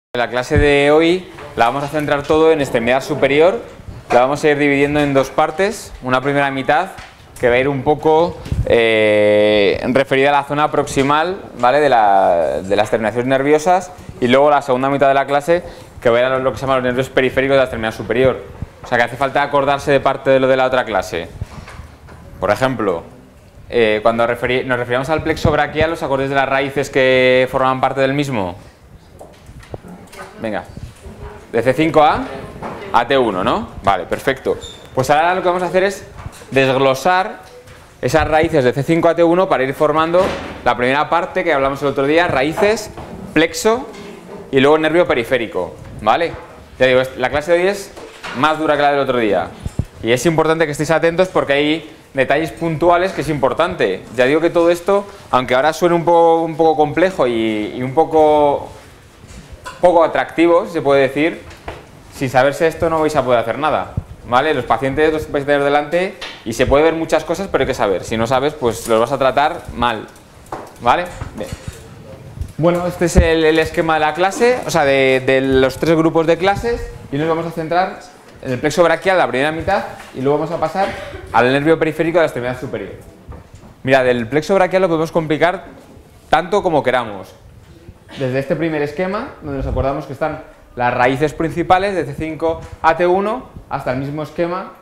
La clase de hoy la vamos a centrar todo en extremidad superior. La vamos a ir dividiendo en dos partes. Una primera mitad que va a ir un poco referida a la zona proximal, ¿vale? de las terminaciones nerviosas, y luego la segunda mitad de la clase que va a ir a lo que se llama los nervios periféricos de la extremidad superior. O sea que hace falta acordarse de parte de lo de la otra clase. Por ejemplo, cuando nos referíamos al plexo braquial, ¿os acordáis de las raíces que forman parte del mismo? Venga, de C5 a T1, ¿no? Vale, perfecto. Pues ahora lo que vamos a hacer es desglosar esas raíces de C5 a T1 para ir formando la primera parte que hablamos el otro día, raíces, plexo y luego nervio periférico, ¿vale? Ya digo, la clase de hoy es más dura que la del otro día y es importante que estéis atentos porque hay detalles puntuales que es importante. Ya digo que todo esto, aunque ahora suene un poco complejo y un poco atractivo, si se puede decir, sin saberse esto no vais a poder hacer nada, ¿vale? Los pacientes los vais a tener delante y se puede ver muchas cosas, pero hay que saber. Si no sabes, pues los vas a tratar mal, ¿vale? Bien. Bueno, este es el esquema de la clase, o sea, de los tres grupos de clases, y nos vamos a centrar en el plexo braquial, la primera mitad, y luego vamos a pasar al nervio periférico de la extremidad superior. Mira, del plexo braquial lo podemos complicar tanto como queramos. Desde este primer esquema, donde nos acordamos que están las raíces principales de C5 a T1, hasta el mismo esquema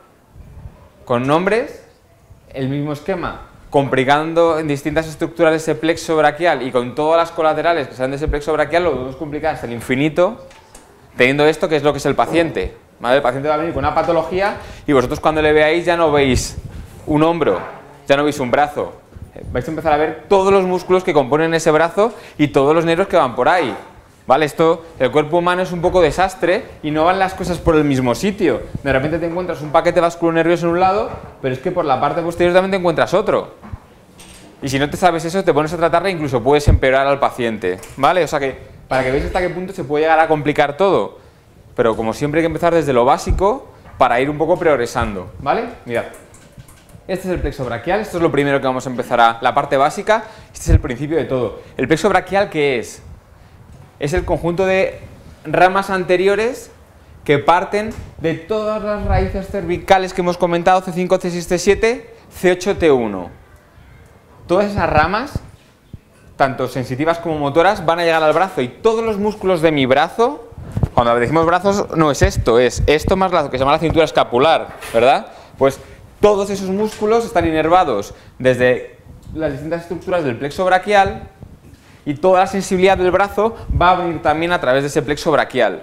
con nombres, el mismo esquema complicando en distintas estructuras de ese plexo braquial y con todas las colaterales que salen de ese plexo braquial, lo podemos complicar hasta el infinito, teniendo esto que es lo que es el paciente, ¿vale? El paciente va a venir con una patología y vosotros cuando le veáis ya no veis un hombro, ya no veis un brazo. Vais a empezar a ver todos los músculos que componen ese brazo y todos los nervios que van por ahí, ¿vale? El cuerpo humano es un poco desastre y no van las cosas por el mismo sitio. De repente te encuentras un paquete vasculonervioso en un lado, pero es que por la parte posterior también te encuentras otro. Y si no te sabes eso, te pones a tratarla e incluso puedes empeorar al paciente, ¿vale? O sea que, para que veáis hasta qué punto se puede llegar a complicar todo. Pero como siempre hay que empezar desde lo básico para ir un poco progresando, ¿vale? Mirad. Este es el plexo braquial, esto es lo primero que vamos a empezar la parte básica, este es el principio de todo. ¿El plexo braquial qué es? Es el conjunto de ramas anteriores que parten de todas las raíces cervicales que hemos comentado, C5, C6, C7, C8, T1. Todas esas ramas, tanto sensitivas como motoras, van a llegar al brazo y todos los músculos de mi brazo, cuando decimos brazos no es esto más lo que se llama la cintura escapular, ¿verdad? Pues todos esos músculos están inervados desde las distintas estructuras del plexo braquial y toda la sensibilidad del brazo va a venir también a través de ese plexo braquial.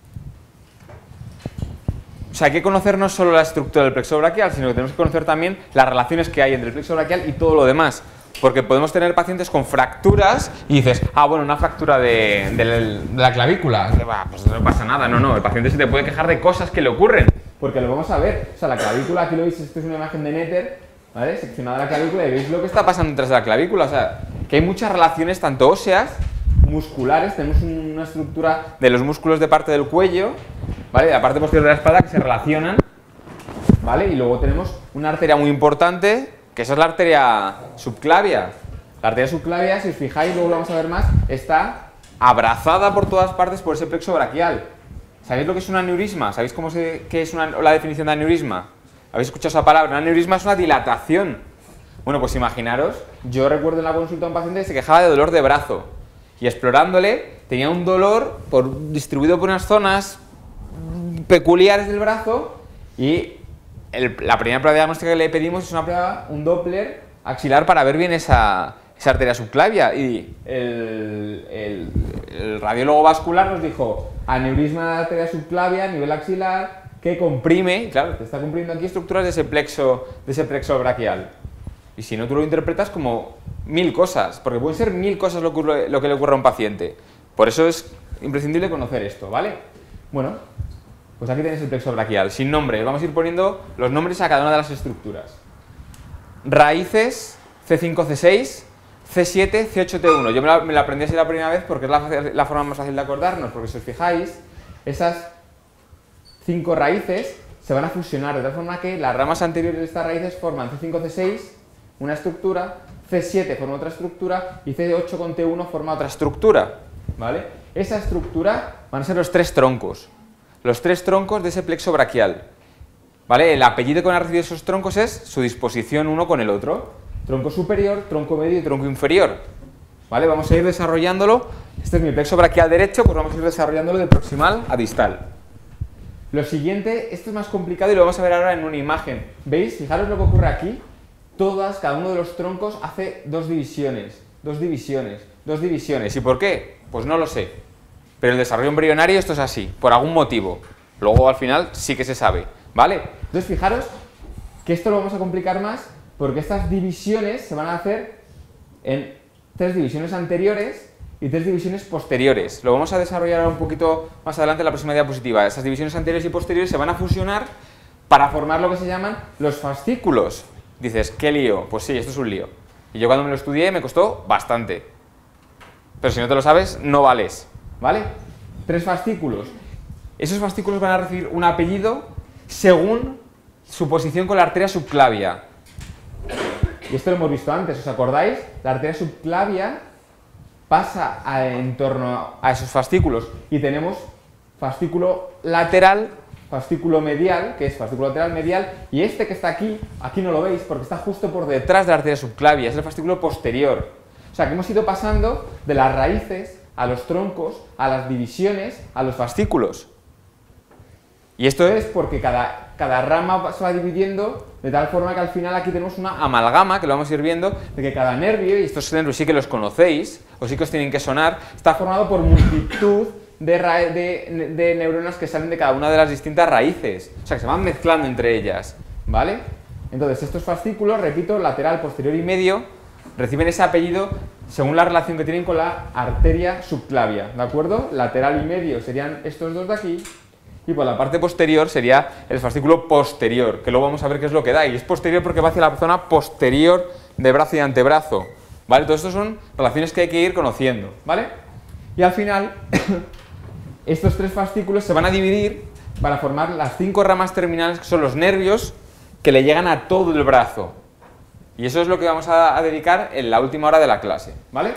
O sea, hay que conocer no solo la estructura del plexo braquial, sino que tenemos que conocer también las relaciones que hay entre el plexo braquial y todo lo demás. Porque podemos tener pacientes con fracturas y dices, ah, bueno, una fractura de la clavícula, pues no pasa nada. No, el paciente se te puede quejar de cosas que le ocurren. Porque lo vamos a ver, o sea, la clavícula, aquí lo veis, esto es una imagen de Netter, ¿vale? Seccionada la clavícula y veis lo que está pasando detrás de la clavícula, o sea, que hay muchas relaciones tanto óseas, musculares, tenemos una estructura de los músculos de parte del cuello, ¿vale? De la parte posterior de la espalda que se relacionan, ¿vale? Y luego tenemos una arteria muy importante, que esa es la arteria subclavia. La arteria subclavia, si os fijáis, luego lo vamos a ver más, está abrazada por todas partes por ese plexo braquial. ¿Sabéis lo que es un aneurisma? ¿Sabéis qué es la definición de aneurisma? ¿Habéis escuchado esa palabra? Un aneurisma es una dilatación. Bueno, pues imaginaros, yo recuerdo en la consulta a un paciente que se quejaba de dolor de brazo y explorándole tenía un dolor distribuido por unas zonas peculiares del brazo y la primera prueba diagnóstica que le pedimos es un Doppler axilar para ver bien esa arteria subclavia y el radiólogo vascular nos dijo aneurisma de la arteria subclavia a nivel axilar que comprime, claro, te está comprimiendo aquí estructuras de ese plexo braquial. Y si no, tú lo interpretas como 1000 cosas, porque pueden ser 1000 cosas lo que le ocurre a un paciente. Por eso es imprescindible conocer esto, ¿vale? Bueno, pues aquí tenéis el plexo braquial, sin nombre. Vamos a ir poniendo los nombres a cada una de las estructuras. Raíces, C5, C6, C7, C8, T1. Yo me la aprendí así la primera vez porque es la forma más fácil de acordarnos, porque si os fijáis, esas 5 raíces se van a fusionar de tal forma que las ramas anteriores de estas raíces forman C5, C6, una estructura, C7 forma otra estructura y C8 con T1 forma otra estructura, ¿vale? Esa estructura van a ser los tres troncos de ese plexo braquial. ¿Vale? El apellido que van a recibir esos troncos es su disposición uno con el otro. Tronco superior, tronco medio y tronco inferior. ¿Vale? Vamos a ir desarrollándolo. Este es mi plexo braquial derecho, pues vamos a ir desarrollándolo de proximal a distal. Lo siguiente, esto es más complicado y lo vamos a ver ahora en una imagen. ¿Veis? Fijaros lo que ocurre aquí. Cada uno de los troncos hace dos divisiones. ¿Y por qué? Pues no lo sé. Pero en el desarrollo embrionario esto es así, por algún motivo. Luego al final sí que se sabe. ¿Vale? Entonces fijaros que esto lo vamos a complicar más porque estas divisiones se van a hacer en 3 divisiones anteriores y 3 divisiones posteriores. Lo vamos a desarrollar un poquito más adelante en la próxima diapositiva. Estas divisiones anteriores y posteriores se van a fusionar para formar lo que se llaman los fascículos. Dices, ¿qué lío? Pues sí, esto es un lío. Y yo cuando me lo estudié me costó bastante. Pero si no te lo sabes, no vales. ¿Vale? 3 fascículos. Esos fascículos van a recibir un apellido según su posición con la arteria subclavia. Y esto lo hemos visto antes, ¿os acordáis? La arteria subclavia pasa en torno a esos fascículos y tenemos fascículo lateral, fascículo medial, que es fascículo lateral medial, y este que está aquí no lo veis porque está justo por detrás de la arteria subclavia, es el fascículo posterior. O sea que hemos ido pasando de las raíces a los troncos, a las divisiones, a los fascículos. Y esto es porque cada rama se va dividiendo de tal forma que al final aquí tenemos una amalgama, que lo vamos a ir viendo, de que cada nervio, y estos nervios sí que los conocéis, o sí que os tienen que sonar, está formado por multitud de neuronas que salen de cada una de las distintas raíces. O sea, que se van mezclando entre ellas, ¿vale? Entonces, estos fascículos, repito, lateral, posterior y medio, reciben ese apellido según la relación que tienen con la arteria subclavia, ¿de acuerdo? Lateral y medio serían estos dos de aquí, y por la parte posterior sería el fascículo posterior, que luego vamos a ver qué es lo que da, y es posterior porque va hacia la zona posterior de brazo y antebrazo, ¿vale? Todo esto son relaciones que hay que ir conociendo, ¿vale? Y al final, estos 3 fascículos se van a dividir para formar las 5 ramas terminales, que son los nervios que le llegan a todo el brazo. Y eso es lo que vamos a dedicar en la última hora de la clase, ¿vale?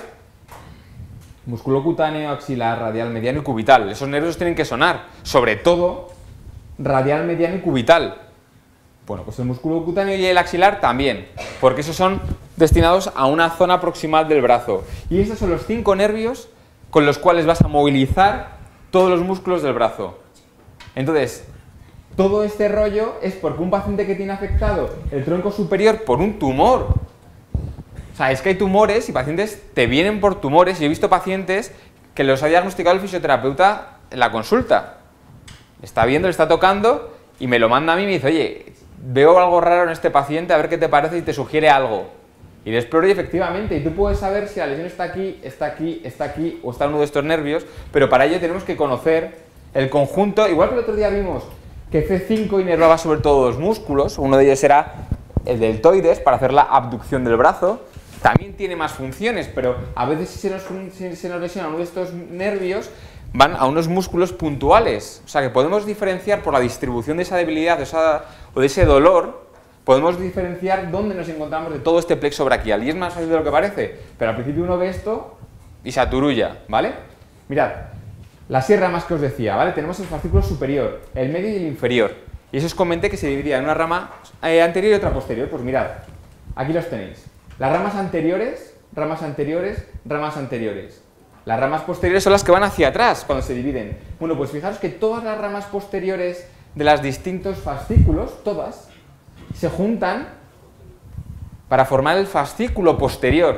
Músculo cutáneo, axilar, radial, mediano y cubital. Esos nervios tienen que sonar, sobre todo radial, mediano y cubital. Bueno, pues el músculo cutáneo y el axilar también, porque esos son destinados a una zona proximal del brazo. Y estos son los 5 nervios con los cuales vas a movilizar todos los músculos del brazo. Entonces, todo este rollo es porque un paciente que tiene afectado el tronco superior por un tumor. O sea, es que hay tumores y pacientes te vienen por tumores. Y he visto pacientes que los ha diagnosticado el fisioterapeuta en la consulta. Está viendo, le está tocando y me lo manda a mí y me dice, oye, veo algo raro en este paciente, a ver qué te parece y te sugiere algo. Y le exploro y efectivamente, y tú puedes saber si la lesión está aquí, está aquí, está aquí o está en uno de estos nervios, pero para ello tenemos que conocer el conjunto, igual que el otro día vimos que C5 inervaba sobre todo los músculos, uno de ellos era el deltoides para hacer la abducción del brazo. También tiene más funciones, pero a veces si se nos lesiona uno de estos nervios, van a unos músculos puntuales. O sea que podemos diferenciar por la distribución de esa debilidad o de ese dolor, podemos diferenciar dónde nos encontramos de todo este plexo braquial. Y es más fácil de lo que parece, pero al principio uno ve esto y se aturulla, ¿vale? Mirad, las 6 ramas que os decía, ¿vale? Tenemos el fascículo superior, el medio y el inferior. Y eso os comenté que se dividía en una rama anterior y otra posterior. Pues mirad, aquí los tenéis. Las ramas anteriores, ramas anteriores, ramas anteriores. Las ramas posteriores son las que van hacia atrás cuando se dividen. Bueno, pues fijaros que todas las ramas posteriores de los distintos fascículos, todas, se juntan para formar el fascículo posterior.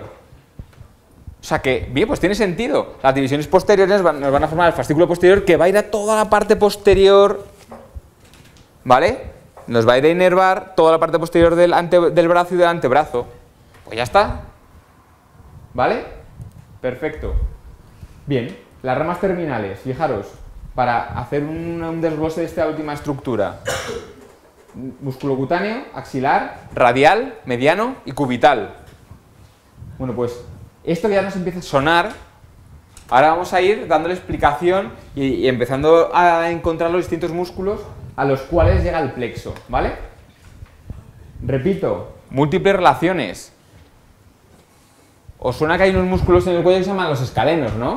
O sea que, bien, pues tiene sentido. Las divisiones posteriores nos van a formar el fascículo posterior que va a ir a toda la parte posterior, ¿vale? Nos va a ir a inervar toda la parte posterior del brazo y del antebrazo. Pues ya está, ¿vale? Perfecto. Bien, las ramas terminales, fijaros, para hacer un desglose de esta última estructura. Músculo cutáneo, axilar, radial, mediano y cubital. Bueno, pues esto ya nos empieza a sonar. Ahora vamos a ir dándole explicación y empezando a encontrar los distintos músculos a los cuales llega el plexo, ¿vale? Repito, múltiples relaciones. Os suena que hay unos músculos en el cuello que se llaman los escalenos, ¿no?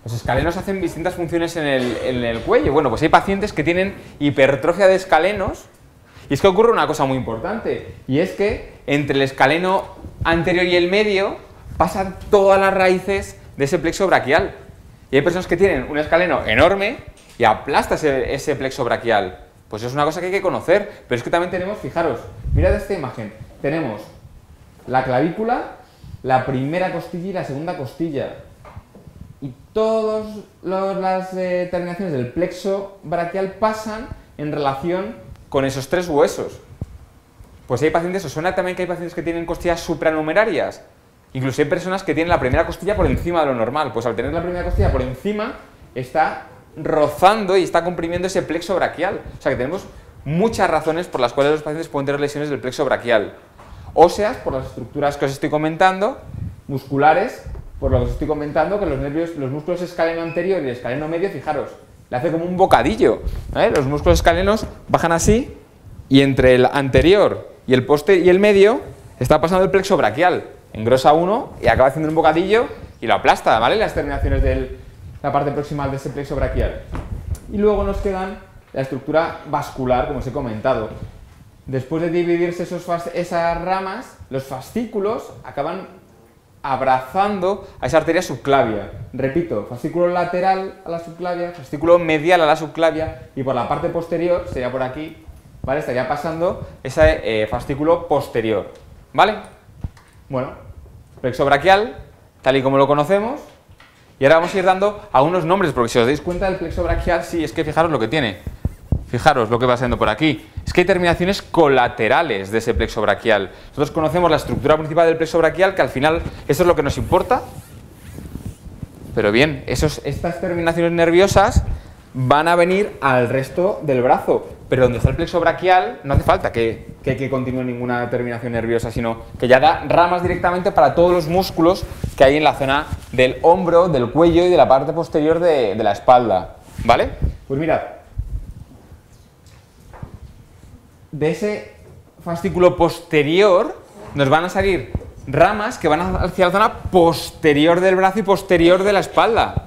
Los escalenos hacen distintas funciones en el cuello. Bueno, pues hay pacientes que tienen hipertrofia de escalenos y es que ocurre una cosa muy importante y es que entre el escaleno anterior y el medio pasan todas las raíces de ese plexo braquial. Y hay personas que tienen un escaleno enorme y aplasta ese plexo braquial. Pues es una cosa que hay que conocer, pero es que también tenemos, fijaros, mirad esta imagen, tenemos la clavícula, la primera costilla y la segunda costilla. Y todas las terminaciones del plexo braquial pasan en relación con esos tres huesos. Pues hay pacientes, ¿os suena también que hay pacientes que tienen costillas supranumerarias? Incluso hay personas que tienen la primera costilla por encima de lo normal. Pues al tener la primera costilla por encima, está rozando y está comprimiendo ese plexo braquial. O sea que tenemos muchas razones por las cuales los pacientes pueden tener lesiones del plexo braquial. Óseas, por las estructuras que os estoy comentando, musculares, por lo que os estoy comentando, que los músculos escaleno anterior y el escaleno medio, fijaros, le hace como un bocadillo, ¿vale? Los músculos escalenos bajan así y entre el anterior y el medio está pasando el plexo braquial. Engrosa uno y acaba haciendo un bocadillo y lo aplasta, ¿vale? Las terminaciones de la parte proximal de ese plexo braquial. Y luego nos quedan la estructura vascular, como os he comentado. Después de dividirse esas ramas, los fascículos acaban abrazando a esa arteria subclavia. Repito, fascículo lateral a la subclavia, fascículo medial a la subclavia y por la parte posterior, sería por aquí, ¿vale? Estaría pasando ese fascículo posterior, ¿vale? Bueno, plexo braquial, tal y como lo conocemos, y ahora vamos a ir dando algunos nombres, porque si os dais cuenta del plexo braquial, sí, es que fijaros lo que tiene. Fijaros lo que va saliendo por aquí. Es que hay terminaciones colaterales de ese plexo braquial. Nosotros conocemos la estructura principal del plexo braquial, que al final eso es lo que nos importa. Pero bien, estas terminaciones nerviosas van a venir al resto del brazo. Pero donde está el plexo braquial no hace falta que continúe ninguna terminación nerviosa, sino que ya da ramas directamente para todos los músculos que hay en la zona del hombro, del cuello y de la parte posterior de la espalda. ¿Vale? Pues mirad. De ese fascículo posterior nos van a salir ramas que van hacia la zona posterior del brazo y posterior de la espalda.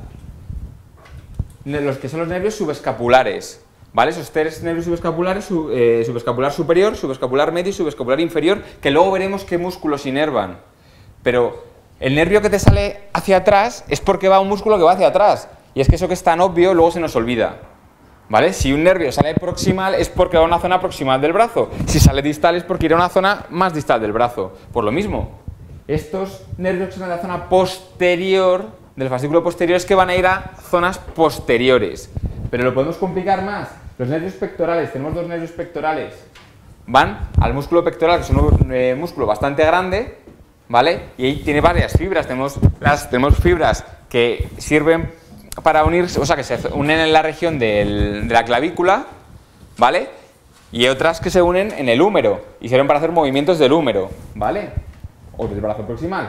Los que son los nervios subescapulares. ¿Vale? Esos tres nervios subescapulares, subescapular superior, subescapular medio y subescapular inferior, que luego veremos qué músculos inervan. Pero el nervio que te sale hacia atrás es porque va a un músculo que va hacia atrás. Y es que eso que es tan obvio luego se nos olvida. ¿Vale? Si un nervio sale proximal es porque va a una zona proximal del brazo. Si sale distal es porque irá a una zona más distal del brazo. Por lo mismo, estos nervios que son de la zona posterior, del fascículo posterior, es que van a ir a zonas posteriores. Pero lo podemos complicar más. Los nervios pectorales, tenemos dos nervios pectorales, van al músculo pectoral, que es un músculo bastante grande, ¿vale? Y ahí tiene varias fibras. Tenemos fibras que sirven para unirse, o sea, que se unen en la región de la clavícula, ¿vale? Y otras que se unen en el húmero y sirven para hacer movimientos del húmero, ¿vale? O del brazo proximal.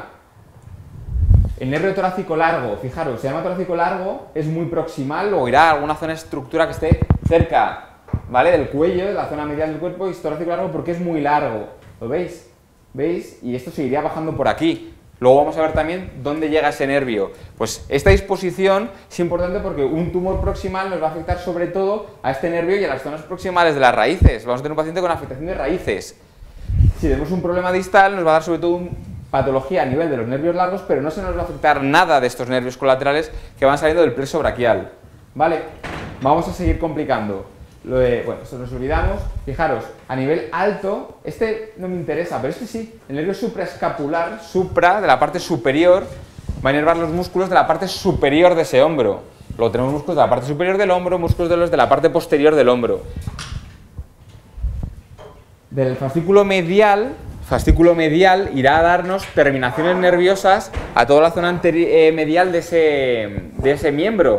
El nervio torácico largo, fijaros, se llama torácico largo, es muy proximal o irá a alguna zona de estructura que esté cerca, ¿vale? Del cuello, de la zona medial del cuerpo, y es torácico largo porque es muy largo. ¿Lo veis? ¿Veis? Y esto seguiría bajando por aquí. Luego vamos a ver también dónde llega ese nervio. Pues esta disposición es importante porque un tumor proximal nos va a afectar sobre todo a este nervio y a las zonas proximales de las raíces. Vamos a tener un paciente con afectación de raíces. Si tenemos un problema distal, nos va a dar sobre todo una patología a nivel de los nervios largos, pero no se nos va a afectar nada de estos nervios colaterales que van saliendo del plexo braquial. ¿Vale? Vamos a seguir complicando. Bueno, esto nos olvidamos. Fijaros, a nivel alto, este no me interesa, pero este sí. El nervio supraescapular, supra, de la parte superior, va a inervar los músculos de la parte superior de ese hombro. Luego tenemos músculos de la parte superior del hombro, músculos de la parte posterior del hombro. Del fascículo medial irá a darnos terminaciones nerviosas a toda la zona medial de ese miembro.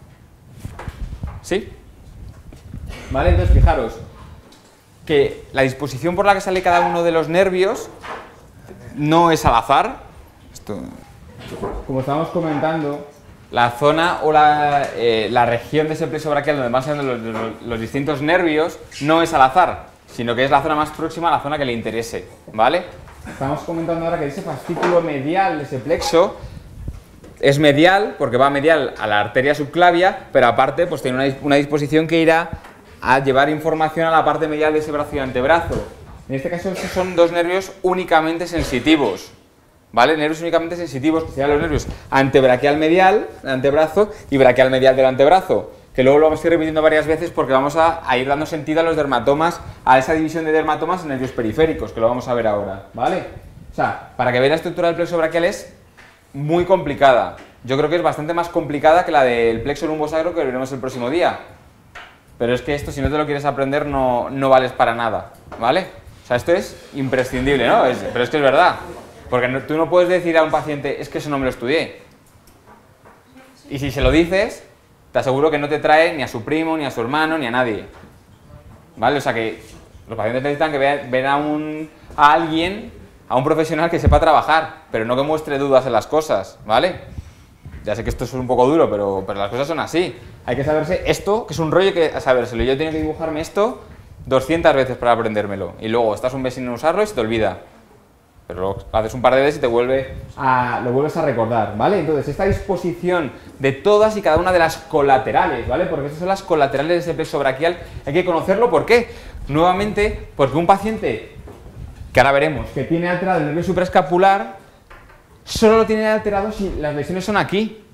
¿Sí? ¿Vale? Entonces, fijaros que la disposición por la que sale cada uno de los nervios no es al azar. Como estábamos comentando, la zona o la región de ese plexo braquial donde van saliendo los distintos nervios no es al azar, sino que es la zona más próxima a la zona que le interese, ¿vale? Estamos comentando ahora que ese fascículo medial de ese plexo es medial, porque va medial a la arteria subclavia, pero aparte pues tiene una disposición que irá a llevar información a la parte medial de ese brazo y antebrazo. En este caso estos son dos nervios únicamente sensitivos, ¿vale? Nervios únicamente sensitivos, que serían los nervios antebraquial medial del antebrazo y braquial medial del antebrazo, que luego lo vamos a ir repitiendo varias veces porque vamos a ir dando sentido a los dermatomas, a esa división de dermatomas en nervios periféricos, que lo vamos a ver ahora, ¿vale? O sea, para que veáis la estructura del plexo braquial es muy complicada. Yo creo que es bastante más complicada que la del plexo lumbosacro que veremos el próximo día. Pero es que esto, si no te lo quieres aprender, no vales para nada, ¿vale? O sea, esto es imprescindible, ¿no? Pero es que es verdad. Porque tú no puedes decir a un paciente, es que eso no me lo estudié. Y si se lo dices, te aseguro que no te trae ni a su primo, ni a su hermano, ni a nadie. ¿Vale? O sea que los pacientes necesitan que vean a alguien, a un profesional que sepa trabajar, pero no que muestre dudas en las cosas, ¿vale? Ya sé que esto es un poco duro, pero las cosas son así. Hay que saberse esto, que es un rollo que a sabérselo. Yo tengo que dibujarme esto 200 veces para aprendérmelo. Y luego estás un mes sin usarlo y se te olvida. Pero lo haces un par de veces y lo vuelves a recordar, ¿vale? Entonces, esta disposición de todas y cada una de las colaterales, ¿vale? Porque estas son las colaterales de ese plexo braquial. Hay que conocerlo, ¿por qué? Nuevamente, porque un paciente, que ahora veremos, que tiene alterado el nervio supraescapular, solo lo tiene alterado si las lesiones son aquí.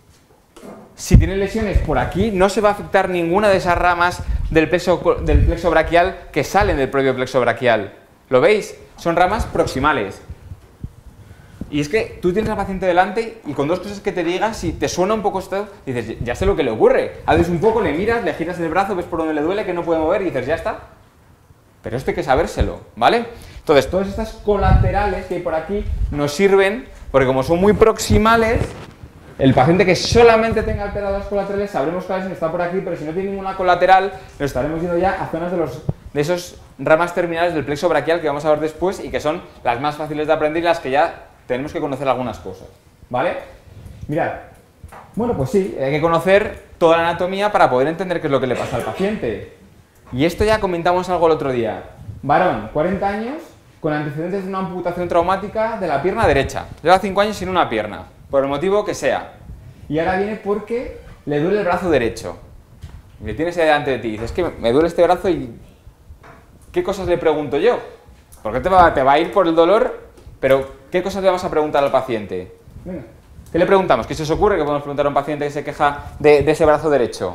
Si tiene lesiones por aquí, no se va a afectar ninguna de esas ramas del plexo braquial que salen del propio plexo braquial. ¿Lo veis? Son ramas proximales. Y es que tú tienes al paciente delante y con dos cosas que te digas, si te suena un poco esto, dices, ya sé lo que le ocurre. Haces un poco, le miras, le giras el brazo, ves por dónde le duele, que no puede mover y dices, ya está. Pero esto hay que sabérselo, ¿vale? Entonces, todas estas colaterales que hay por aquí nos sirven, porque como son muy proximales, el paciente que solamente tenga alteradas colaterales, sabremos cuál es, está por aquí, pero si no tiene ninguna colateral, nos estaremos yendo ya a zonas de esos ramas terminales del plexo braquial que vamos a ver después y que son las más fáciles de aprender y las que ya tenemos que conocer algunas cosas, ¿vale? Mirad, bueno, pues sí, hay que conocer toda la anatomía para poder entender qué es lo que le pasa al paciente. Y esto ya comentamos algo el otro día. Varón, 40 años, con antecedentes de una amputación traumática de la pierna derecha. Lleva 5 años sin una pierna, por el motivo que sea. Y ahora viene porque le duele el brazo derecho. Y le tienes ahí delante de ti y dices, es que me duele este brazo y... ¿Qué cosas le pregunto yo? Porque te va a ir por el dolor, pero ¿qué cosas le vamos a preguntar al paciente? Venga. ¿Qué le preguntamos? ¿Qué se os ocurre que podemos preguntar a un paciente que se queja de ese brazo derecho?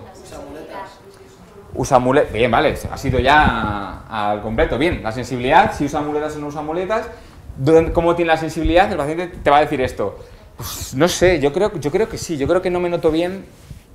Usa muletas. Bien, vale, ha sido ya al completo. Bien, la sensibilidad, si usa muletas o no usa muletas, ¿cómo tiene la sensibilidad? El paciente te va a decir esto. Pues no sé, yo creo que sí, yo creo que no me noto bien.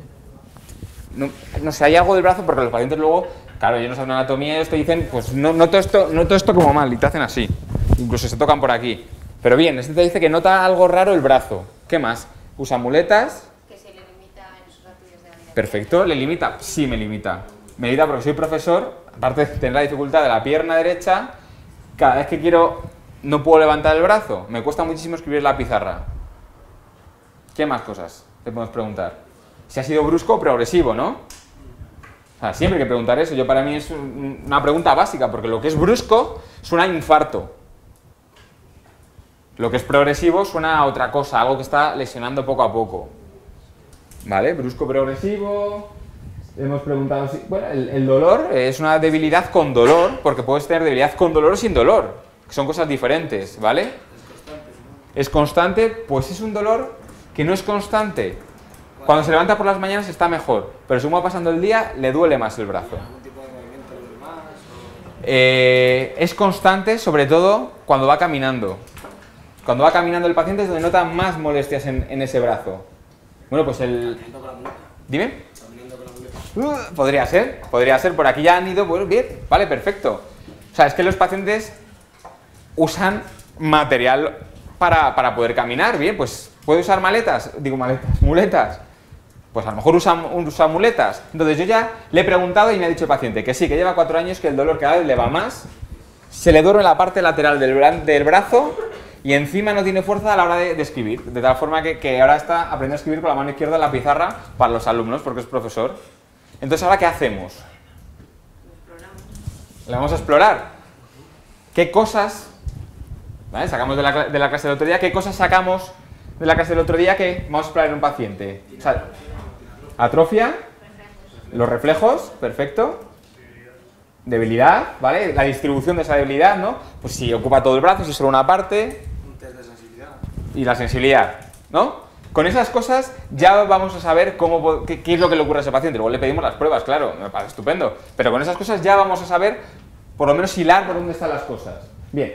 No sé, hay algo del brazo porque los pacientes luego, claro, ellos no saben anatomía y ellos te dicen, pues noto esto como mal y te hacen así. Incluso se tocan por aquí. Pero bien, este te dice que nota algo raro el brazo. ¿Qué más? Usa muletas. Que se le limita en sus actividades de habilidad. Perfecto, ¿le limita? Sí, me limita. Me limita porque soy profesor, aparte de tener la dificultad de la pierna derecha, cada vez que quiero no puedo levantar el brazo. Me cuesta muchísimo escribir la pizarra. ¿Qué más cosas te podemos preguntar? Si ha sido brusco o progresivo, ¿no? O sea, siempre hay que preguntar eso. Para mí es una pregunta básica, porque lo que es brusco suena a infarto. Lo que es progresivo suena a otra cosa, algo que está lesionando poco a poco. ¿Vale? Brusco, progresivo. Hemos preguntado si... Bueno, el dolor es una debilidad con dolor, porque puedes tener debilidad con dolor o sin dolor, que son cosas diferentes, ¿vale? Es constante, pues es un dolor que no es constante. Cuando se levanta por las mañanas está mejor, pero según va pasando el día le duele más el brazo. ¿Algún tipo de movimiento le duele más? Es constante, sobre todo cuando va caminando. Cuando va caminando el paciente es donde nota más molestias en ese brazo. Bueno, pues el... ¿Caminando con la muleta? Dime. ¿Caminando con la muleta? Podría ser. Por aquí ya han ido, pues bien, vale, perfecto. O sea, es que los pacientes usan material para poder caminar, bien, pues puede usar muletas. Pues a lo mejor usa muletas. Entonces yo ya le he preguntado y me ha dicho el paciente que sí, que lleva 4 años, que el dolor cada vez le va más, se le duerme la parte lateral del brazo y encima no tiene fuerza a la hora de escribir. De tal forma que ahora está aprendiendo a escribir con la mano izquierda en la pizarra para los alumnos, porque es profesor. Entonces, ¿ahora qué hacemos? Le vamos a explorar. ¿Qué cosas, ¿vale? Sacamos de la clase del otro día, qué cosas sacamos de la clase del otro día que vamos a explorar en un paciente. O sea, atrofia, los reflejos, perfecto. Debilidad, ¿vale? La distribución de esa debilidad, ¿no? Pues si ocupa todo el brazo, si solo una parte. Un test de sensibilidad. Y la sensibilidad, ¿no? Con esas cosas ya vamos a saber qué es lo que le ocurre a ese paciente. Luego le pedimos las pruebas, claro, me parece estupendo. Pero con esas cosas ya vamos a saber, por lo menos, hilar por dónde están las cosas. Bien.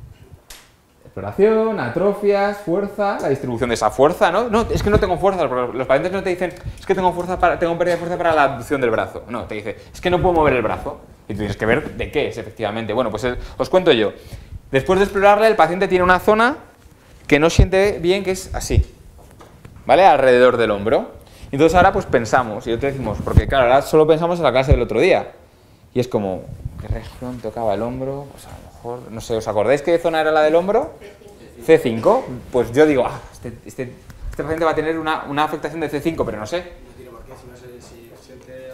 Exploración, atrofias, fuerza, la distribución de esa fuerza, ¿no? No, es que no tengo fuerza. Los pacientes no te dicen, es que tengo pérdida de fuerza para la abducción del brazo. No, te dice, es que no puedo mover el brazo. Y tú tienes que ver de qué es, efectivamente. Bueno, pues os cuento yo. Después de explorarle, el paciente tiene una zona que no siente bien, que es así, ¿vale? Alrededor del hombro. Entonces ahora pues pensamos, y te decimos, porque claro, ahora solo pensamos en la clase del otro día. Y es como, ¿qué región tocaba el hombro? Pues a lo mejor, no sé, ¿os acordáis qué zona era la del hombro? C5. Pues yo digo, este paciente va a tener una afectación de C5, pero no sé. No tiene por qué, si no sé si siente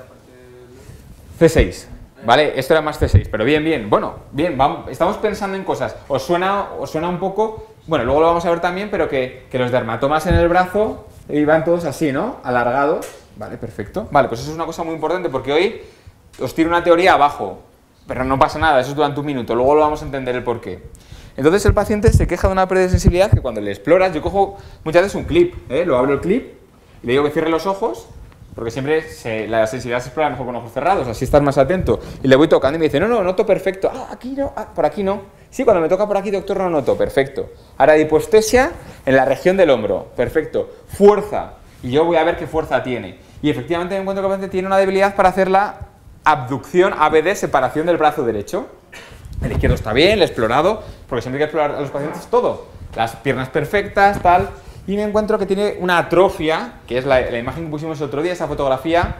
aparte del... C6. ¿Vale? Esto era más C6, pero bien. Bueno, bien, estamos pensando en cosas. ¿Os suena un poco? Bueno, luego lo vamos a ver también, pero que los dermatomas en el brazo iban todos así, ¿no? Alargados. Vale, perfecto. Vale, pues eso es una cosa muy importante porque hoy os tiro una teoría abajo, pero no pasa nada, eso es durante un minuto, luego lo vamos a entender el porqué. Entonces el paciente se queja de una pérdida de sensibilidad que cuando le exploras, yo cojo muchas veces un clip, lo abro el clip y le digo que cierre los ojos, porque siempre la sensibilidad se explora mejor con ojos cerrados, así estás más atento. Y le voy tocando y me dice, no, noto perfecto. Aquí no, por aquí no. Sí, cuando me toca por aquí, doctor, no noto, perfecto. Ahora hipoestesia en la región del hombro, perfecto. Fuerza, y yo voy a ver qué fuerza tiene. Y efectivamente me encuentro que el paciente tiene una debilidad para hacer la abducción, ABD, separación del brazo derecho. El izquierdo está bien, lo he explorado, porque siempre hay que explorar a los pacientes todo. Las piernas perfectas, tal. Y me encuentro que tiene una atrofia, que es la imagen que pusimos el otro día, esa fotografía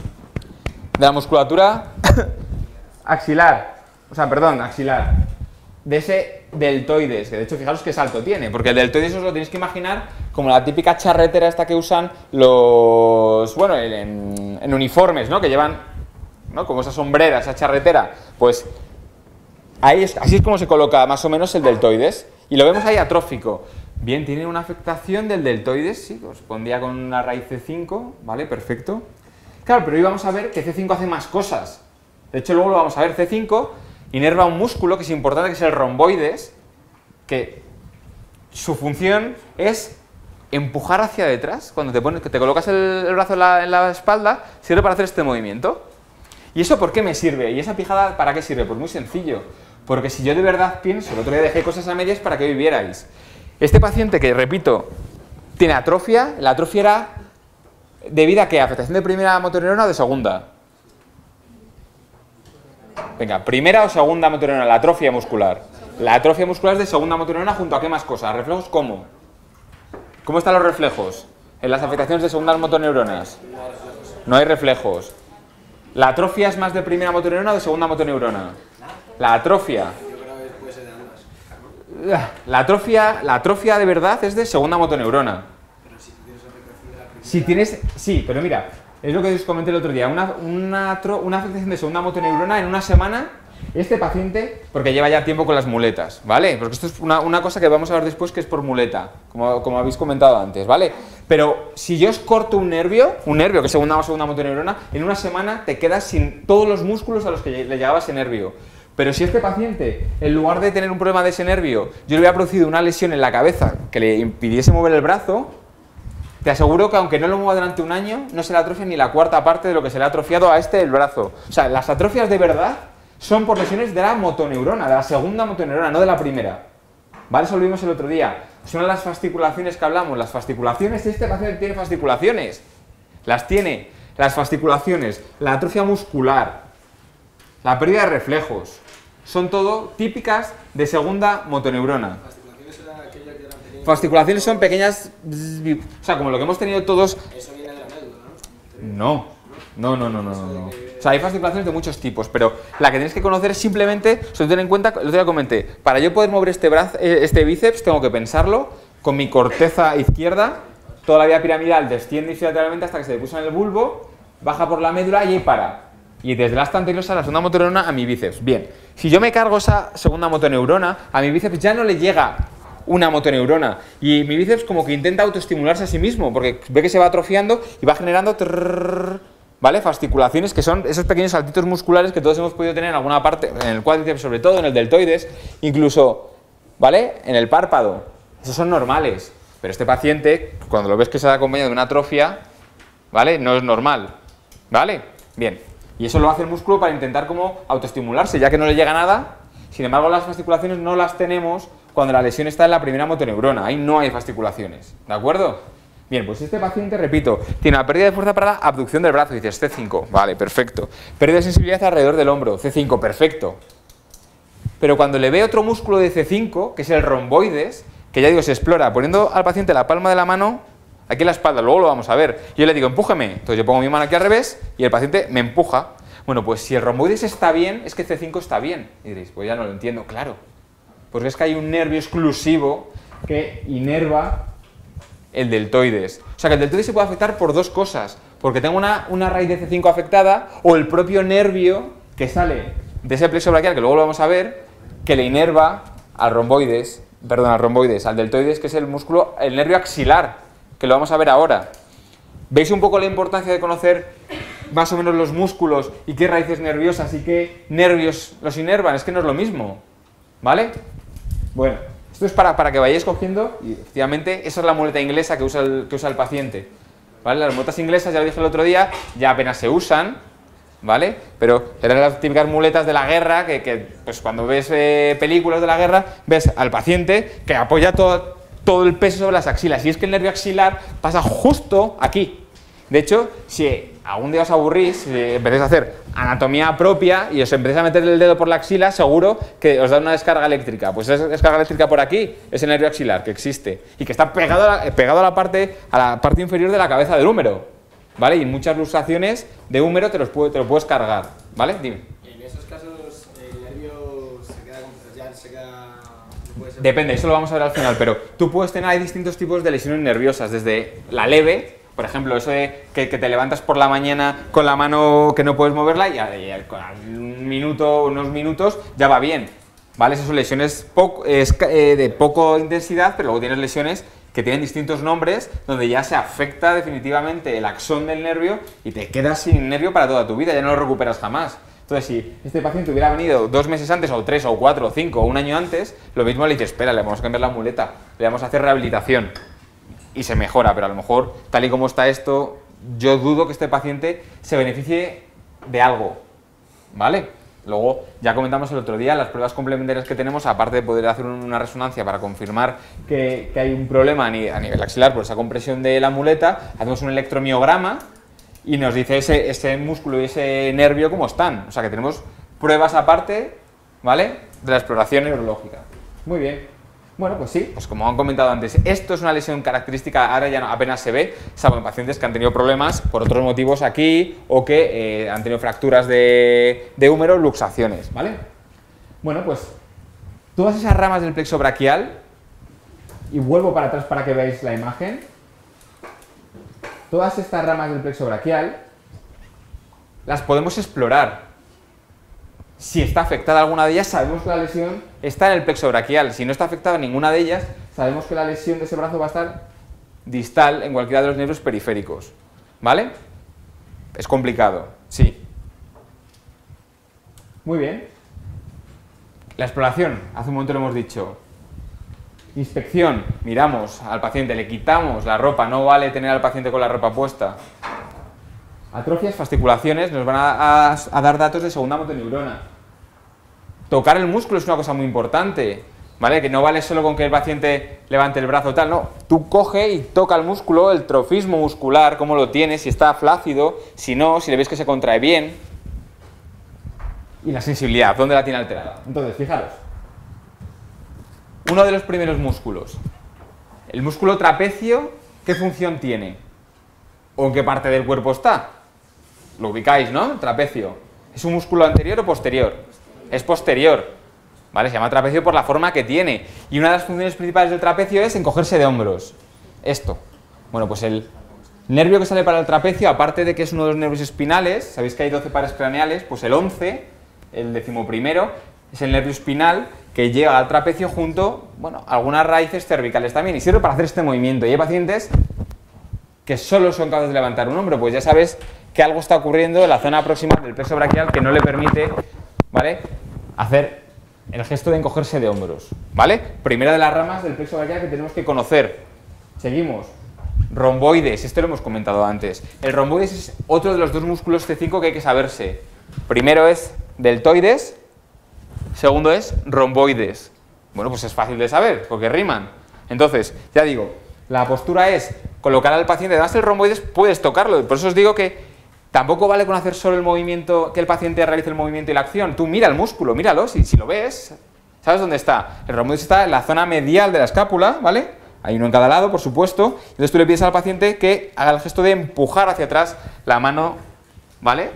de la musculatura axilar, de ese deltoides, que de hecho fijaros qué salto tiene, porque el deltoides os lo tenéis que imaginar como la típica charretera esta que usan los, bueno, en uniformes, ¿no? Que llevan, ¿no? Como esa sombrera, esa charretera, pues así es como se coloca más o menos el deltoides, y lo vemos ahí atrófico. Bien, tiene una afectación del deltoides, sí, correspondía con una raíz C5, ¿vale? Perfecto. Claro, pero hoy vamos a ver que C5 hace más cosas. De hecho, luego lo vamos a ver. C5 inerva un músculo que es importante, que es el romboides, que su función es empujar hacia detrás. Cuando te colocas el brazo en la espalda, sirve para hacer este movimiento. ¿Y eso por qué me sirve? ¿Y esa pijada para qué sirve? Pues muy sencillo. Porque si yo de verdad pienso, el otro día dejé cosas a medias para que hoy vierais. Este paciente que, repito, tiene atrofia, la atrofia era debido a ¿qué? ¿Afectación de primera motoneurona o de segunda? Venga, primera o segunda motoneurona, la atrofia muscular. La atrofia muscular es de segunda motoneurona junto a ¿qué más cosas? ¿Reflejos cómo? ¿Cómo están los reflejos en las afectaciones de segundas motoneuronas? No hay reflejos. ¿La atrofia es más de primera motoneurona o de segunda motoneurona? La atrofia. La atrofia de verdad es de segunda motoneurona. Si tienes, sí, pero mira, es lo que os comenté el otro día, una afectación de segunda motoneurona en una semana, este paciente, porque lleva ya tiempo con las muletas, ¿vale? Porque esto es una cosa que vamos a ver después que es por muleta, como habéis comentado antes, ¿vale? Pero si yo os corto un nervio que es segunda motoneurona, en una semana te quedas sin todos los músculos a los que le llegaba ese nervio. Pero si este paciente, en lugar de tener un problema de ese nervio, yo le hubiera producido una lesión en la cabeza que le impidiese mover el brazo, te aseguro que aunque no lo mueva durante un año, no se le atrofia ni la cuarta parte de lo que se le ha atrofiado a el brazo. O sea, las atrofias de verdad son por lesiones de la motoneurona, de la segunda motoneurona, no de la primera. ¿Vale? Eso lo vimos el otro día. Son las fasciculaciones que hablamos. Las fasciculaciones, este paciente tiene fasciculaciones. Las tiene. Las fasciculaciones, la atrofia muscular, la pérdida de reflejos. Son todo típicas de segunda motoneurona. ¿Fasciculaciones era aquella que eran pequeñas? Fasciculaciones son pequeñas, o sea, como lo que hemos tenido todos. Eso viene de la médula, ¿no? No. O sea, hay fasciculaciones de muchos tipos, pero la que tenéis que conocer es simplemente, sobre tener en cuenta, lo que ya comenté, para yo poder mover este bíceps tengo que pensarlo con mi corteza izquierda, toda la vía piramidal desciende lateralmente hasta que se depusa en el bulbo, baja por la médula y ahí para. Y desde la asta anterior a la segunda motoneurona a mi bíceps. Bien, si yo me cargo esa segunda motoneurona, a mi bíceps ya no le llega una motoneurona. Y mi bíceps como que intenta autoestimularse a sí mismo, porque ve que se va atrofiando y va generando, ¿vale? Fasciculaciones, que son esos pequeños saltitos musculares que todos hemos podido tener en alguna parte, en el cuádriceps sobre todo, en el deltoides, incluso, ¿vale? En el párpado. Esos son normales. Pero este paciente, cuando lo ves que se ha acompañado de una atrofia, ¿vale? No es normal, ¿vale? Bien. Y eso lo hace el músculo para intentar como autoestimularse, ya que no le llega nada. Sin embargo, las fasciculaciones no las tenemos cuando la lesión está en la primera motoneurona. Ahí no hay fasciculaciones, ¿de acuerdo? Bien, pues este paciente, repito, tiene una pérdida de fuerza para la abducción del brazo. Dices C5, vale, perfecto. Pérdida de sensibilidad alrededor del hombro, C5, perfecto. Pero cuando le ve otro músculo de C5, que es el romboides, que ya digo, se explora poniendo al paciente la palma de la mano aquí en la espalda, luego lo vamos a ver. Yo le digo, empújeme. Entonces yo pongo mi mano aquí al revés y el paciente me empuja. Bueno, pues si el romboides está bien, es que C5 está bien. Y diréis, pues ya no lo entiendo. Claro, porque es que hay un nervio exclusivo que inerva el deltoides. O sea, que el deltoides se puede afectar por dos cosas. Porque tengo una raíz de C5 afectada o el propio nervio que sale de ese plexo braquial, que luego lo vamos a ver, que le inerva al romboides, al deltoides, que es el músculo, el nervio axilar, que lo vamos a ver ahora. ¿Veis un poco la importancia de conocer más o menos los músculos y qué raíces nerviosas y qué nervios los inervan? Es que no es lo mismo, ¿vale? Bueno, esto es para que vayáis cogiendo, y efectivamente esa es la muleta inglesa que usa el paciente, ¿vale? Las muletas inglesas, ya lo dije el otro día, ya apenas se usan, ¿vale? Pero eran las típicas muletas de la guerra, que pues cuando ves películas de la guerra, ves al paciente que apoya todo el peso sobre las axilas, y es que el nervio axilar pasa justo aquí. De hecho, si algún día os aburrís, si empezáis a hacer anatomía propia y os empezáis a meter el dedo por la axila, seguro que os da una descarga eléctrica. Pues esa descarga eléctrica por aquí es el nervio axilar, que existe, y que está pegado a la parte inferior de la cabeza del húmero, ¿vale? Y en muchas luxaciones de húmero te lo puedes cargar, ¿vale? Dime. En esos casos el nervio se queda no puede ser. Depende, eso lo vamos a ver al final, pero tú puedes tener, hay distintos tipos de lesiones nerviosas, desde la leve, por ejemplo, eso de que te levantas por la mañana con la mano que no puedes moverla y unos minutos ya va bien, ¿vale? Esas son lesiones de poca intensidad, pero luego tienes lesiones que tienen distintos nombres, donde ya se afecta definitivamente el axón del nervio y te quedas sin nervio para toda tu vida, ya no lo recuperas jamás. Entonces, si este paciente hubiera venido 2 meses antes, o 3, o 4, o 5, o un año antes, lo mismo le dices, espera, le vamos a cambiar la muleta, le vamos a hacer rehabilitación. Y se mejora, pero a lo mejor, tal y como está esto, yo dudo que este paciente se beneficie de algo, ¿vale? Luego, ya comentamos el otro día, las pruebas complementarias que tenemos, aparte de poder hacer una resonancia para confirmar que hay un problema a nivel axilar por esa compresión de la muleta, hacemos un electromiograma y nos dice ese músculo y ese nervio cómo están. O sea que tenemos pruebas aparte, ¿vale?, de la exploración neurológica. Muy bien. Bueno, pues sí, pues como han comentado antes, esto es una lesión característica, ahora ya no, apenas se ve, salvo en pacientes que han tenido problemas por otros motivos aquí o que han tenido fracturas de húmero, luxaciones, ¿vale? Bueno, pues todas esas ramas del plexo braquial, y vuelvo para atrás para que veáis la imagen, todas estas ramas del plexo braquial las podemos explorar. Si está afectada alguna de ellas, sabemos que la lesión está en el plexo braquial. Si no está afectada ninguna de ellas, sabemos que la lesión de ese brazo va a estar distal en cualquiera de los nervios periféricos, ¿vale? Es complicado, sí. Muy bien. La exploración, hace un momento lo hemos dicho. Inspección, miramos al paciente, le quitamos la ropa, no vale tener al paciente con la ropa puesta. Atrofias, fasciculaciones, nos van a dar datos de segunda motoneurona. Tocar el músculo es una cosa muy importante, ¿vale? Que no vale solo con que el paciente levante el brazo tal, no. Tú coge y toca el músculo, el trofismo muscular, cómo lo tiene, si está flácido, si no, si le ves que se contrae bien. Y la sensibilidad, ¿dónde la tiene alterada? Entonces, fijaros. Uno de los primeros músculos. El músculo trapecio, ¿qué función tiene? ¿O en qué parte del cuerpo está? Lo ubicáis, ¿no? Trapecio. ¿Es un músculo anterior o posterior? Es posterior, ¿vale? Se llama trapecio por la forma que tiene. Y una de las funciones principales del trapecio es encogerse de hombros. Esto. Bueno, pues el nervio que sale para el trapecio, aparte de que es uno de los nervios espinales, sabéis que hay 12 pares craneales, pues el 11, el 11º, es el nervio espinal que llega al trapecio junto, bueno, a algunas raíces cervicales también y sirve para hacer este movimiento. Y hay pacientes que solo son capaces de levantar un hombro, pues ya sabes que algo está ocurriendo en la zona proximal del plexo braquial que no le permite, ¿vale?, hacer el gesto de encogerse de hombros, ¿vale? Primera de las ramas del plexo braquial que tenemos que conocer. Seguimos. Romboides, este lo hemos comentado antes. El romboides es otro de los dos músculos C5 que hay que saberse. Primero es deltoides, segundo es romboides. Bueno, pues es fácil de saber, porque riman. Entonces, ya digo, la postura es colocar al paciente, además el romboides puedes tocarlo, por eso os digo que tampoco vale con hacer solo el movimiento, que el paciente realice el movimiento y la acción. Tú mira el músculo, míralo, si lo ves, ¿sabes dónde está? El romboides está en la zona medial de la escápula, ¿vale? Hay uno en cada lado, por supuesto. Entonces tú le pides al paciente que haga el gesto de empujar hacia atrás la mano, ¿vale?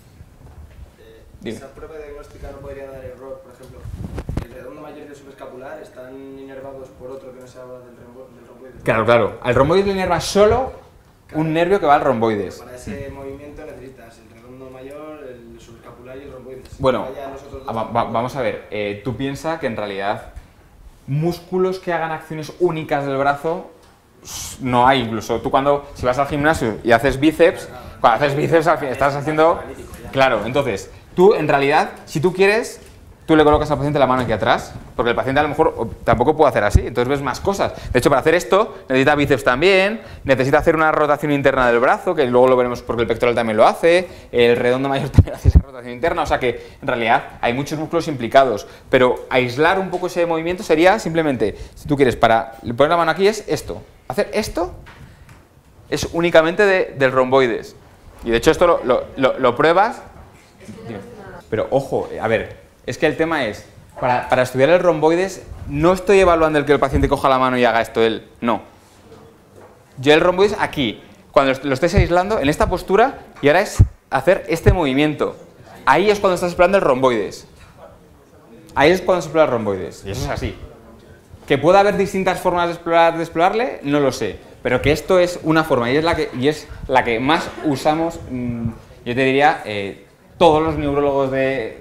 ¿Esa prueba diagnóstica no podría dar error? Por ejemplo, el redondo mayor y el subescapular están inervados por otro que no se habla del romboides. Claro, claro. Al romboides le inerva solo un nervio que va al romboides. Para ese movimiento necesitas el redondo mayor, el subescapular y el romboides. Bueno, Vaya los otros dos vamos a ver. Tú piensas que en realidad músculos que hagan acciones únicas del brazo no hay. Incluso tú si vas al gimnasio y haces bíceps, cuando haces bíceps al fin estás haciendo... Claro, entonces, tú en realidad, si tú quieres, tú le colocas al paciente la mano aquí atrás, porque el paciente a lo mejor tampoco puede hacer así, entonces ves más cosas. De hecho, para hacer esto, necesita bíceps también, necesita hacer una rotación interna del brazo, que luego lo veremos porque el pectoral también lo hace, el redondo mayor también hace esa rotación interna, o sea que en realidad hay muchos músculos implicados, pero aislar un poco ese movimiento sería simplemente, si tú quieres, para poner la mano aquí es esto, hacer esto es únicamente del romboides, y de hecho esto lo pruebas, pero ojo, a ver, es que el tema es, para estudiar el romboides, no estoy evaluando el que el paciente coja la mano y haga esto él, no. Yo el romboides aquí, cuando lo estés aislando, en esta postura, y ahora es hacer este movimiento. Ahí es cuando estás explorando el romboides. Ahí es cuando se explora el romboides, y eso es así. Que pueda haber distintas formas de explorarle, no lo sé, pero que esto es una forma, y es la que más usamos, yo te diría, todos los neurólogos de...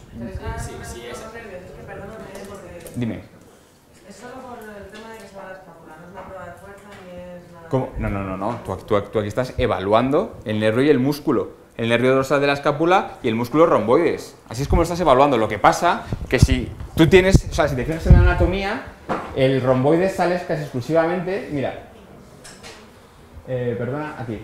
Dime. Es solo por el tema de que se va a la escápula, no es una prueba de fuerza ni es nada. ¿Cómo? No. Tú aquí estás evaluando el nervio y el músculo. El nervio dorsal de la escápula y el músculo romboides. Así es como lo estás evaluando. Lo que pasa que si tú tienes, o sea, si te fijas en la anatomía, el romboides sale casi exclusivamente, mira, perdona, aquí.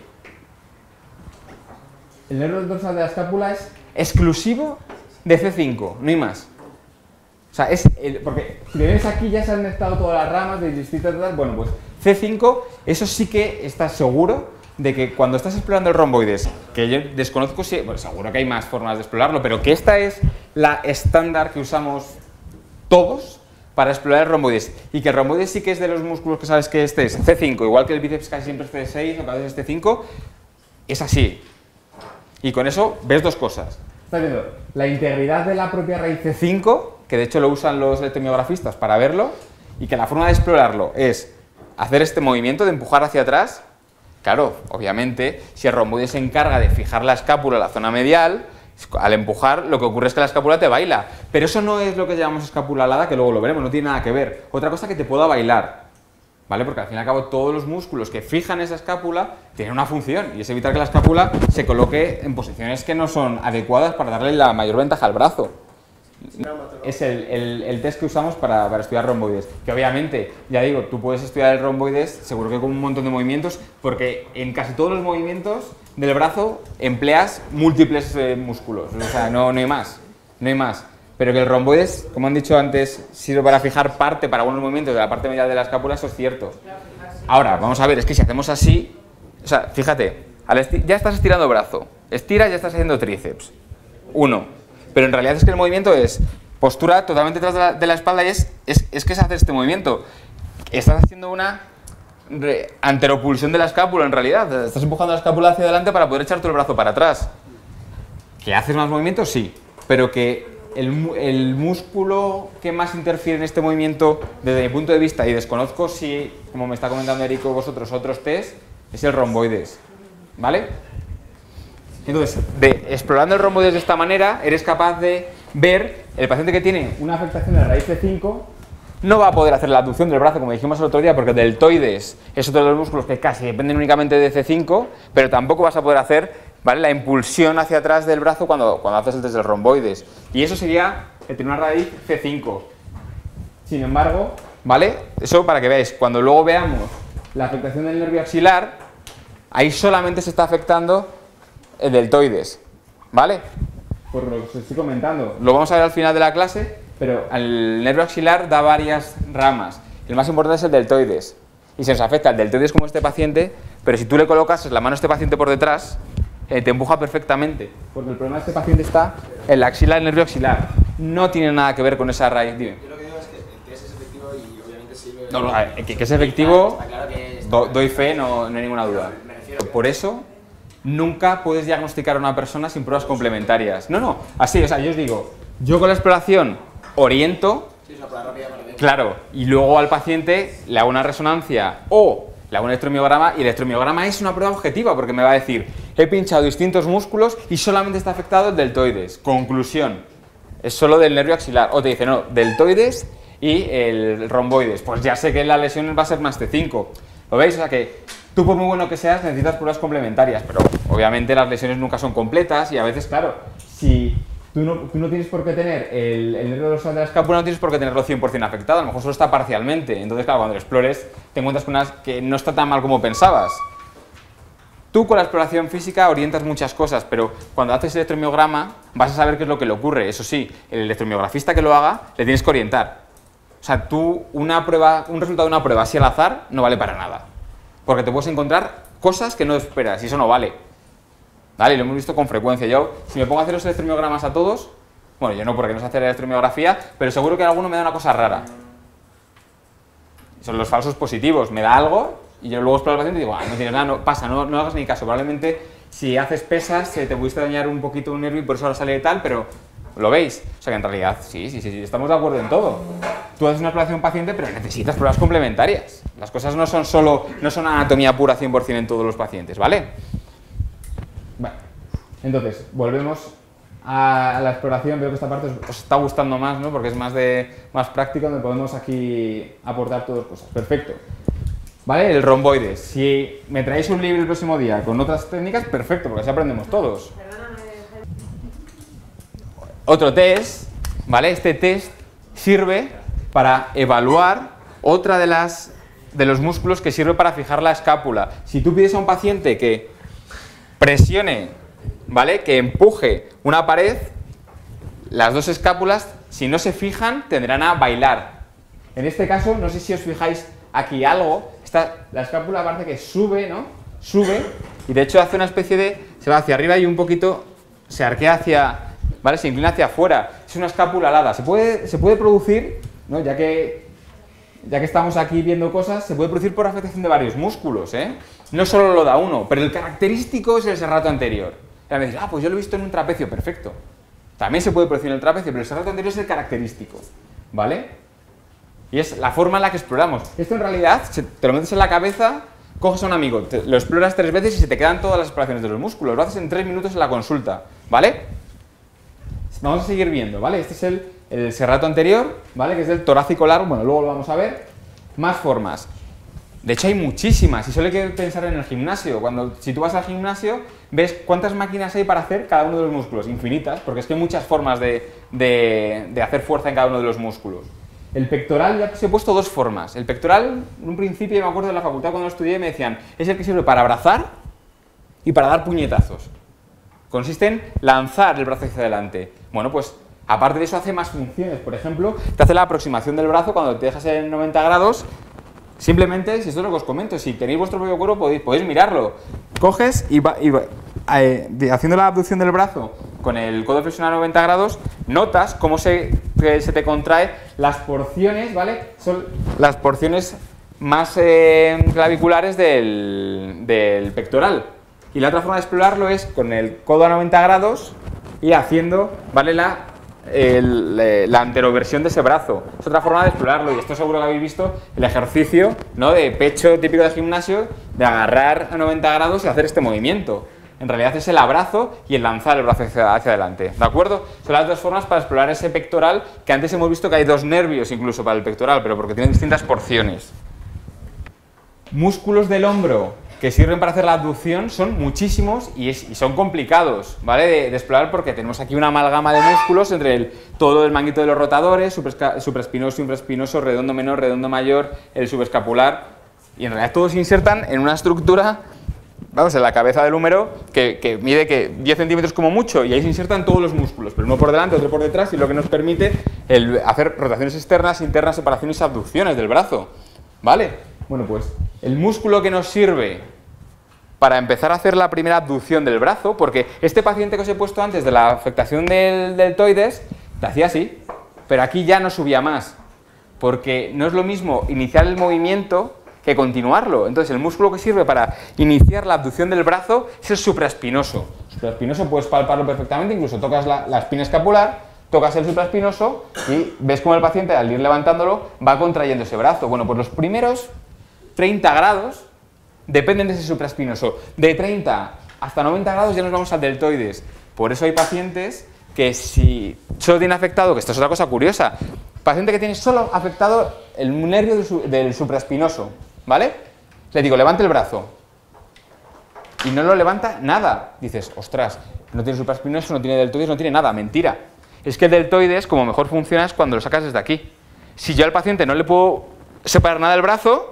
El nervio dorsal de la escápula es exclusivo de C5, no hay más. O sea, porque si vienes aquí ya se han mezclado todas las ramas del distrito de tal. Bueno, pues C5, eso sí que estás seguro de que cuando estás explorando el romboides, que yo desconozco si, bueno, seguro que hay más formas de explorarlo, pero que esta es la estándar que usamos todos para explorar el romboides, y que el romboides sí que es de los músculos que sabes que este es C5, igual que el bíceps casi siempre es C6 o cada vez es C5, es así. Y con eso ves dos cosas. ¿Estás viendo? La integridad de la propia raíz C5, que de hecho lo usan los electromiografistas para verlo, y que la forma de explorarlo es hacer este movimiento de empujar hacia atrás. Claro, obviamente, si el romboides se encarga de fijar la escápula en la zona medial, al empujar lo que ocurre es que la escápula te baila. Pero eso no es lo que llamamos escápula alada, que luego lo veremos, no tiene nada que ver. Otra cosa que te pueda bailar, ¿vale? Porque al fin y al cabo todos los músculos que fijan esa escápula tienen una función, y es evitar que la escápula se coloque en posiciones que no son adecuadas para darle la mayor ventaja al brazo. Es el test que usamos para estudiar romboides, que obviamente, ya digo, tú puedes estudiar el romboides seguro que con un montón de movimientos, porque en casi todos los movimientos del brazo empleas múltiples músculos, o sea, no hay más, pero que el romboides, como han dicho antes, sirve para fijar para algunos movimientos de la parte medial de la escápula, eso es cierto. Ahora, vamos a ver, es que si hacemos así, o sea, fíjate, ya estás estirando el brazo, estiras y ya estás haciendo tríceps, pero en realidad es que el movimiento es postura totalmente detrás de la espalda, y es que es hacer este movimiento. Estás haciendo una anteropulsión de la escápula en realidad, estás empujando la escápula hacia adelante para poder echarte el brazo para atrás. ¿Que haces más movimientos? Sí, pero que el músculo que más interfiere en este movimiento desde mi punto de vista, y desconozco si, como me está comentando Erico, vosotros otros test, es el romboides, ¿vale? Entonces, explorando el romboides de esta manera, eres capaz de ver el paciente que tiene una afectación de la raíz C5 no va a poder hacer la abducción del brazo, como dijimos el otro día, porque el deltoides es otro de los músculos que casi dependen únicamente de C5, pero tampoco vas a poder hacer, ¿vale?, la impulsión hacia atrás del brazo cuando haces el test del romboides. Y eso sería el tener una raíz C5. Sin embargo, ¿vale? Eso para que veáis, cuando luego veamos la afectación del nervio axilar, ahí solamente se está afectando el deltoides, ¿vale? Por lo que os estoy comentando. Lo vamos a ver al final de la clase, pero el nervio axilar da varias ramas. El más importante es el deltoides. Y se nos afecta el deltoides como este paciente, pero si tú le colocas la mano a este paciente por detrás, te empuja perfectamente. Porque el problema de este paciente está en la axila del nervio axilar. No tiene nada que ver con esa raíz. Dime. Yo lo que digo es que el test es efectivo y obviamente sirve... No, a ver, que es efectivo, Está claro que doy fe, no hay ninguna duda. Me refiero que- Por eso, nunca puedes diagnosticar a una persona sin pruebas complementarias. No, así, o sea, yo os digo, yo con la exploración oriento, Sí, es una prueba rápida para ver. claro, y luego al paciente le hago una resonancia o le hago un electromiograma, y el electromiograma es una prueba objetiva porque me va a decir, he pinchado distintos músculos y solamente está afectado el deltoides. Conclusión, es solo del nervio axilar. O te dice, no, deltoides y el romboides. Pues ya sé que la lesión va a ser más T5. ¿Lo veis? O sea que tú, por muy bueno que seas, necesitas pruebas complementarias, pero obviamente las lesiones nunca son completas y a veces, claro, si tú no tienes por qué tener el nervio dorsal de la escápula, no tienes por qué tenerlo 100% afectado, a lo mejor solo está parcialmente. Entonces, claro, cuando lo explores, te encuentras con unas que no está tan mal como pensabas. Tú con la exploración física orientas muchas cosas, pero cuando haces el electromiograma vas a saber qué es lo que le ocurre. Eso sí, el electromiografista que lo haga, le tienes que orientar. O sea, tú un resultado de una prueba así al azar no vale para nada. Porque te puedes encontrar cosas que no esperas y eso no vale. ¿Vale? Lo hemos visto con frecuencia. Yo, si me pongo a hacer los electromiogramas a todos, bueno, yo no porque no sé hacer electromiografía, pero seguro que alguno me da una cosa rara. Son los falsos positivos. Me da algo y yo luego exploro al paciente y digo, no tienes nada, no pasa, no hagas ni caso. Probablemente si haces pesas te pudiste dañar un poquito un nervio y por eso ahora sale de tal, pero ¿lo veis? O sea que en realidad sí, estamos de acuerdo en todo. Tú haces una exploración paciente, pero necesitas pruebas complementarias. Las cosas no son anatomía pura 100% en todos los pacientes, ¿vale? Bueno, entonces, volvemos a la exploración. Veo que esta parte os está gustando más, ¿no? Porque es más práctico, donde podemos aquí aportar todas cosas. Perfecto. ¿Vale? El romboides. Si me traéis un libro el próximo día con otras técnicas, perfecto, porque así aprendemos todos. Otro test, ¿vale? Este test sirve para evaluar otra de los músculos que sirve para fijar la escápula. Si tú pides a un paciente que presione, ¿vale?, que empuje una pared, las dos escápulas, si no se fijan, tendrán a bailar. En este caso, no sé si os fijáis aquí algo, la escápula parece que sube, ¿no? Sube, y de hecho hace una especie de... se va hacia arriba y un poquito se arquea hacia... ¿vale? Se inclina hacia afuera. Es una escápula alada. Se puede producir, ¿no? Ya que estamos aquí viendo cosas, se puede producir por afectación de varios músculos, ¿eh? No solo lo da uno, pero el característico es el serrato anterior. Y me dices, pues yo lo he visto en un trapecio, perfecto. También se puede producir en el trapecio, pero el serrato anterior es el característico, ¿vale? Y es la forma en la que exploramos. Esto en realidad, te lo metes en la cabeza, coges a un amigo, lo exploras 3 veces y se te quedan todas las exploraciones de los músculos. Lo haces en 3 minutos en la consulta, ¿vale? Vamos a seguir viendo, ¿vale? Este es el serrato anterior, ¿vale? Que es del torácico largo, bueno, luego lo vamos a ver. Más formas. De hecho hay muchísimas, y solo hay que pensar en el gimnasio. Si tú vas al gimnasio, ves cuántas máquinas hay para hacer cada uno de los músculos, infinitas, porque es que hay muchas formas de hacer fuerza en cada uno de los músculos. El pectoral, ya se he puesto 2 formas. El pectoral, en un principio, me acuerdo de la facultad cuando lo estudié, me decían, es el que sirve para abrazar y para dar puñetazos. Consiste en lanzar el brazo hacia adelante. Bueno, pues aparte de eso hace más funciones. Por ejemplo, te hace la aproximación del brazo cuando te dejas en 90 grados. Simplemente, si esto es lo que os comento, si tenéis vuestro propio cuerpo podéis mirarlo. Coges y haciendo la abducción del brazo con el codo flexionado a 90 grados, notas cómo se te contrae las porciones, ¿vale? Son las porciones más claviculares del pectoral. Y la otra forma de explorarlo es con el codo a 90 grados y haciendo, ¿vale?, la anteroversión de ese brazo. Es otra forma de explorarlo, y esto seguro que habéis visto el ejercicio, ¿no?, de pecho típico de gimnasio, de agarrar a 90 grados y hacer este movimiento. En realidad es el abrazo y el lanzar el brazo hacia adelante, ¿de acuerdo? Son las dos formas para explorar ese pectoral, que antes hemos visto que hay dos nervios incluso para el pectoral, pero porque tienen distintas porciones. Músculos del hombro que sirven para hacer la abducción son muchísimos y son complicados, ¿vale? De explorar, porque tenemos aquí una amalgama de músculos entre todo el manguito de los rotadores, supraespinoso, infraespinoso, redondo menor, redondo mayor, el subescapular, y en realidad todos se insertan en una estructura, vamos, en la cabeza del húmero que mide 10 centímetros como mucho, y ahí se insertan todos los músculos, pero uno por delante, otro por detrás, y lo que nos permite hacer rotaciones externas, internas, separaciones y abducciones del brazo, ¿vale? Bueno, pues el músculo que nos sirve para empezar a hacer la primera abducción del brazo, porque este paciente que os he puesto antes de la afectación del deltoides, te hacía así, pero aquí ya no subía más, porque no es lo mismo iniciar el movimiento que continuarlo. Entonces el músculo que sirve para iniciar la abducción del brazo es el supraespinoso. Supraespinoso puedes palparlo perfectamente, incluso tocas la espina escapular, tocas el supraespinoso y ves cómo el paciente, al ir levantándolo, va contrayendo ese brazo. Bueno, pues los primeros 30 grados dependen de ese supraespinoso. De 30 hasta 90 grados ya nos vamos al deltoides. Por eso hay pacientes que si solo tiene afectado, que esto es otra cosa curiosa, paciente que tiene solo afectado el nervio del supraespinoso, ¿vale? Le digo, levante el brazo. Y no lo levanta nada. Dices, ostras, no tiene supraespinoso, no tiene deltoides, no tiene nada. Mentira. Es que el deltoides, como mejor funciona, es cuando lo sacas desde aquí. Si yo al paciente no le puedo separar nada del brazo,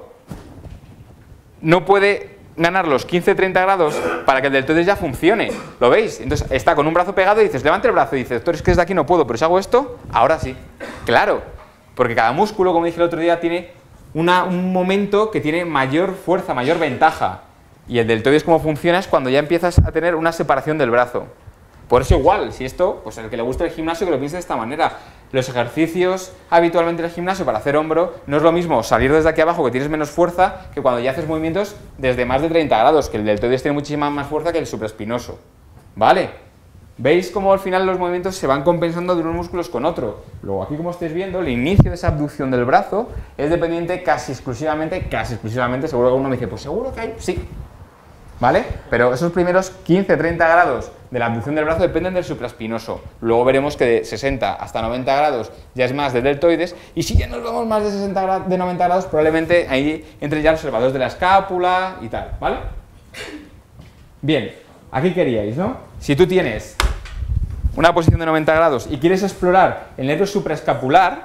no puede ganar los 15-30 grados para que el deltoides ya funcione. ¿Lo veis? Entonces está con un brazo pegado y dices, levante el brazo. Y dice, doctor, es que desde aquí no puedo, pero si hago esto, ahora sí. Claro, porque cada músculo, como dije el otro día, tiene un momento que tiene mayor fuerza, mayor ventaja. Y el deltoides, como funciona, es cuando ya empiezas a tener una separación del brazo. Por eso igual, si esto, pues el que le gusta el gimnasio que lo piense de esta manera. Los ejercicios habitualmente en el gimnasio para hacer hombro no es lo mismo salir desde aquí abajo, que tienes menos fuerza, que cuando ya haces movimientos desde más de 30 grados, que el deltoides tiene muchísima más fuerza que el supraespinoso. ¿Vale? ¿Veis cómo al final los movimientos se van compensando de unos músculos con otro? Luego aquí, como estáis viendo, el inicio de esa abducción del brazo es dependiente casi exclusivamente, seguro que alguno me dice, pues seguro que hay, sí. ¿Vale? Pero esos primeros 15-30 grados de la abducción del brazo dependen del supraespinoso. Luego veremos que de 60 hasta 90 grados ya es más de deltoides, y si ya nos vamos más de 90 grados, probablemente ahí entren ya los elevadores de la escápula y tal, ¿vale? Bien, aquí queríais, ¿no? Si tú tienes una posición de 90 grados y quieres explorar el nervio supraescapular,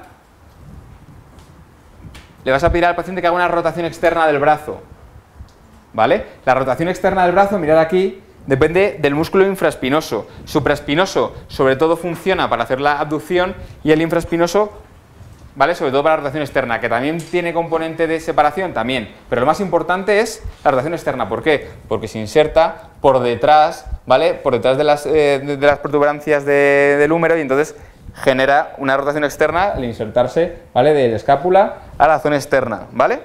le vas a pedir al paciente que haga una rotación externa del brazo. ¿Vale? La rotación externa del brazo, mirad aquí, depende del músculo infraespinoso. Supraespinoso, sobre todo, funciona para hacer la abducción, y el infraespinoso, ¿vale? Sobre todo para la rotación externa, que también tiene componente de separación, también. Pero lo más importante es la rotación externa. ¿Por qué? Porque se inserta por detrás, ¿vale? Por detrás de las protuberancias del húmero, y entonces genera una rotación externa al insertarse, ¿vale? De la escápula a la zona externa, ¿vale?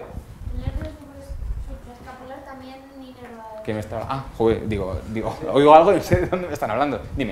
¿Qué me está? Ah, joder, digo, oigo algo y no sé de dónde me están hablando. Dime.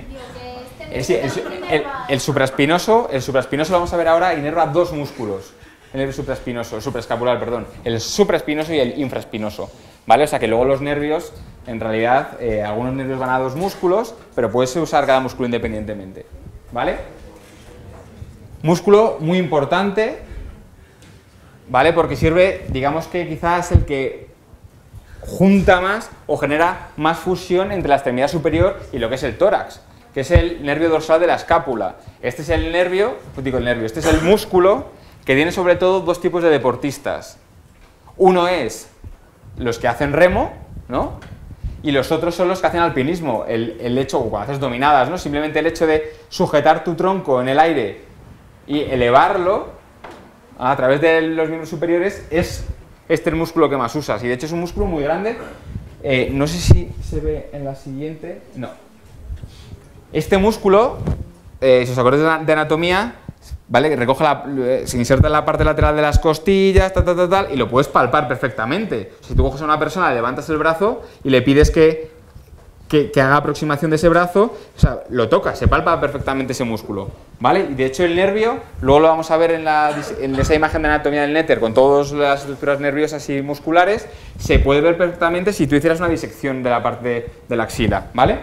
El supraespinoso lo vamos a ver ahora, inerva dos músculos. El nervio supraespinoso, el supraescapular, perdón. El supraespinoso y el infraespinoso. ¿Vale? O sea que luego los nervios, en realidad, algunos nervios van a dos músculos, pero puedes usar cada músculo independientemente. ¿Vale? Músculo muy importante, ¿vale? Porque sirve, digamos que quizás el que junta más o genera más fusión entre la extremidad superior y lo que es el tórax, que es el nervio dorsal de la escápula. Este es el nervio, este es el músculo que tiene sobre todo dos tipos de deportistas. Uno es los que hacen remo, ¿no? Y los otros son los que hacen alpinismo. El hecho, cuando haces dominadas, ¿no? Simplemente el hecho de sujetar tu tronco en el aire y elevarlo a través de los miembros superiores es este el músculo que más usas, y de hecho es un músculo muy grande. No sé si se ve en la siguiente. No. Este músculo, si os acordáis de anatomía, ¿vale? Que recoge se inserta en la parte lateral de las costillas, y lo puedes palpar perfectamente. Si tú coges a una persona, le levantas el brazo y le pides que que haga aproximación de ese brazo, o sea, lo toca, se palpa perfectamente ese músculo, ¿vale? Y de hecho el nervio, luego lo vamos a ver en esa imagen de anatomía del néter con todas las estructuras nerviosas y musculares, se puede ver perfectamente si tú hicieras una disección de la parte de la axila, ¿vale?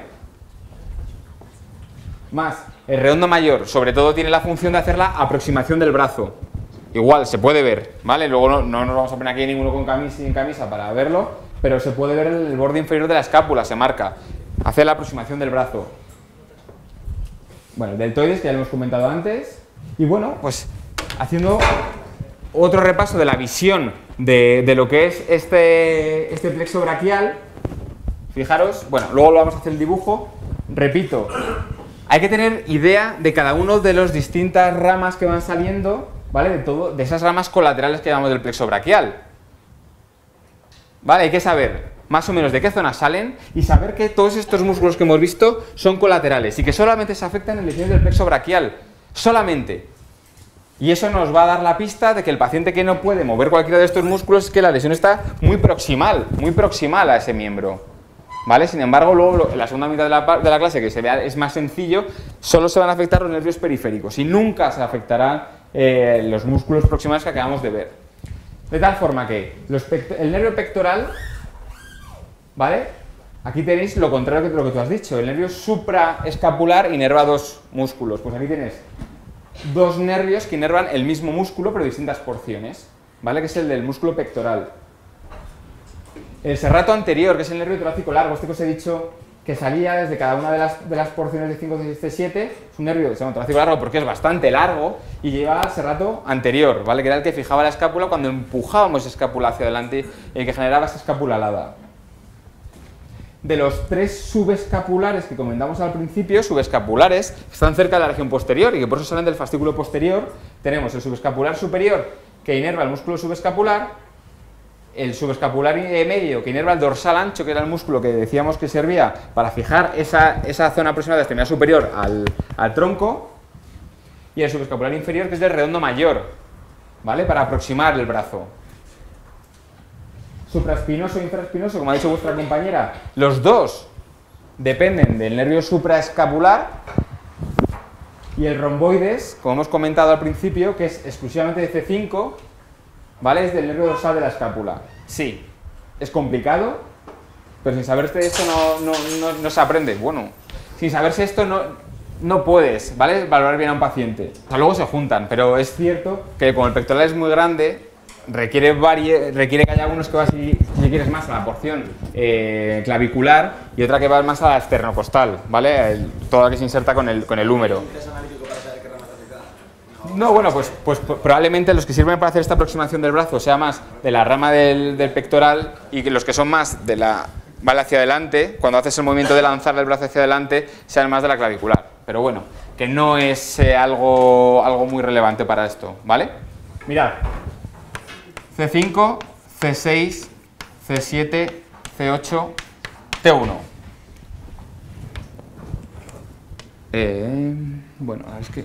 Más, el redondo mayor, sobre todo tiene la función de hacer la aproximación del brazo. Igual, se puede ver, ¿vale? Luego no nos vamos a poner aquí ninguno con camisa, sin camisa para verlo, pero se puede ver el borde inferior de la escápula, se marca. Hace la aproximación del brazo. Bueno, el deltoides, que ya lo hemos comentado antes. Y bueno, pues haciendo otro repaso de la visión de lo que es este plexo braquial. Fijaros, bueno, luego lo vamos a hacer el dibujo. Repito, hay que tener idea de cada uno de las distintas ramas que van saliendo, ¿vale? De esas ramas colaterales que llamamos del plexo braquial. ¿Vale? Hay que saber más o menos de qué zonas salen y saber que todos estos músculos que hemos visto son colaterales y que solamente se afectan en lesiones del plexo braquial. Solamente. Y eso nos va a dar la pista de que el paciente que no puede mover cualquiera de estos músculos es que la lesión está muy proximal a ese miembro. ¿Vale? Sin embargo, luego en la segunda mitad de la clase, que se vea es más sencillo, solo se van a afectar los nervios periféricos y nunca se afectarán los músculos proximales que acabamos de ver. De tal forma que el nervio pectoral, ¿vale? Aquí tenéis lo contrario de lo que tú has dicho, el nervio supraescapular inerva dos músculos. Pues aquí tienes dos nervios que inervan el mismo músculo pero distintas porciones, ¿vale? Que es el del músculo pectoral. El serrato anterior, que es el nervio torácico largo, este que os he dicho que salía desde cada una de las porciones de 5, 6, C7, es un nervio que se llama torácico largo porque es bastante largo y lleva el serrato anterior, ¿vale? Que era el que fijaba la escápula cuando empujábamos esa escápula hacia adelante y el que generaba esa escápula alada. De los tres subescapulares que comentamos al principio, subescapulares, que están cerca de la región posterior y que por eso salen del fascículo posterior, tenemos el subescapular superior que inerva el músculo subescapular, el subescapular medio que inerva el dorsal ancho, que era el músculo que decíamos que servía para fijar esa zona aproximada de extremidad superior al tronco, y el subescapular inferior, que es del redondo mayor, ¿vale? Para aproximar el brazo. Supraespinoso e infraespinoso, como ha dicho vuestra compañera, los dos dependen del nervio supraescapular, y el romboides, como hemos comentado al principio, que es exclusivamente de C5, ¿vale? Es del nervio dorsal de la escápula. Sí, es complicado, pero sin saberse esto no se aprende. Bueno, sin saberse esto no puedes, ¿vale? Valorar bien a un paciente. O sea, luego se juntan, pero es cierto que como el pectoral es muy grande, requiere que haya algunos que va, si quieres, más a la porción clavicular y otra que va más a la esternocostal, ¿vale? Toda la que se inserta con el húmero. No, bueno, pues probablemente los que sirven para hacer esta aproximación del brazo sea más de la rama del pectoral y que los que son más de la vale hacia adelante, cuando haces el movimiento de lanzar el brazo hacia adelante, sean más de la clavicular. Pero bueno, que no es algo muy relevante para esto, ¿vale? Mirad, C5, C6, C7, C8, T1. Bueno, es que...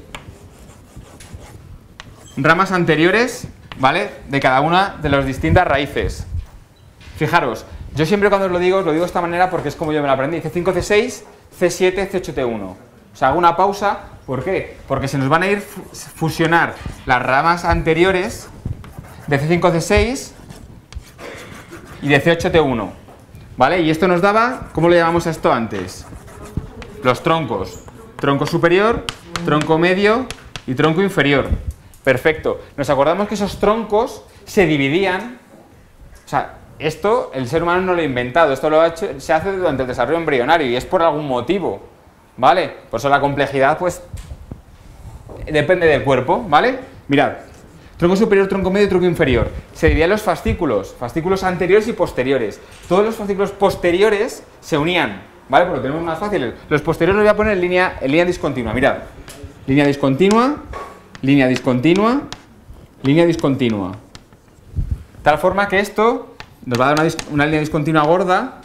ramas anteriores, ¿vale? De cada una de las distintas raíces. Fijaros, yo siempre cuando os lo digo de esta manera porque es como yo me lo aprendí. C5, C6, C7, C8, T1. O sea, hago una pausa. ¿Por qué? Porque se nos van a ir fusionar las ramas anteriores de C5, C6 y de C8, T1. ¿Vale? Y esto nos daba, ¿cómo le llamamos a esto antes? Los troncos. Tronco superior, tronco medio y tronco inferior. Perfecto. Nos acordamos que esos troncos se dividían. O sea, esto el ser humano no lo ha inventado, esto se hace durante el desarrollo embrionario y es por algún motivo, ¿vale? Por eso la complejidad, pues, depende del cuerpo, ¿vale? Mirad, tronco superior, tronco medio y tronco inferior. Se dividían los fascículos anteriores y posteriores. Todos los fascículos posteriores se unían, ¿vale? Porque lo tenemos más fácil. Los posteriores los voy a poner en línea discontinua, mirad. Línea discontinua, línea discontinua, línea discontinua. Tal forma que esto nos va a dar una línea discontinua gorda,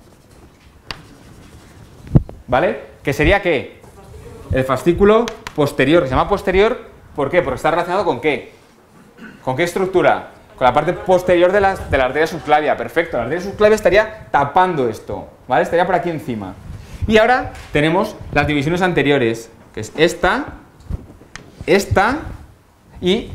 ¿vale? Que sería ¿qué? El fascículo posterior, que se llama posterior, ¿por qué? Porque está relacionado con ¿qué? ¿Con qué estructura? Con la parte posterior de la arteria subclavia, perfecto. La arteria subclavia estaría tapando esto, ¿vale? Estaría por aquí encima. Y ahora tenemos las divisiones anteriores, que es esta y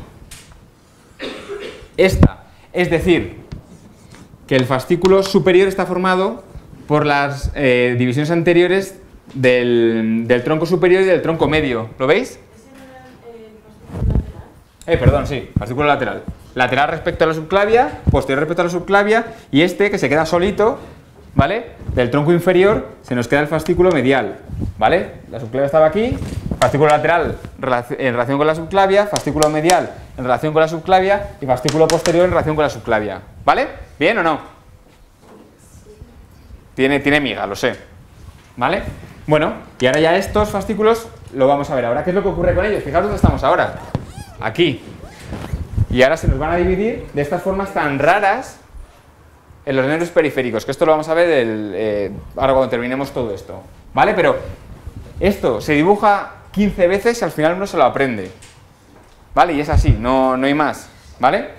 esta. Es decir, que el fascículo superior está formado por las divisiones anteriores del tronco superior y del tronco medio. ¿Lo veis? ¿Ese no era el fascículo lateral? Perdón, sí, fascículo lateral. Lateral respecto a la subclavia, posterior respecto a la subclavia, y este que se queda solito, ¿vale? Del tronco inferior se nos queda el fascículo medial, ¿vale? La subclavia estaba aquí, fascículo lateral en relación con la subclavia, fascículo medial en relación con la subclavia y fascículo posterior en relación con la subclavia, ¿vale? ¿Bien o no? Tiene miga, lo sé, ¿vale? Bueno, y ahora ya estos fascículos lo vamos a ver. Ahora, ¿qué es lo que ocurre con ellos? Fijaos dónde estamos ahora, aquí. Y ahora se nos van a dividir de estas formas tan raras en los nervios periféricos, que esto lo vamos a ver ahora cuando terminemos todo esto, ¿vale? Pero esto se dibuja 15 veces y al final uno se lo aprende, ¿vale? Y es así, no hay más, ¿vale?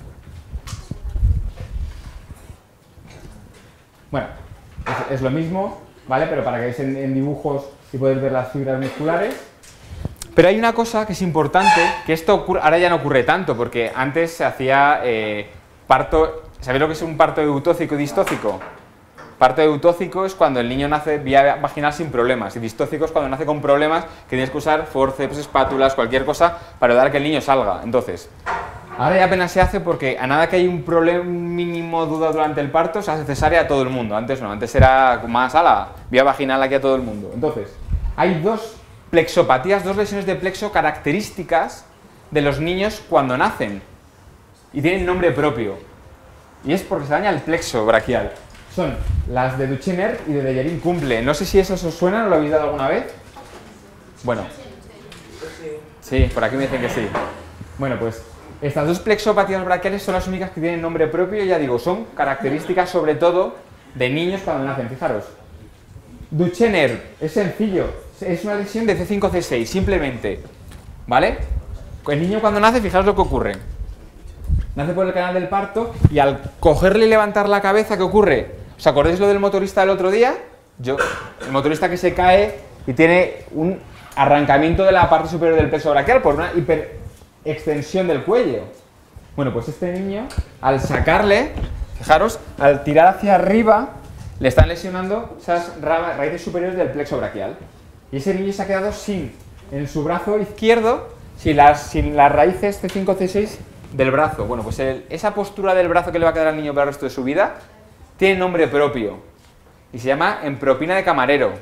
Bueno, es lo mismo, ¿vale? Pero para que veáis en dibujos y podáis ver las fibras musculares. Pero hay una cosa que es importante, que esto ahora ya no ocurre tanto, porque antes se hacía parto. ¿Sabéis lo que es un parto eutócico y distócico? Parto eutócico es cuando el niño nace vía vaginal sin problemas, y distócico es cuando nace con problemas que tienes que usar forceps, espátulas, cualquier cosa para ayudar a que el niño salga. Entonces, ahora ya apenas se hace porque a nada que hay un problema, un mínimo duda durante el parto, se hace cesárea a todo el mundo. Antes no, antes era más vía vaginal aquí a todo el mundo. Entonces, hay dos plexopatías, dos lesiones de plexo características de los niños cuando nacen y tienen nombre propio, y es porque se daña el plexo braquial. Son las de Duchenne y de Dejerin-Kumple. No sé si eso os suena, ¿no lo habéis dado alguna vez? Bueno, sí, por aquí me dicen que sí. Bueno, pues estas dos plexopatías braquiales son las únicas que tienen nombre propio, y ya digo, son características sobre todo de niños cuando nacen. Fijaros, Duchenne es sencillo. Es una lesión de C5-C6, simplemente, ¿vale? El niño cuando nace, fijaos lo que ocurre. Nace por el canal del parto y al cogerle y levantar la cabeza, ¿qué ocurre? ¿Os acordáis lo del motorista del otro día? El motorista que se cae y tiene un arrancamiento de la parte superior del plexo braquial por una hiperextensión del cuello. Bueno, pues este niño, al sacarle, fijaros, al tirar hacia arriba, le están lesionando esas raíces superiores del plexo braquial. Y ese niño se ha quedado en su brazo izquierdo, sin las raíces C5, C6 del brazo. Bueno, pues esa postura del brazo que le va a quedar al niño para el resto de su vida tiene nombre propio y se llama empropina de camarero.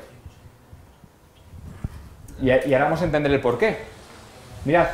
Y ahora vamos a entender el porqué. Mirad.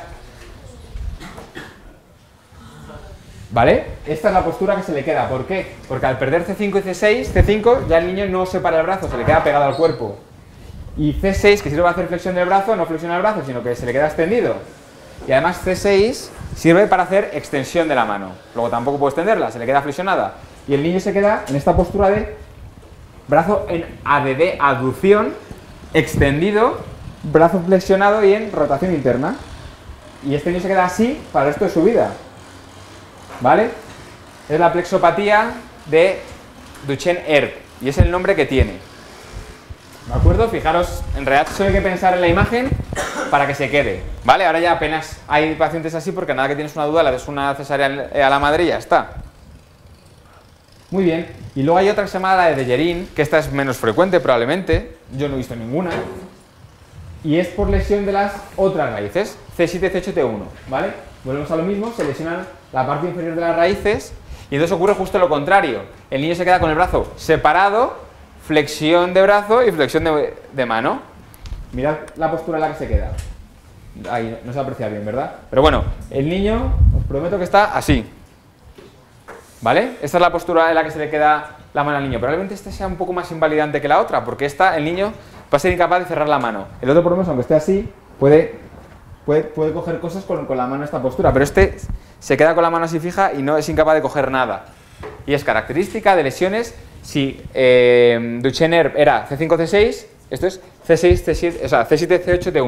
¿Vale? Esta es la postura que se le queda. ¿Por qué? Porque al perder C5 y C6, C5 ya el niño no separa el brazo, se le queda pegado al cuerpo. Y C6, que sirve para hacer flexión del brazo, no flexiona el brazo, sino que se le queda extendido. Y además C6 sirve para hacer extensión de la mano. Luego tampoco puede extenderla, se le queda flexionada. Y el niño se queda en esta postura de brazo en ADD, aducción, extendido, brazo flexionado y en rotación interna. Y este niño se queda así para el resto de su vida, ¿vale? Es la plexopatía de Duchenne y es el nombre que tiene. ¿De acuerdo? Fijaros, en realidad solo hay que pensar en la imagen para que se quede, ¿vale? Ahora ya apenas hay pacientes así porque nada que tienes una duda, le das una cesárea a la madre y ya está. Muy bien. Y luego hay otra que se llama la de Dejerin, que esta es menos frecuente probablemente, yo no he visto ninguna, y es por lesión de las otras raíces, C7, C8, T1, ¿vale? Volvemos a lo mismo, se lesionan la parte inferior de las raíces y entonces ocurre justo lo contrario. El niño se queda con el brazo separado, flexión de brazo y flexión de mano. Mirad la postura en la que se queda. Ahí no se aprecia bien, ¿verdad? Pero bueno, el niño, os prometo que está así, ¿vale? Esta es la postura en la que se le queda la mano al niño. Probablemente esta sea un poco más invalidante que la otra, porque el niño va a ser incapaz de cerrar la mano. El otro, por lo menos, aunque esté así, puede coger cosas con la mano en esta postura, pero este se queda con la mano así fija y no es incapaz de coger nada. Y es característica de lesiones. Si Duchenne era C5, C6, esto es C6, C7, o sea, C7, C8, T1.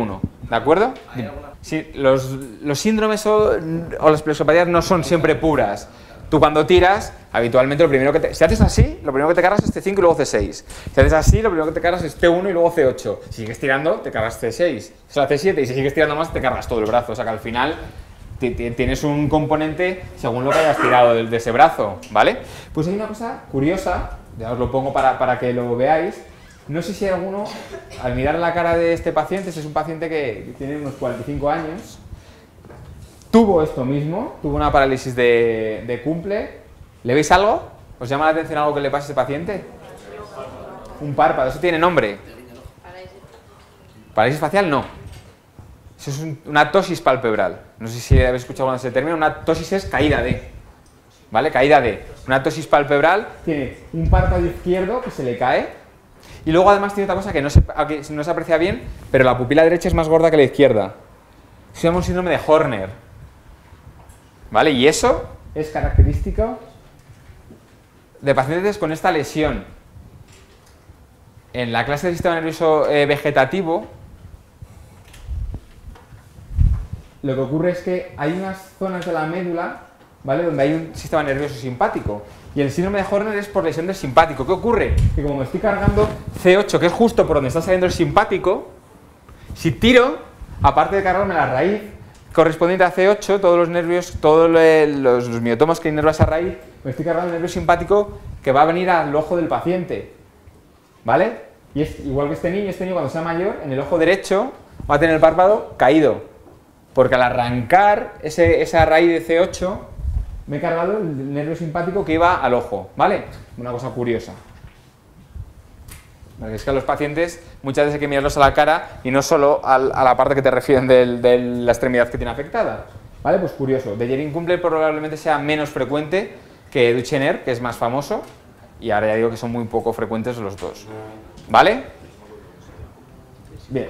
¿De acuerdo? Sí, los síndromes o las plexopatías no son siempre puras. Tú cuando tiras, habitualmente lo primero que si haces así, lo primero que te cargas es C5 y luego C6. Si haces así, lo primero que te cargas es C1 y luego C8. Si sigues tirando, te cargas C6, o sea, C7, y si sigues tirando más, te cargas todo el brazo. O sea que al final tienes un componente según lo que hayas tirado de ese brazo, ¿vale? Pues hay una cosa curiosa, ya os lo pongo para que lo veáis. No sé si hay alguno, al mirar la cara de este paciente, este es un paciente que tiene unos 45 años, tuvo esto mismo, tuvo una parálisis de cumple. ¿Le veis algo? ¿Os llama la atención algo que le pasa a este paciente? Un párpado, eso tiene nombre. Parálisis facial no. Eso es una tosis palpebral. No sé si habéis escuchado alguna vez ese término. Una tosis es caída de. ¿Vale? Caída de. Una tosis palpebral tiene un párpado izquierdo que se le cae. Y luego además tiene otra cosa que no se aprecia bien, pero la pupila derecha es más gorda que la izquierda. Se llama un síndrome de Horner. ¿Vale? Y eso es característico de pacientes con esta lesión. En la clase del sistema nervioso vegetativo, lo que ocurre es que hay unas zonas de la médula, ¿vale?, donde hay un sistema nervioso simpático. Y el síndrome de Horner es por lesión del simpático. ¿Qué ocurre? Que como me estoy cargando C8, que es justo por donde está saliendo el simpático, si tiro, aparte de cargarme la raíz correspondiente a C8, todos los nervios, todos los miotomas que inerva esa raíz, me estoy cargando el nervio simpático que va a venir al ojo del paciente. ¿Vale? Y es igual que este niño cuando sea mayor, en el ojo derecho va a tener el párpado caído. Porque al arrancar esa raíz de C8, me he cargado el nervio simpático que iba al ojo, ¿vale? Una cosa curiosa. Porque es que a los pacientes muchas veces hay que mirarlos a la cara y no solo a la parte que te refieren de la extremidad que tiene afectada. ¿Vale? Pues curioso. Dejer-Incumple probablemente sea menos frecuente que Duchenne, que es más famoso, y ahora ya digo que son muy poco frecuentes los dos. ¿Vale? Bien.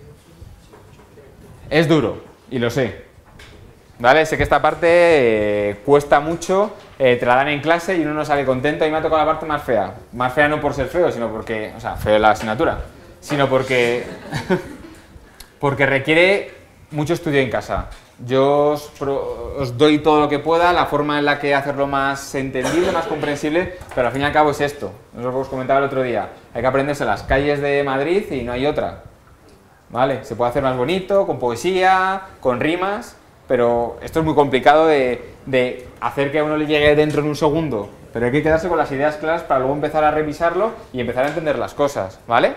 Es duro, y lo sé. ¿Vale? Sé que esta parte cuesta mucho, te la dan en clase y uno no sale contento. Y me ha tocado la parte más fea. Más fea no por ser feo, sino porque... O sea, feo la asignatura. Sino porque... porque requiere mucho estudio en casa. Yo os doy todo lo que pueda, la forma en la que hacerlo más entendible, más comprensible, pero al fin y al cabo es esto. Es lo que os comentaba el otro día. Hay que aprenderse las calles de Madrid y no hay otra. ¿Vale? Se puede hacer más bonito, con poesía, con rimas... Pero esto es muy complicado de hacer que a uno le llegue dentro en un segundo. Pero hay que quedarse con las ideas claras para luego empezar a revisarlo y empezar a entender las cosas, ¿vale?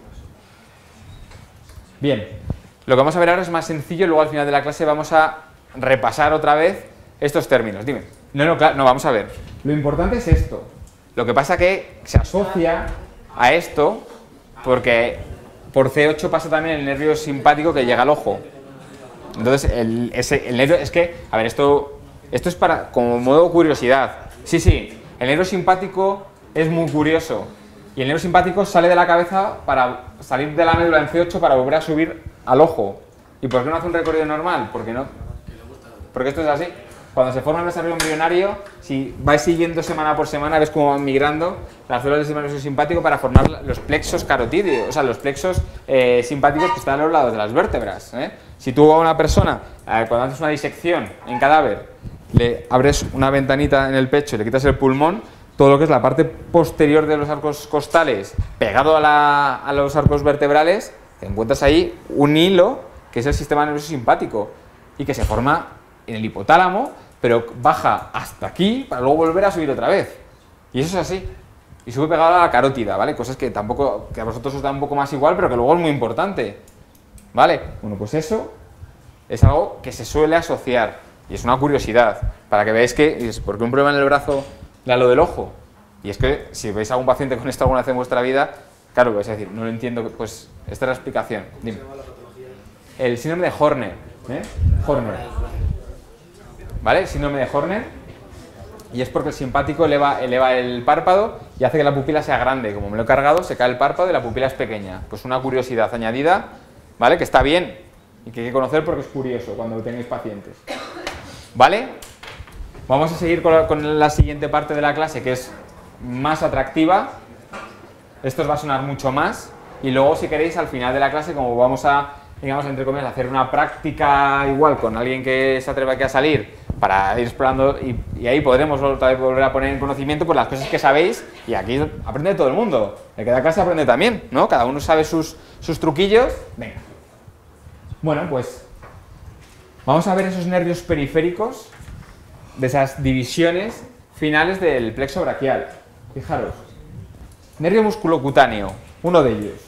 Bien, lo que vamos a ver ahora es más sencillo y luego al final de la clase vamos a repasar otra vez estos términos. Dime. No, vamos a ver. Lo importante es esto. Lo que pasa que se asocia a esto porque por C8 pasa también el nervio simpático que llega al ojo. Entonces, el nervio, es que, a ver, esto es para, como modo curiosidad. Sí, el nervio simpático es muy curioso. Y el nervio simpático sale de la cabeza para salir de la médula en C8 para volver a subir al ojo. ¿Y por qué no hace un recorrido normal? Porque esto es así. Cuando se forma el desarrollo embrionario, si vais siguiendo semana por semana, ves cómo van migrando las células del sistema nervioso simpático para formar los plexos carotídeos, o sea, los plexos simpáticos que están a los lados de las vértebras. Si tú a una persona, cuando haces una disección en cadáver, le abres una ventanita en el pecho y le quitas el pulmón, todo lo que es la parte posterior de los arcos costales pegado a los arcos vertebrales, te encuentras ahí un hilo que es el sistema nervioso simpático y que se forma en el hipotálamo, pero baja hasta aquí para luego volver a subir otra vez. Y eso es así. Y sube pegado a la carótida, ¿vale? Cosas que tampoco, que a vosotros os da un poco más igual, pero que luego es muy importante. ¿Vale? Bueno, pues eso es algo que se suele asociar. Y es una curiosidad, para que veáis que, ¿por qué un problema en el brazo da lo del ojo? Y es que si veis a algún paciente con esto alguna vez en vuestra vida, claro, vais a decir, no lo entiendo, pues esta es la explicación. Dime. El síndrome de Horner. Horner. ¿Vale? Síndrome de Horner. Y es porque el simpático eleva el párpado y hace que la pupila sea grande. Como me lo he cargado, se cae el párpado y la pupila es pequeña. Pues una curiosidad añadida, ¿vale? Que está bien y que hay que conocer porque es curioso cuando tenéis pacientes. ¿Vale? Vamos a seguir con la siguiente parte de la clase, que es más atractiva. Esto os va a sonar mucho más. Y luego, si queréis, al final de la clase, como vamos a digamos, entre comillas, hacer una práctica igual con alguien que se atreva aquí a salir para ir explorando y ahí podremos otra vez volver a poner en conocimiento pues, las cosas que sabéis y aquí aprende todo el mundo. El que da clase aprende también, ¿no? Cada uno sabe sus truquillos. Venga. Bueno, pues vamos a ver esos nervios periféricos de esas divisiones finales del plexo braquial. Fijaros. Nervio musculocutáneo, uno de ellos.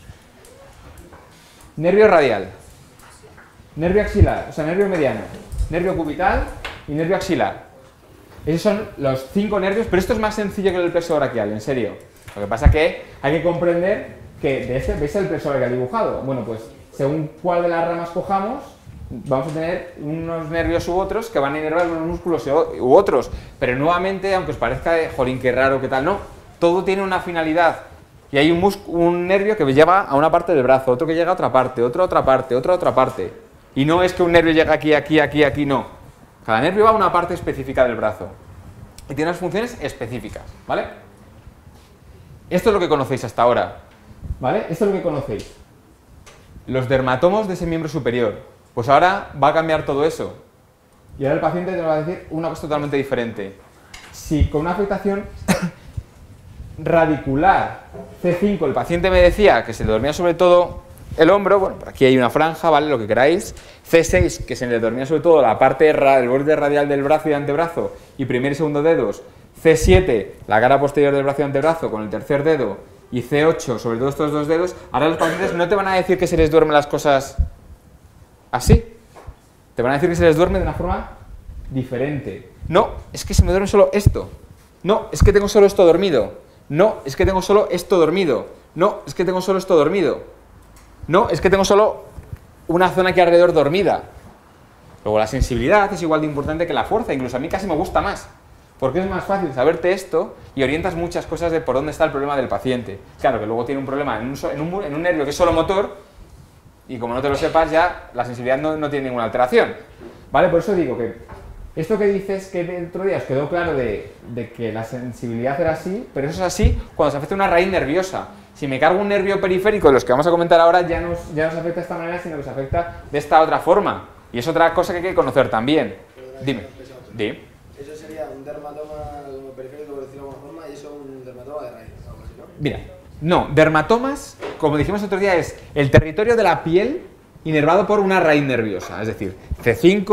Nervio radial. Nervio axilar, o sea, nervio mediano. Nervio cubital y nervio axilar. Esos son los 5 nervios, pero esto es más sencillo que el plexo braquial, en serio. Lo que pasa es que hay que comprender que de este, ¿veis el plexo braquial dibujado? Bueno, pues según cuál de las ramas cojamos, vamos a tener unos nervios u otros que van a inervar unos músculos u otros. Pero nuevamente, aunque os parezca de, jolín, qué raro, qué tal, no. Todo tiene una finalidad. Y hay un nervio que lleva a una parte del brazo, otro que llega a otra parte, otro a otra parte, otro a otra parte. Y no es que un nervio llegue aquí, aquí, aquí, aquí, no. Cada nervio va a una parte específica del brazo. Y tiene unas funciones específicas, ¿vale? Esto es lo que conocéis hasta ahora, ¿vale? Esto es lo que conocéis. Los dermatomos de ese miembro superior. Pues ahora va a cambiar todo eso. Y ahora el paciente te va a decir una cosa totalmente diferente. Si con una afectación radicular C5 el paciente me decía que se le dormía sobre todo el hombro, bueno, por aquí hay una franja, ¿vale? Lo que queráis. C6, que se le dormía sobre todo la parte del borde radial del brazo y antebrazo y primer y segundo dedos. C7, la cara posterior del brazo y antebrazo con el tercer dedo. Y C8, sobre todo estos dos dedos. Ahora los pacientes no te van a decir que se les duermen las cosas así. Te van a decir que se les duerme de una forma diferente. No, es que se me duerme solo esto. No, es que tengo solo esto dormido. No, es que tengo solo esto dormido. No, es que tengo solo esto dormido. No, es que tengo solo una zona aquí alrededor dormida. Luego la sensibilidad es igual de importante que la fuerza, incluso a mí casi me gusta más, porque es más fácil saberte esto y orientas muchas cosas de por dónde está el problema del paciente. Claro que luego tiene un problema en un nervio que es solo motor y como no te lo sepas ya la sensibilidad no tiene ninguna alteración. ¿Vale? Por eso digo que esto que dices que el otro día os quedó claro de que la sensibilidad era así, pero eso es así cuando se afecta una raíz nerviosa. Si me cargo un nervio periférico, de los que vamos a comentar ahora, ya no se afecta de esta manera, sino que se afecta de esta otra forma. Y es otra cosa que hay que conocer también. Dime. Dime. Eso sería un dermatoma periférico, por decirlo de alguna forma, y eso un dermatoma de raíz, algo así, ¿no? Mira, no, dermatomas, como dijimos el otro día, es el territorio de la piel inervado por una raíz nerviosa, es decir, C5,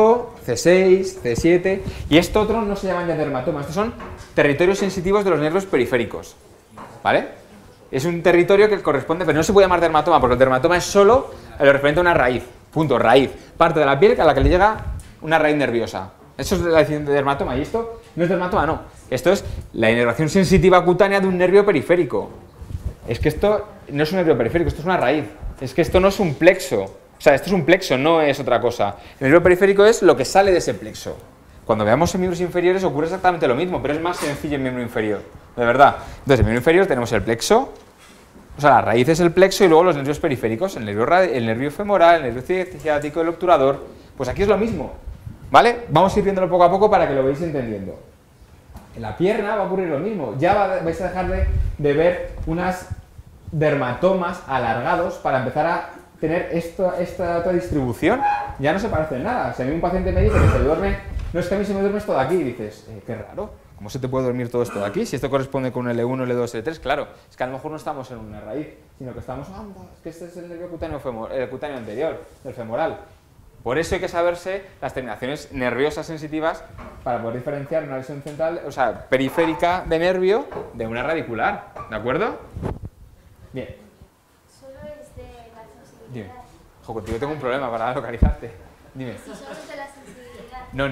C6, C7, y esto otro no se llaman ya dermatomas, estos son territorios sensitivos de los nervios periféricos, ¿vale? Es un territorio que corresponde, pero no se puede llamar dermatoma, porque el dermatoma es solo lo referente a una raíz, punto, raíz, parte de la piel a la que le llega una raíz nerviosa. Eso es la definición de dermatoma, y esto no es dermatoma, no, esto es la inervación sensitiva cutánea de un nervio periférico. Es que esto no es un nervio periférico, esto es una raíz, es que esto no es un plexo, o sea, esto es un plexo, no es otra cosa. El nervio periférico es lo que sale de ese plexo. Cuando veamos en miembros inferiores ocurre exactamente lo mismo, pero es más sencillo en miembro inferior, de verdad. Entonces, en miembro inferior tenemos el plexo, o sea, la raíz es el plexo y luego los nervios periféricos, el nervio femoral, el nervio ciático, el obturador. Pues aquí es lo mismo, ¿vale? Vamos a ir viéndolo poco a poco para que lo veáis entendiendo. En la pierna va a ocurrir lo mismo, ya vais a dejar de ver unas dermatomas alargados para empezar a tener esta otra distribución. Ya no se parece en nada. Si a mí un paciente me dice que se duerme, no es que a mí se me duerme esto de aquí, y dices, qué raro, ¿cómo se te puede dormir todo esto de aquí? Si esto corresponde con L1, L2, L3, claro, es que a lo mejor no estamos en una raíz, sino que estamos, es que este es el nervio cutáneo anterior, del femoral. Por eso hay que saberse las terminaciones nerviosas sensitivas para poder diferenciar una lesión central, o sea, periférica de nervio de una radicular, ¿de acuerdo? Bien. Solo es de la sensibilidad. Dime. Jo, contigo tengo un problema para localizarte. Dime. Si solo es de la sensibilidad. No.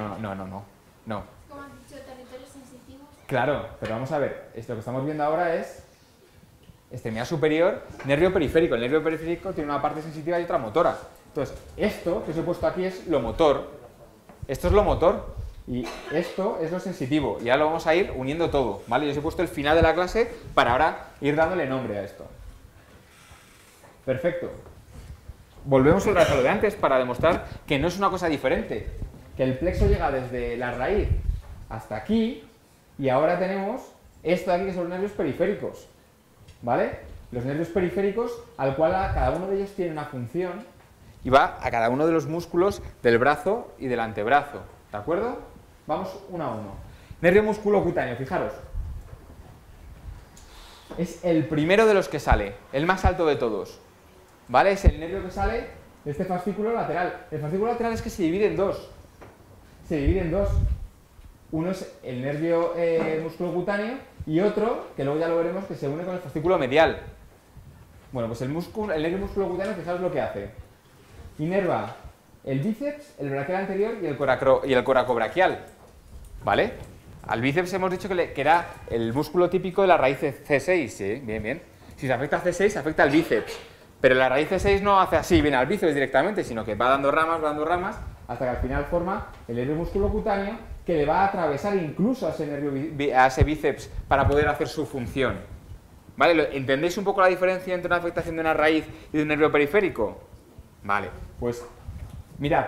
Como has dicho, territorios sensitivos. Claro, pero vamos a ver, esto que estamos viendo ahora es extremidad superior, nervio periférico. El nervio periférico tiene una parte sensitiva y otra motora. Entonces, esto que os he puesto aquí es lo motor, esto es lo motor y esto es lo sensitivo. Y ahora lo vamos a ir uniendo todo, ¿vale? Yo os he puesto el final de la clase para ahora ir dándole nombre a esto. Perfecto. Volvemos otra vez a lo de antes para demostrar que no es una cosa diferente, que el plexo llega desde la raíz hasta aquí y ahora tenemos esto de aquí que son los nervios periféricos, ¿vale? Los nervios periféricos al cual cada uno de ellos tiene una función y va a cada uno de los músculos del brazo y del antebrazo. ¿De acuerdo? Vamos uno a uno. Nervio musculocutáneo, fijaros. Es el primero de los que sale, el más alto de todos. ¿Vale? Es el nervio que sale de este fascículo lateral. El fascículo lateral es que se divide en dos. Se divide en dos. Uno es el nervio musculocutáneo y otro, que luego ya lo veremos, que se une con el fascículo medial. Bueno, pues el nervio musculocutáneo, fijaros lo que hace. Inerva el bíceps, el braquial anterior y el coracobraquial. ¿Vale? Al bíceps hemos dicho que era el músculo típico de la raíz de C6, ¿sí? Bien, bien. Si se afecta a C6, se afecta al bíceps. Pero la raíz C6 no hace así, viene al bíceps directamente, sino que va dando ramas, hasta que al final forma el nervio musculocutáneo que le va a atravesar incluso a ese bíceps para poder hacer su función. ¿Vale? ¿Entendéis un poco la diferencia entre una afectación de una raíz y de un nervio periférico? Vale, pues mirad.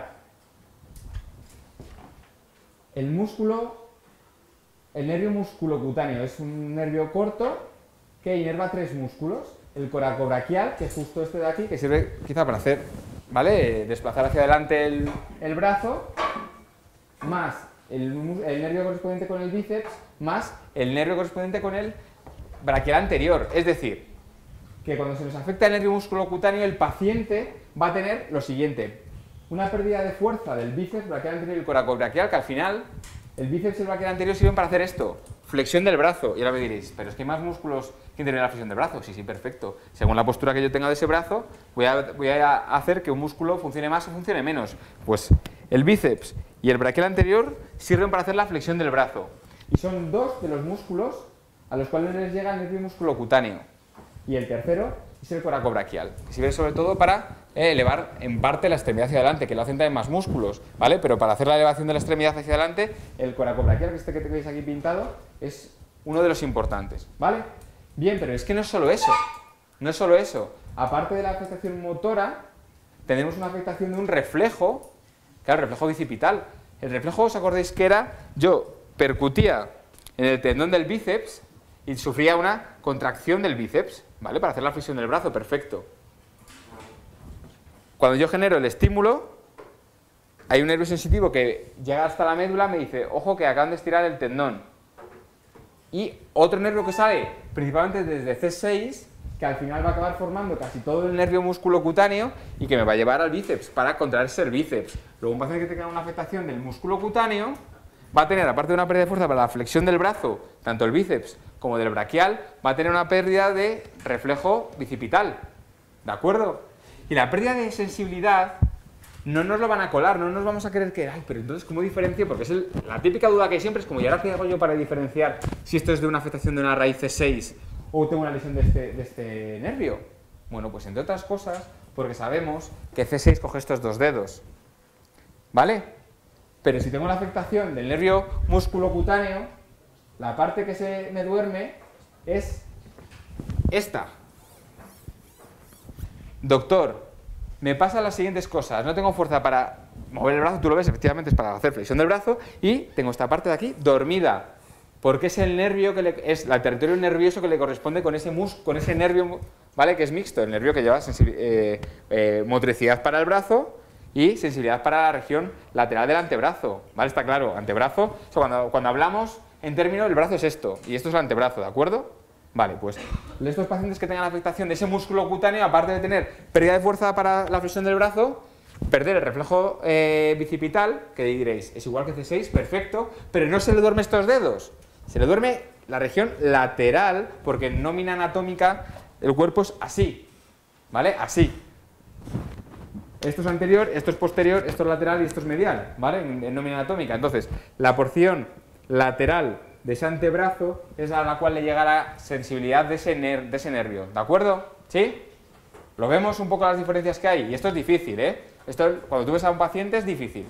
El nervio musculocutáneo es un nervio corto que inerva tres músculos. El coracobraquial, que es justo este de aquí, que sirve quizá para hacer, ¿vale? Desplazar hacia adelante el brazo, más el nervio correspondiente con el bíceps, más el nervio correspondiente con el braquial anterior. Es decir, que cuando se nos afecta el nervio musculocutáneo, el paciente va a tener lo siguiente: una pérdida de fuerza del bíceps, braquial anterior y el coracobraquial, que al final el bíceps y el braquial anterior sirven para hacer esto, flexión del brazo. Y ahora me diréis, pero es que hay más músculos que intervienen en la flexión del brazo. Sí, sí, perfecto. Según la postura que yo tenga de ese brazo, voy a hacer que un músculo funcione más o funcione menos. Pues el bíceps y el braquial anterior sirven para hacer la flexión del brazo. Y son dos de los músculos a los cuales les llega el nervio musculocutáneo. Y el tercero es el coracobraquial, que sirve sobre todo para elevar en parte la extremidad hacia adelante, que lo hacen también más músculos, ¿vale? Pero para hacer la elevación de la extremidad hacia adelante, el coracobraquial, que que tenéis aquí pintado, es uno de los importantes, ¿vale? Bien, pero es que no es solo eso, no es solo eso. Aparte de la afectación motora, tenemos una afectación de un reflejo, claro, el reflejo bicipital. El reflejo, ¿os acordáis que era? Yo percutía en el tendón del bíceps y sufría una contracción del bíceps, ¿vale? Para hacer la flexión del brazo, perfecto. Cuando yo genero el estímulo, hay un nervio sensitivo que llega hasta la médula, me dice, ojo que acaban de estirar el tendón. Y otro nervio que sale principalmente desde C6, que al final va a acabar formando casi todo el nervio musculocutáneo y que me va a llevar al bíceps para contraerse el bíceps. Luego un paciente que tenga una afectación del músculo cutáneo va a tener, aparte de una pérdida de fuerza para la flexión del brazo, tanto el bíceps como del braquial, va a tener una pérdida de reflejo bicipital. ¿De acuerdo? Y la pérdida de sensibilidad no nos lo van a colar, no nos vamos a querer que, ay, pero entonces, ¿cómo diferencio? Porque es la típica duda que hay siempre es como, ¿y ahora qué hago yo para diferenciar si esto es de una afectación de una raíz C6 o tengo una lesión de este nervio? Bueno, pues entre otras cosas, porque sabemos que C6 coge estos dos dedos, ¿vale? Pero si tengo la afectación del nervio musculocutáneo, la parte que se me duerme es esta. Doctor, me pasan las siguientes cosas. No tengo fuerza para mover el brazo, tú lo ves, efectivamente es para hacer flexión del brazo, y tengo esta parte de aquí dormida, porque es el nervio es el territorio nervioso que le corresponde con ese nervio, ¿vale? Que es mixto, el nervio que lleva motricidad para el brazo y sensibilidad para la región lateral del antebrazo, ¿vale? Está claro, antebrazo, o sea, cuando hablamos en términos, el brazo es esto, y esto es el antebrazo, ¿de acuerdo? Vale, pues estos pacientes que tengan afectación de ese músculo cutáneo, aparte de tener pérdida de fuerza para la flexión del brazo, perder el reflejo bicipital, que diréis, es igual que C6, perfecto, pero no se le duerme estos dedos, se le duerme la región lateral, porque en nómina anatómica el cuerpo es así, ¿vale? Así. Esto es anterior, esto es posterior, esto es lateral y esto es medial, ¿vale? En nómina anatómica. Entonces, la porción lateral de ese antebrazo es a la cual le llega la sensibilidad de ese nervio, ¿de acuerdo? ¿Sí? Lo vemos un poco las diferencias que hay, y esto es difícil, ¿eh? Esto, cuando tú ves a un paciente es difícil.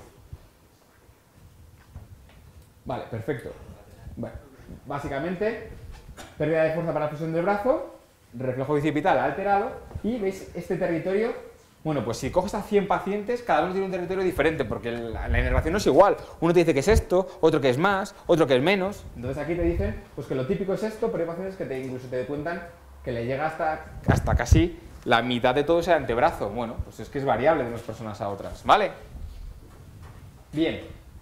Vale, perfecto. Bueno, básicamente, pérdida de fuerza para la flexión del brazo, reflejo bicipital alterado, y veis este territorio. Bueno, pues si coges a 100 pacientes, cada uno tiene un territorio diferente, porque la inervación no es igual. Uno te dice que es esto, otro que es más, otro que es menos. Entonces aquí te dicen pues que lo típico es esto, pero hay pacientes que incluso te cuentan que le llega hasta casi la mitad de todo es el antebrazo. Bueno, pues es que es variable de unas personas a otras, ¿vale? Bien.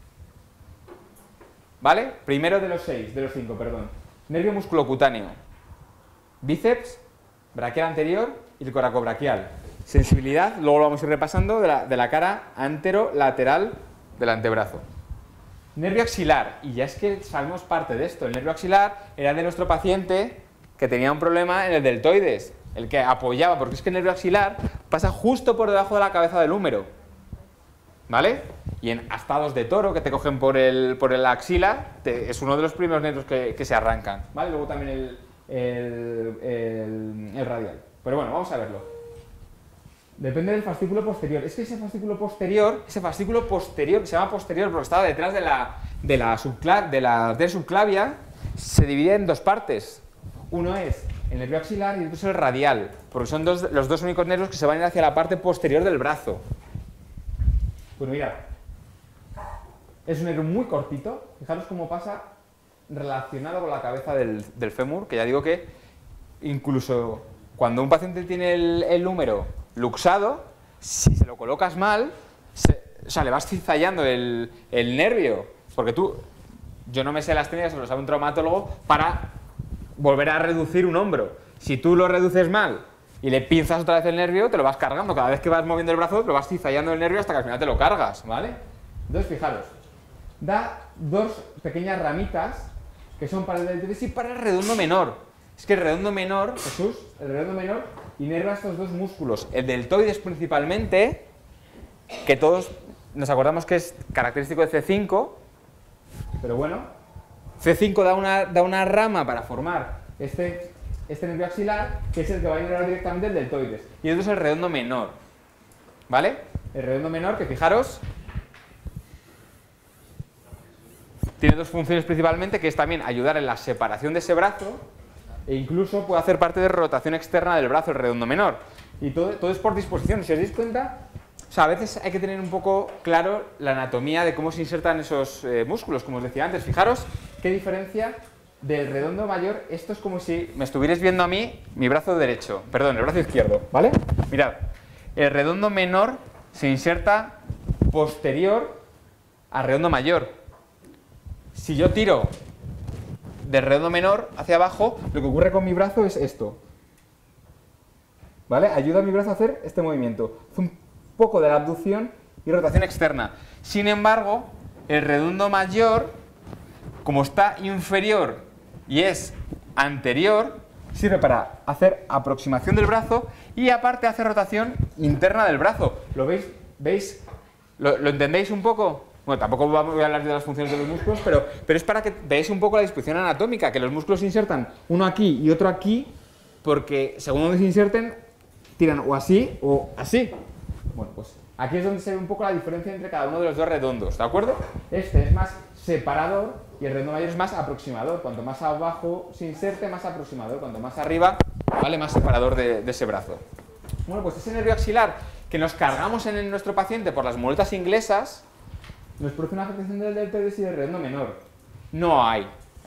¿Vale? Primero de los 5, perdón. Nervio musculocutáneo. Bíceps, braquial anterior y el coracobraquial. Sensibilidad, luego lo vamos a ir repasando, de la cara anterolateral del antebrazo. Nervio axilar, y ya es que sabemos parte de esto. El nervio axilar era de nuestro paciente que tenía un problema en el deltoides, el que apoyaba, porque es que el nervio axilar pasa justo por debajo de la cabeza del húmero, ¿vale? Y en astados de toro, que te cogen por el axila, es uno de los primeros nervios que se arrancan, ¿vale? Luego también el radial. Pero bueno, vamos a verlo. Depende del fascículo posterior. Es que ese fascículo posterior, que se llama posterior porque estaba detrás de la arteria subclavia, se divide en dos partes. Uno es el nervio axilar y otro es el radial, porque son los dos únicos nervios que se van a ir hacia la parte posterior del brazo. Pues mirad, es un nervio muy cortito, fijaros cómo pasa relacionado con la cabeza del fémur, que ya digo que incluso cuando un paciente tiene el húmero luxado, si se lo colocas mal, o sea, le vas cizallando el nervio, porque yo no me sé las técnicas, se lo sabe un traumatólogo, para volver a reducir un hombro. Si tú lo reduces mal y le pinzas otra vez el nervio, te lo vas cargando. Cada vez que vas moviendo el brazo, te lo vas cizallando el nervio hasta que al final te lo cargas, ¿vale? Entonces, fijaros, da dos pequeñas ramitas que son para el deltoides y para el redondo menor. Es que el redondo menor, Jesús, el redondo menor inerva estos dos músculos. El deltoides principalmente, que todos nos acordamos que es característico de C5, pero bueno, C5 da una rama para formar este nervio axilar, que es el que va a inervar directamente el deltoides. Y otro es el redondo menor, ¿vale? El redondo menor, que fijaros, tiene dos funciones principalmente, que es también ayudar en la separación de ese brazo, e incluso puede hacer parte de rotación externa del brazo, el redondo menor. Y todo es por disposición. Si os dais cuenta, o sea, a veces hay que tener un poco claro la anatomía de cómo se insertan esos músculos, como os decía antes. Fijaros qué diferencia del redondo mayor. Esto es como si me estuvierais viendo a mí, mi brazo derecho, perdón, el brazo izquierdo, ¿vale? Mirad, el redondo menor se inserta posterior al redondo mayor. Si yo tiro del redondo menor hacia abajo, lo que ocurre con mi brazo es esto, ¿vale? Ayuda a mi brazo a hacer este movimiento. Hace un poco de la abducción y rotación externa. Sin embargo, el redondo mayor, como está inferior y es anterior, sirve para hacer aproximación del brazo y aparte hace rotación interna del brazo. ¿Lo veis? ¿Veis? ¿Lo entendéis un poco? Bueno, tampoco voy a hablar de las funciones de los músculos, pero es para que veáis un poco la disposición anatómica, que los músculos se insertan uno aquí y otro aquí, porque según donde se inserten, tiran o así o así. Bueno, pues aquí es donde se ve un poco la diferencia entre cada uno de los dos redondos, ¿de acuerdo? Este es más separador y el redondo mayor es más aproximador. Cuanto más abajo se inserte, más aproximador. Cuanto más arriba, ¿vale? Más separador de ese brazo. Bueno, pues ese nervio axilar que nos cargamos en nuestro paciente por las muletas inglesas, nos produce una afectación del deltoides y del redondo menor. No hay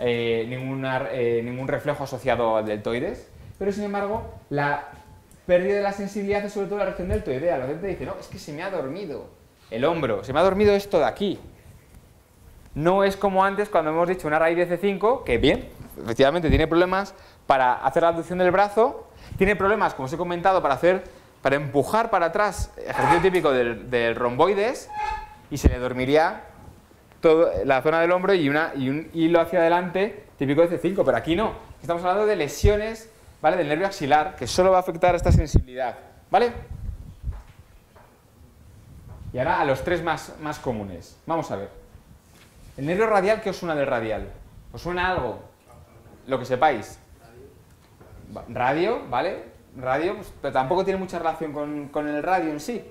ningún reflejo asociado al deltoides, pero sin embargo, la pérdida de la sensibilidad es sobre todo la región deltoidea. La gente dice, no, es que se me ha dormido el hombro, se me ha dormido esto de aquí. No es como antes cuando hemos dicho una raíz de C5, que bien, efectivamente tiene problemas para hacer la abducción del brazo, tiene problemas, como os he comentado, para empujar para atrás, ejercicio típico del romboides, y se le dormiría toda la zona del hombro y un hilo hacia adelante típico de C5, pero aquí no. Estamos hablando de lesiones, ¿vale? Del nervio axilar, que solo va a afectar a esta sensibilidad, ¿vale? Y ahora a los tres más comunes. Vamos a ver. El nervio radial, ¿qué os suena del radial? ¿Os suena algo? Lo que sepáis. Radio, ¿vale? Radio, pues, pero tampoco tiene mucha relación con el radio en sí.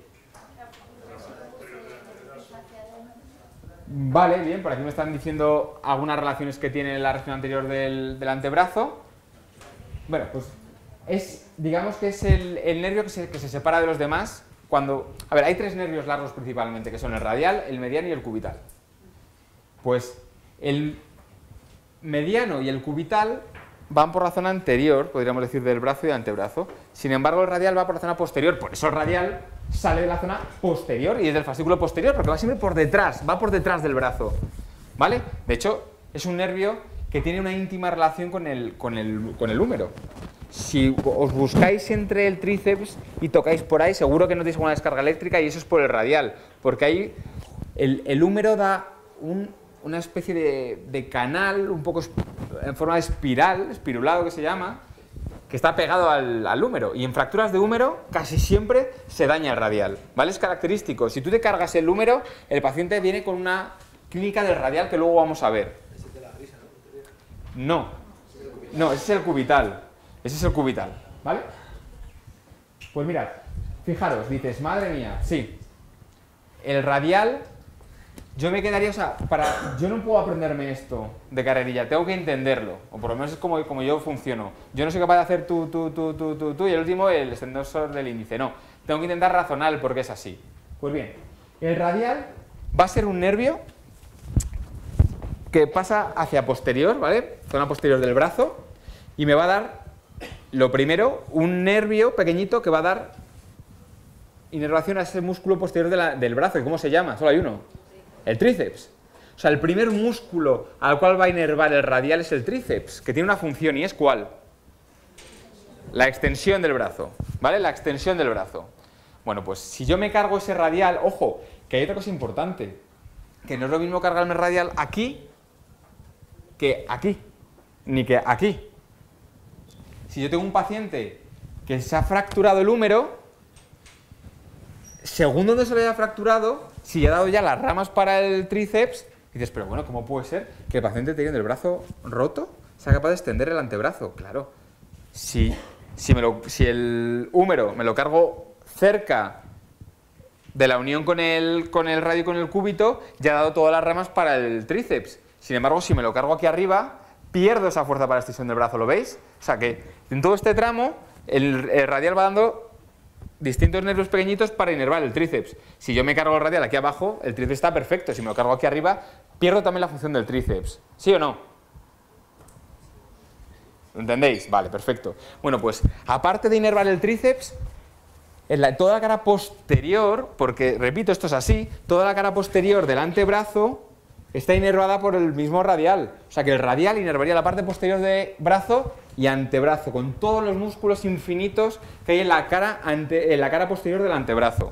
Vale, bien, por aquí me están diciendo algunas relaciones que tiene la región anterior del antebrazo. Bueno, pues digamos que es el nervio que se separa de los demás cuando... A ver, hay tres nervios largos principalmente, que son el radial, el mediano y el cubital. Pues el mediano y el cubital van por la zona anterior, podríamos decir, del brazo y del antebrazo. Sin embargo, el radial va por la zona posterior, por eso el radial sale de la zona posterior y es del fascículo posterior, porque va siempre por detrás, va por detrás del brazo, ¿vale? De hecho, es un nervio que tiene una íntima relación con el húmero. Si os buscáis entre el tríceps y tocáis por ahí, seguro que notáis una descarga eléctrica y eso es por el radial, porque ahí el húmero da una especie de canal, un poco en forma de espiral, espirulado que se llama, que está pegado al húmero. Y en fracturas de húmero casi siempre se daña el radial, ¿vale? Es característico. Si tú te cargas el húmero, el paciente viene con una clínica del radial que luego vamos a ver. Ese es de la risa, ¿no? No, ese es el cubital. Ese es el cubital, ¿vale? Pues mirad, fijaros, dices, madre mía, sí, el radial, yo me quedaría, o sea, yo no puedo aprenderme esto de carrerilla, tengo que entenderlo, o por lo menos es como yo funciono. Yo no soy capaz de hacer tú, y el último el extensor del índice, no. Tengo que intentar razonar el por qué es así. Pues bien, el radial va a ser un nervio que pasa hacia posterior, ¿vale? Zona posterior del brazo, y me va a dar, lo primero, un nervio pequeñito que va a dar inervación a ese músculo posterior del brazo. ¿Cómo se llama? Solo hay uno. El tríceps. O sea, el primer músculo al cual va a inervar el radial es el tríceps, que tiene una función, ¿y es cuál? La extensión del brazo, ¿vale? La extensión del brazo. Bueno, pues si yo me cargo ese radial, ojo, que hay otra cosa importante, que no es lo mismo cargarme el radial aquí que aquí, ni que aquí. Si yo tengo un paciente que se ha fracturado el húmero, según donde se le haya fracturado, si ya ha dado ya las ramas para el tríceps, dices, pero bueno, ¿cómo puede ser que el paciente teniendo el brazo roto sea capaz de extender el antebrazo? Claro, si el húmero me lo cargo cerca de la unión con el radio y con el cúbito, ya ha dado todas las ramas para el tríceps. Sin embargo, si me lo cargo aquí arriba, pierdo esa fuerza para la extensión del brazo, ¿lo veis? O sea que en todo este tramo el radial va dando distintos nervios pequeñitos para inervar el tríceps. Si yo me cargo el radial aquí abajo, el tríceps está perfecto. Si me lo cargo aquí arriba, pierdo también la función del tríceps. ¿Sí o no? ¿Lo entendéis? Vale, perfecto. Bueno, pues aparte de inervar el tríceps, toda la cara posterior, porque repito, esto es así, toda la cara posterior del antebrazo está inervada por el mismo radial. O sea que el radial inervaría la parte posterior de brazo y antebrazo, con todos los músculos infinitos que hay en la cara posterior del antebrazo.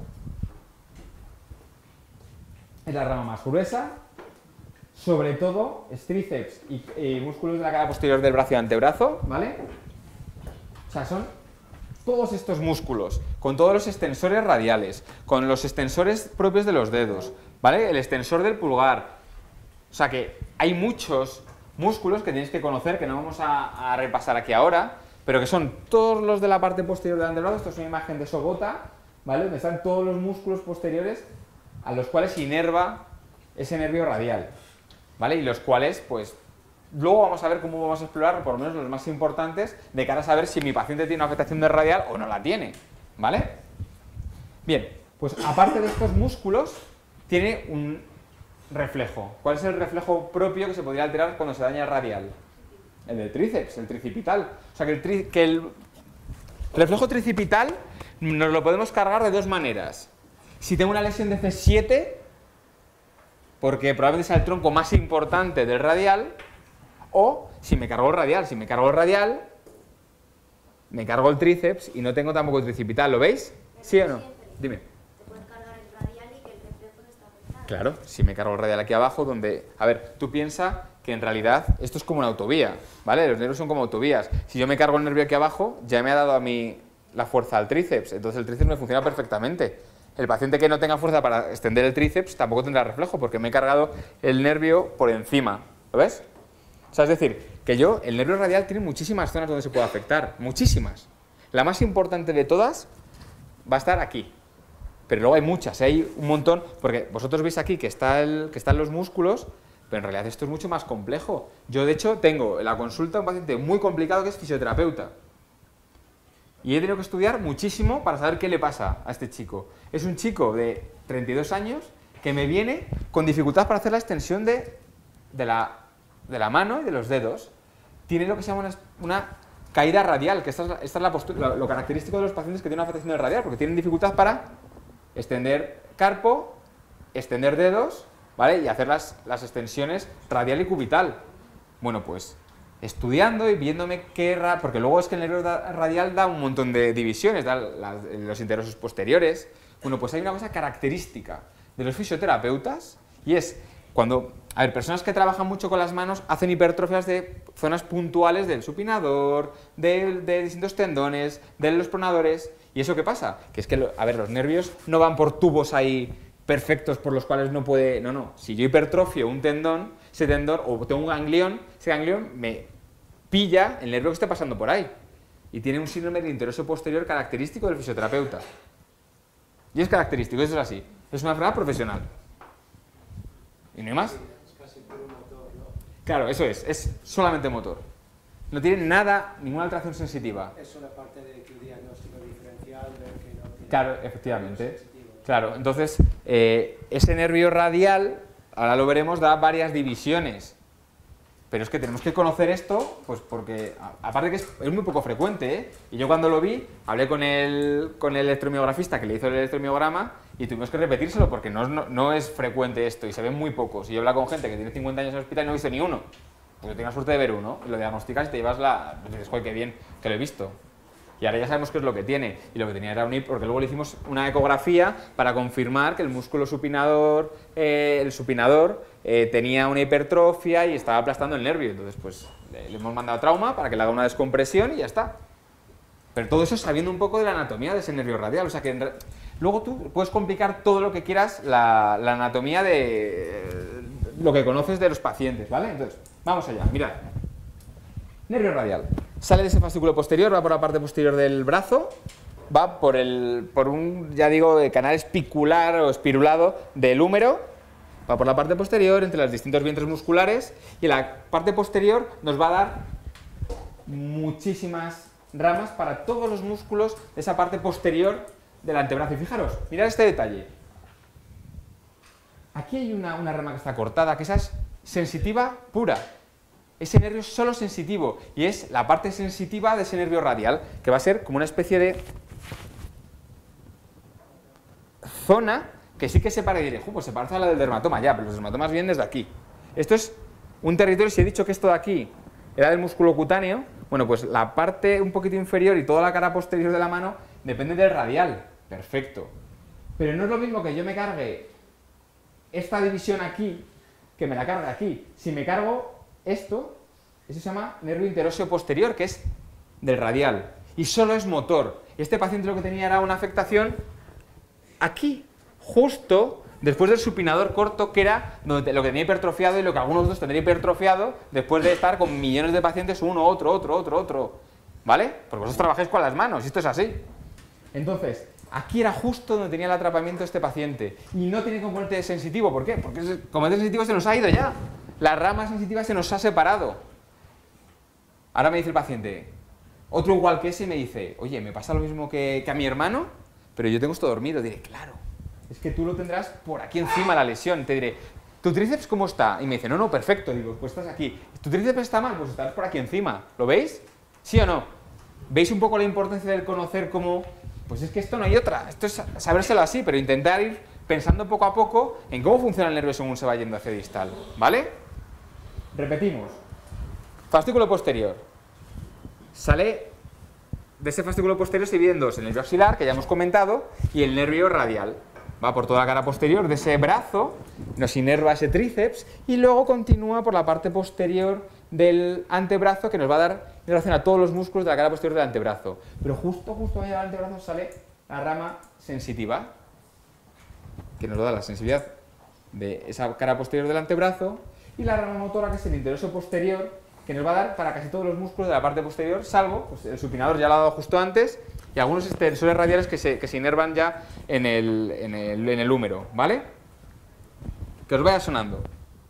Es la rama más gruesa, sobre todo es tríceps y músculos de la cara posterior del brazo y antebrazo, ¿vale? O sea, son todos estos músculos, con todos los extensores radiales, con los extensores propios de los dedos, ¿vale? El extensor del pulgar. O sea que hay muchos músculos que tenéis que conocer, que no vamos a repasar aquí ahora, pero que son todos los de la parte posterior del antebrazo. Esto es una imagen de Sogota, ¿vale? Donde están todos los músculos posteriores a los cuales inerva ese nervio radial, ¿vale? Y los cuales, pues, luego vamos a ver cómo vamos a explorar, por lo menos los más importantes, de cara a saber si mi paciente tiene una afectación del radial o no la tiene, ¿vale? Bien, pues aparte de estos músculos, tiene un reflejo. ¿Cuál es el reflejo propio que se podría alterar cuando se daña el radial? El del tríceps, el tricipital. O sea que el reflejo tricipital nos lo podemos cargar de dos maneras. Si tengo una lesión de C7, porque probablemente sea el tronco más importante del radial, o si me cargo el radial. Si me cargo el radial, me cargo el tríceps y no tengo tampoco el tricipital. ¿Lo veis? ¿Sí o no? Dime. Te puedes cargar el radial y que el reflejo no está afectado. Claro, si me cargo el radial aquí abajo, donde... A ver, tú piensa que en realidad esto es como una autovía, ¿vale? Los nervios son como autovías. Si yo me cargo el nervio aquí abajo, ya me ha dado a mí la fuerza al tríceps, entonces el tríceps me funciona perfectamente. El paciente que no tenga fuerza para extender el tríceps tampoco tendrá reflejo, porque me he cargado el nervio por encima, ¿lo ves? O sea, es decir, que el nervio radial tiene muchísimas zonas donde se puede afectar, muchísimas. La más importante de todas va a estar aquí. Pero luego hay muchas, hay un montón, porque vosotros veis aquí que están los músculos, pero en realidad esto es mucho más complejo. Yo, de hecho, tengo en la consulta un paciente muy complicado que es fisioterapeuta. Y he tenido que estudiar muchísimo para saber qué le pasa a este chico. Es un chico de 32 años que me viene con dificultad para hacer la extensión de la mano y de los dedos. tiene lo que se llama una caída radial, que esta es la postura, lo característico de los pacientes que tienen una afectación del radial, porque tienen dificultad para extender carpo, extender dedos, ¿vale? Y hacer las extensiones radial y cubital. Bueno, pues estudiando y viéndome porque luego es que el nervio radial da un montón de divisiones, da los interosos posteriores. Bueno, pues hay una cosa característica de los fisioterapeutas y es cuando, a ver, personas que trabajan mucho con las manos hacen hipertrofias de zonas puntuales del supinador, de distintos tendones, de los pronadores. ¿Y eso qué pasa? Que es que, a ver, los nervios no van por tubos ahí perfectos por los cuales no puede... No. Si yo hipertrofio un tendón, ese tendón, o tengo un ganglión, ese ganglión me pilla el nervio que esté pasando por ahí. Y tiene un síndrome del interoso posterior característico del fisioterapeuta. Y es característico, eso es así. Es una enfermedad profesional. ¿Y no hay más? Es casi puro motor, ¿no? Claro, eso es solamente motor. No tiene nada, ninguna alteración sensitiva. Es una parte de tu diagnóstico diferencial, ver que no tiene... Claro, efectivamente. sensitivo. Claro, entonces, ese nervio radial, ahora lo veremos, da varias divisiones. Pero es que tenemos que conocer esto, pues porque, aparte que es muy poco frecuente, ¿eh? Y yo cuando lo vi, hablé con el electromiografista que le hizo el electromiograma y tuvimos que repetírselo porque no es frecuente esto y se ven muy pocos. Y yo hablo con gente que tiene 50 años en el hospital y no he visto ni uno. Pues yo tengo la suerte de ver uno, y lo diagnosticas y te llevas dices, joder, qué bien, que lo he visto. Y ahora ya sabemos qué es lo que tiene. Y lo que tenía era porque luego le hicimos una ecografía para confirmar que el músculo supinador, tenía una hipertrofia y estaba aplastando el nervio. Entonces, pues, le hemos mandado trauma para que le haga una descompresión y ya está. Pero todo eso sabiendo un poco de la anatomía de ese nervio radial. O sea que luego tú puedes complicar todo lo que quieras la anatomía de lo que conoces de los pacientes, ¿vale? Entonces, vamos allá. Mirad. Nervio radial. Sale de ese fascículo posterior, va por la parte posterior del brazo, va por un, ya digo, canal espicular o espirulado del húmero, va por la parte posterior, entre los distintos vientres musculares, y la parte posterior nos va a dar muchísimas ramas para todos los músculos de esa parte posterior del antebrazo. Y fijaros, mirad este detalle. Aquí hay una rama que está cortada, que esa es sensitiva pura. Ese nervio es solo sensitivo y es la parte sensitiva de ese nervio radial, que va a ser como una especie de zona que sí que se para y diré, pues se parece a la del dermatoma, ya, pero los dermatomas vienen desde aquí. Esto es un territorio, si he dicho que esto de aquí era del músculo cutáneo, bueno, pues la parte un poquito inferior y toda la cara posterior de la mano depende del radial, perfecto. Pero no es lo mismo que yo me cargue esta división aquí, que me la cargue aquí. Si me cargo esto, eso se llama nervio interóseo posterior, que es del radial, y solo es motor. Este paciente lo que tenía era una afectación aquí, justo después del supinador corto, que era lo que tenía hipertrofiado y lo que algunos otros tendrían hipertrofiado después de estar con millones de pacientes, uno, otro, ¿vale? Porque vosotros trabajáis con las manos, y esto es así. Entonces, aquí era justo donde tenía el atrapamiento de este paciente, y no tiene componente sensitivo. ¿Por qué? Porque el componente sensitivo se nos ha ido ya. La rama sensitiva se nos ha separado. Ahora me dice el paciente, otro igual que ese, y me dice, oye, me pasa lo mismo que a mi hermano, pero yo tengo esto dormido. Diré, claro, es que tú lo tendrás por aquí encima la lesión. Te diré, ¿tu tríceps cómo está? Y me dice, no, perfecto. Digo, pues estás aquí. ¿Tu tríceps está mal? Pues estás por aquí encima. ¿Lo veis? ¿Sí o no? ¿Veis un poco la importancia del conocer cómo? Pues es que esto no hay otra. Esto es sabérselo así, pero intentar ir pensando poco a poco en cómo funciona el nervio según se va yendo hacia distal. ¿Vale? Repetimos. Fascículo posterior. Sale de ese fascículo posterior, se divide en dos: el nervio axilar, que ya hemos comentado, y el nervio radial. Va por toda la cara posterior de ese brazo, nos inerva ese tríceps y luego continúa por la parte posterior del antebrazo, que nos va a dar relación a todos los músculos de la cara posterior del antebrazo. Pero justo allá del antebrazo sale la rama sensitiva, que nos da la sensibilidad de esa cara posterior del antebrazo, y la rama motora, que es el interoso posterior, que nos va a dar para casi todos los músculos de la parte posterior, salvo, pues el supinador ya lo ha dado justo antes, y algunos extensores radiales que se inervan ya en el húmero, ¿vale? Que os vaya sonando.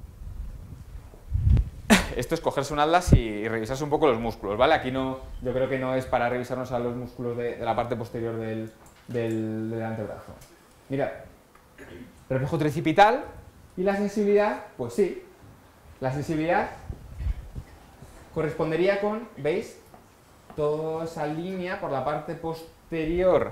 Esto es cogerse un atlas y revisarse un poco los músculos, ¿vale? Aquí no, yo creo que no es para revisarnos a los músculos de la parte posterior del antebrazo. Mirad, reflejo tricipital y la sensibilidad, pues sí, la sensibilidad correspondería con, ¿veis? Toda esa línea por la parte posterior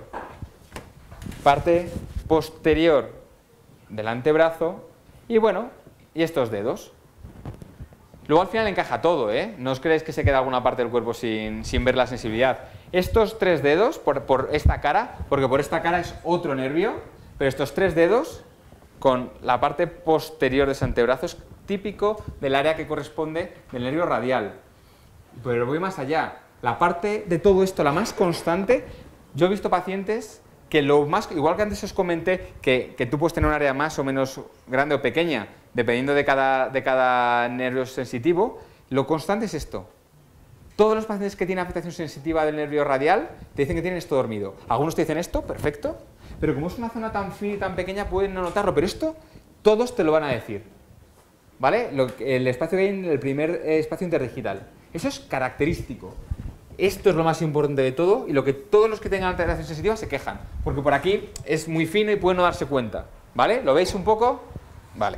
del antebrazo y bueno, y estos dedos. Luego al final encaja todo, ¿eh? No os creéis que se queda alguna parte del cuerpo sin ver la sensibilidad. Estos 3 dedos por esta cara, porque por esta cara es otro nervio, pero estos 3 dedos con la parte posterior de ese antebrazo es típico del área que corresponde del nervio radial. Pero voy más allá. La parte de todo esto, la más constante, yo he visto pacientes que lo más, igual que antes os comenté que tú puedes tener un área más o menos grande o pequeña, dependiendo de cada nervio sensitivo, lo constante es esto. Todos los pacientes que tienen afectación sensitiva del nervio radial te dicen que tienen esto dormido. Algunos te dicen esto, perfecto, pero como es una zona tan fina y tan pequeña pueden no notarlo, pero esto todos te lo van a decir. ¿Vale? El espacio que hay en el primer espacio interdigital. Eso es característico. Esto es lo más importante de todo y lo que todos los que tengan alteración sensitiva se quejan, porque por aquí es muy fino y pueden no darse cuenta. ¿Vale? ¿Lo veis un poco? Vale.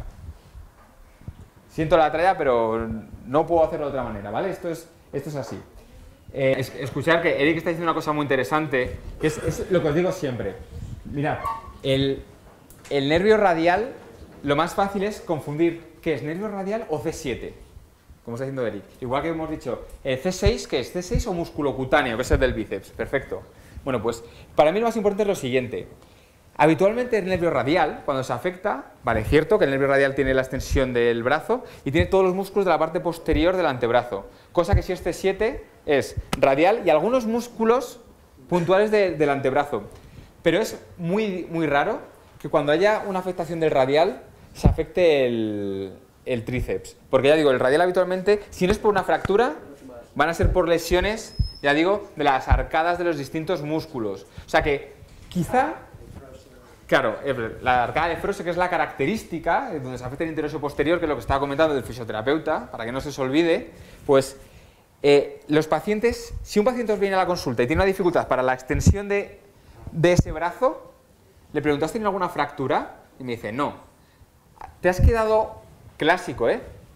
Siento la tralla, pero no puedo hacerlo de otra manera, ¿vale? Esto es así. Escuchar que Eric está diciendo una cosa muy interesante, que es lo que os digo siempre. Mirad, el nervio radial, lo más fácil es confundir qué es nervio radial o C7, como está diciendo Eric. Igual que hemos dicho, C6, ¿qué es? C6 o músculo cutáneo, que es el del bíceps. Perfecto. Bueno, pues para mí lo más importante es lo siguiente. Habitualmente el nervio radial, cuando se afecta, vale, es cierto que el nervio radial tiene la extensión del brazo y tiene todos los músculos de la parte posterior del antebrazo, cosa que si es C7 es radial y algunos músculos puntuales del antebrazo. Pero es muy, muy raro que cuando haya una afectación del radial se afecte el tríceps. Porque ya digo, el radial habitualmente, si no es por una fractura, van a ser por lesiones, ya digo, de las arcadas de los distintos músculos. O sea que quizá... Claro, la arcada de Froese, que es la característica, donde se afecta el interoso posterior, que es lo que estaba comentando del fisioterapeuta, para que no se os olvide, pues los pacientes, si un paciente os viene a la consulta y tiene una dificultad para la extensión de ese brazo, le preguntas, ¿has tenido alguna fractura? Y me dice, no. Te has quedado, clásico,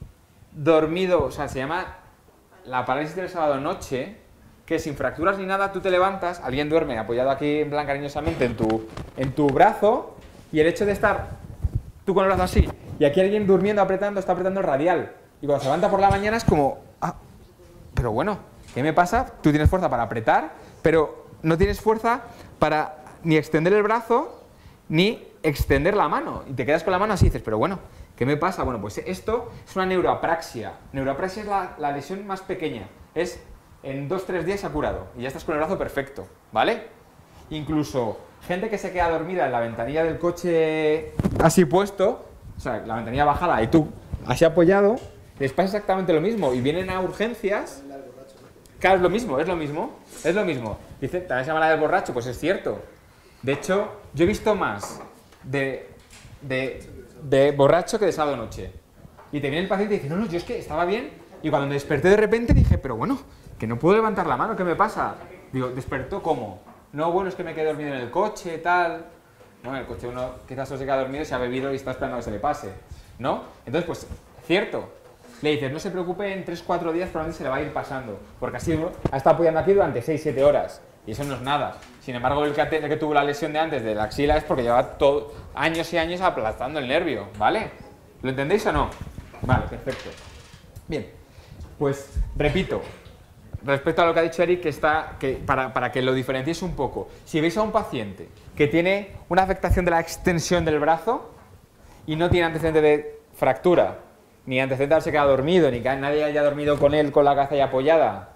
dormido, o sea, se llama la parálisis del sábado noche, que sin fracturas ni nada, tú te levantas, alguien duerme apoyado aquí en plan cariñosamente en tu brazo, y el hecho de estar tú con el brazo así, y aquí alguien durmiendo, apretando, está apretando el radial, y cuando se levanta por la mañana es como, pero bueno, ¿qué me pasa? Tú tienes fuerza para apretar, pero no tienes fuerza para ni extender el brazo, ni extender la mano, y te quedas con la mano así y dices, pero bueno, ¿qué me pasa? Bueno, pues esto es una neuroapraxia. Neuroapraxia es la lesión más pequeña, es... En 2-3 días se ha curado y ya estás con el brazo perfecto, ¿vale? Incluso gente que se queda dormida en la ventanilla del coche así puesto, o sea, la ventanilla bajada y tú así apoyado, les pasa exactamente lo mismo y vienen a urgencias. Claro, es lo mismo, es lo mismo. Dice, ¿también se llama la del borracho? Pues es cierto. De hecho, yo he visto más de borracho que de sábado noche. Y te viene el paciente y dice, no, yo es que estaba bien y cuando me desperté de repente dije, pero bueno, que no puedo levantar la mano, ¿qué me pasa? Digo, ¿despertó cómo? No, bueno, es que me quedé dormido en el coche, tal. No, en el coche uno quizás solo se queda dormido y se ha bebido y está esperando a que se le pase, ¿no? Entonces, pues, cierto. Le dices, no se preocupe, en 3-4 días probablemente se le va a ir pasando, porque así uno ha estado apoyando aquí durante 6-7 horas, y eso no es nada. Sin embargo, el que tuvo la lesión de antes de la axila es porque lleva años y años aplastando el nervio, ¿vale? ¿Lo entendéis o no? Vale, perfecto. Bien, pues, repito. Respecto a lo que ha dicho Eric, para que lo diferencies un poco, si veis a un paciente que tiene una afectación de la extensión del brazo y no tiene antecedente de fractura, ni antecedente de haberse quedado dormido, ni que nadie haya dormido con él con la cabeza ahí apoyada,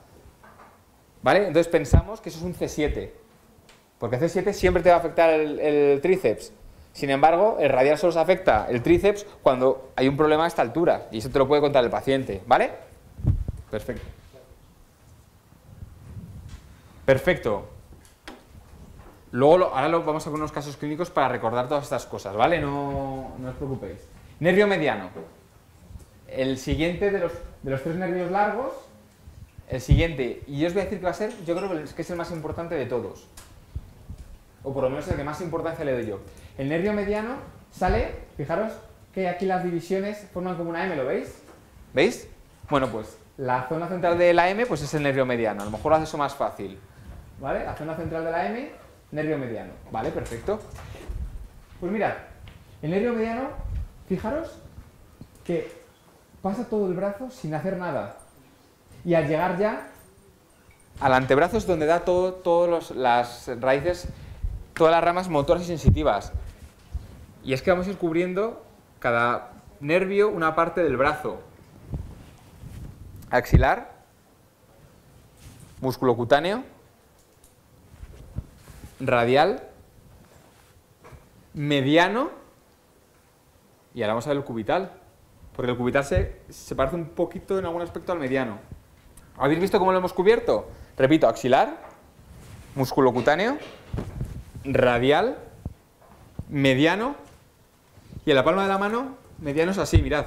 ¿vale? Entonces pensamos que eso es un C7, porque C7 siempre te va a afectar el tríceps. Sin embargo, el radial solo se afecta el tríceps cuando hay un problema a esta altura, y eso te lo puede contar el paciente, ¿vale? Perfecto. Perfecto. Luego ahora vamos a ver unos casos clínicos para recordar todas estas cosas, ¿vale? No os preocupéis. Nervio mediano. El siguiente de los 3 nervios largos, el siguiente, y yo os voy a decir que va a ser, yo creo que es el más importante de todos. O por lo menos el que más importancia le doy yo. El nervio mediano sale, fijaros que aquí las divisiones forman como una M, ¿lo veis? ¿Veis? Bueno, pues La zona central de la M pues es el nervio mediano. A lo mejor lo hace eso más fácil. ¿Vale? La zona central de la M, nervio mediano. Vale, perfecto. Pues mirad, el nervio mediano, fijaros que pasa todo el brazo sin hacer nada. Y al llegar ya al antebrazo es donde da todas las raíces, todas las ramas motoras y sensitivas. Y es que vamos a ir cubriendo cada nervio una parte del brazo. Axilar, músculo cutáneo, radial, mediano, y ahora vamos a ver el cubital, porque el cubital se parece un poquito en algún aspecto al mediano. ¿Habéis visto cómo lo hemos cubierto? Repito, axilar, músculo cutáneo, radial, mediano, y en la palma de la mano, mediano es así, mirad.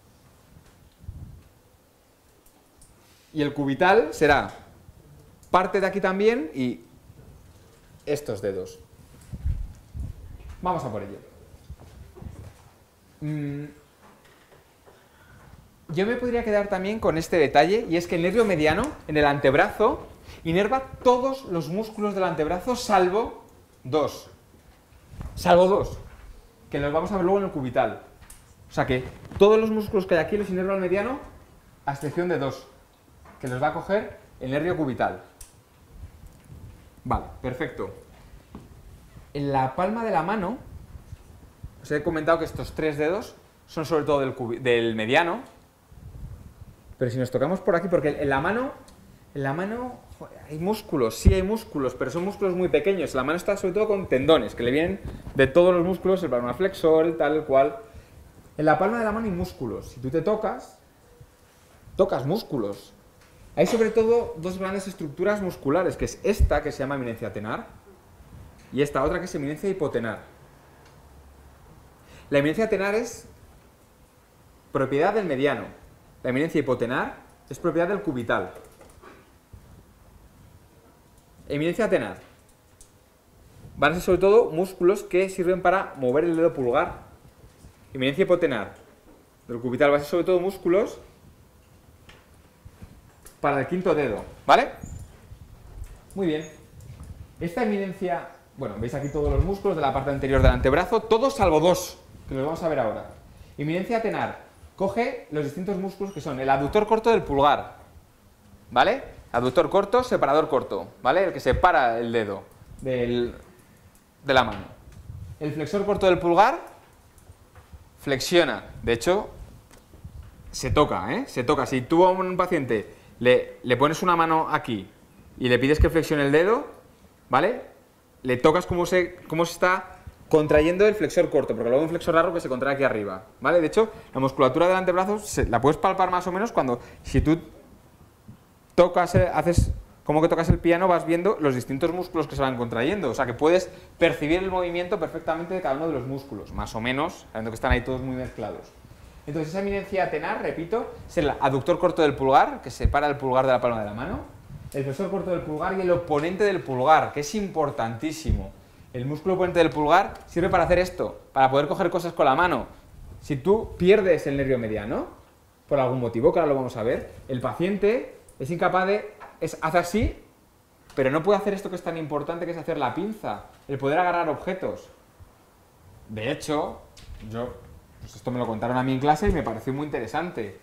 Y el cubital será parte de aquí también y estos dedos. Vamos a por ello. Yo me podría quedar también con este detalle, y es que el nervio mediano en el antebrazo inerva todos los músculos del antebrazo salvo dos. Salvo dos, que los vamos a ver luego en el cubital. O sea que todos los músculos que hay aquí los inerva el mediano, a excepción de dos, que los va a coger el nervio cubital. Vale, perfecto. En la palma de la mano, os he comentado que estos tres dedos son sobre todo del mediano, pero si nos tocamos por aquí, porque en la mano joder, hay músculos, sí hay músculos, pero son músculos muy pequeños. La mano está sobre todo con tendones, que le vienen de todos los músculos, el palmar flexor, el tal, el cual. En la palma de la mano hay músculos. Si tú te tocas músculos. Hay sobre todo dos grandes estructuras musculares, que es esta, que se llama eminencia tenar, y esta otra, que es eminencia hipotenar. La eminencia tenar es propiedad del mediano. La eminencia hipotenar es propiedad del cubital. Eminencia tenar. Van a ser sobre todo músculos que sirven para mover el dedo pulgar. Eminencia hipotenar del cubital va a ser sobre todo músculos para el quinto dedo, ¿vale? Muy bien. Esta eminencia, bueno, veis aquí todos los músculos de la parte anterior del antebrazo, todos salvo dos, que los vamos a ver ahora. Eminencia tenar coge los distintos músculos que son el aductor corto del pulgar, ¿vale? Aductor corto, separador corto, ¿vale? El que separa el dedo de la mano. El flexor corto del pulgar flexiona, de hecho, se toca, ¿eh? Se toca. Si tú a un paciente le pones una mano aquí y le pides que flexione el dedo, ¿vale? Le tocas cómo se está contrayendo el flexor corto, porque luego hay un flexor largo que se contrae aquí arriba, ¿vale? De hecho, la musculatura del antebrazo la puedes palpar más o menos cuando, si tú tocas, haces como que tocas el piano, vas viendo los distintos músculos que se van contrayendo, o sea que puedes percibir el movimiento perfectamente de cada uno de los músculos, más o menos, sabiendo que están ahí todos muy mezclados. Entonces esa eminencia tenar, repito, es el aductor corto del pulgar, que separa el pulgar de la palma de la mano, el flexor corto del pulgar y el oponente del pulgar, que es importantísimo. El músculo oponente del pulgar sirve para hacer esto, para poder coger cosas con la mano. Si tú pierdes el nervio mediano, por algún motivo, que ahora lo vamos a ver, el paciente es incapaz hace así, pero no puede hacer esto que es tan importante, que es hacer la pinza, el poder agarrar objetos. De hecho, pues esto me lo contaron a mí en clase y me pareció muy interesante.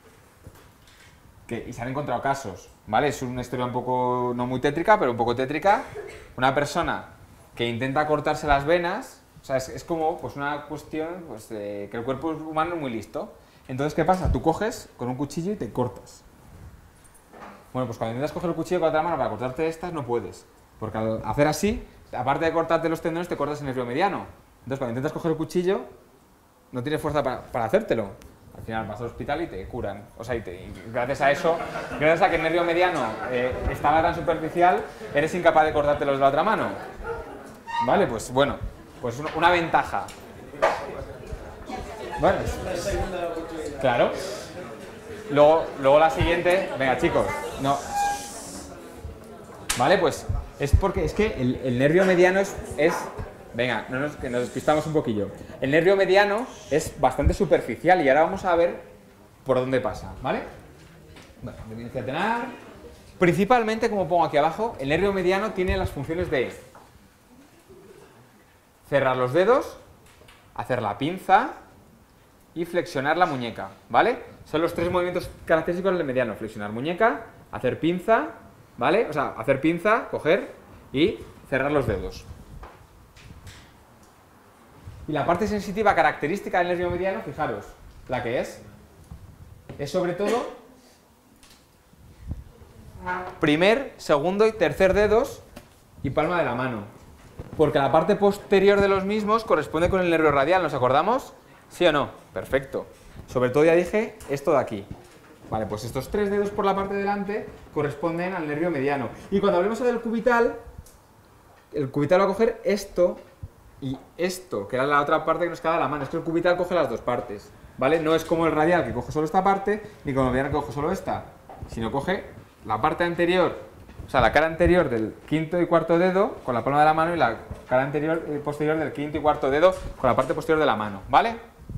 Y se han encontrado casos, ¿vale? Es una historia un poco, no muy tétrica, pero un poco tétrica. Una persona que intenta cortarse las venas, o sea, es como pues una cuestión pues, de que el cuerpo humano es muy listo. Entonces, ¿qué pasa? Tú coges con un cuchillo y te cortas. Bueno, pues cuando intentas coger el cuchillo con la otra mano para cortarte estas, no puedes. Porque al hacer así, aparte de cortarte los tendones, te cortas el nervio mediano. Entonces, cuando intentas coger el cuchillo, no tienes fuerza para hacértelo. Al final vas al hospital y te curan. O sea, gracias a eso, gracias a que el nervio mediano estaba tan superficial, eres incapaz de cortártelos de la otra mano. Vale, pues bueno, pues una ventaja. Bueno, claro. Luego la siguiente, venga chicos, no. Vale, pues es porque es que el nervio mediano es venga, que nos despistamos un poquillo. El nervio mediano es bastante superficial y ahora vamos a ver por dónde pasa, ¿vale? Bueno, deficiencia tenar. Principalmente, como pongo aquí abajo, el nervio mediano tiene las funciones de cerrar los dedos, hacer la pinza y flexionar la muñeca, ¿vale? Son los tres movimientos característicos del mediano: flexionar muñeca, hacer pinza, ¿vale? O sea, hacer pinza, coger y cerrar los dedos. Y la parte sensitiva característica del nervio mediano, fijaros, la que es sobre todo primer, segundo y tercer dedos y palma de la mano. Porque la parte posterior de los mismos corresponde con el nervio radial, ¿nos acordamos? ¿Sí o no? Perfecto. Sobre todo ya dije esto de aquí. Vale, pues estos tres dedos por la parte de delante corresponden al nervio mediano. Y cuando hablemos del cubital, el cubital va a coger esto y esto, que era la otra parte que nos queda de la mano. Es que el cubital coge las dos partes, ¿vale? No es como el radial, que coge solo esta parte, ni como el mediano, que coge solo esta, sino coge la parte anterior, o sea, la cara anterior del quinto y cuarto dedo con la palma de la mano y la cara anterior y posterior del quinto y cuarto dedo con la parte posterior de la mano, ¿vale?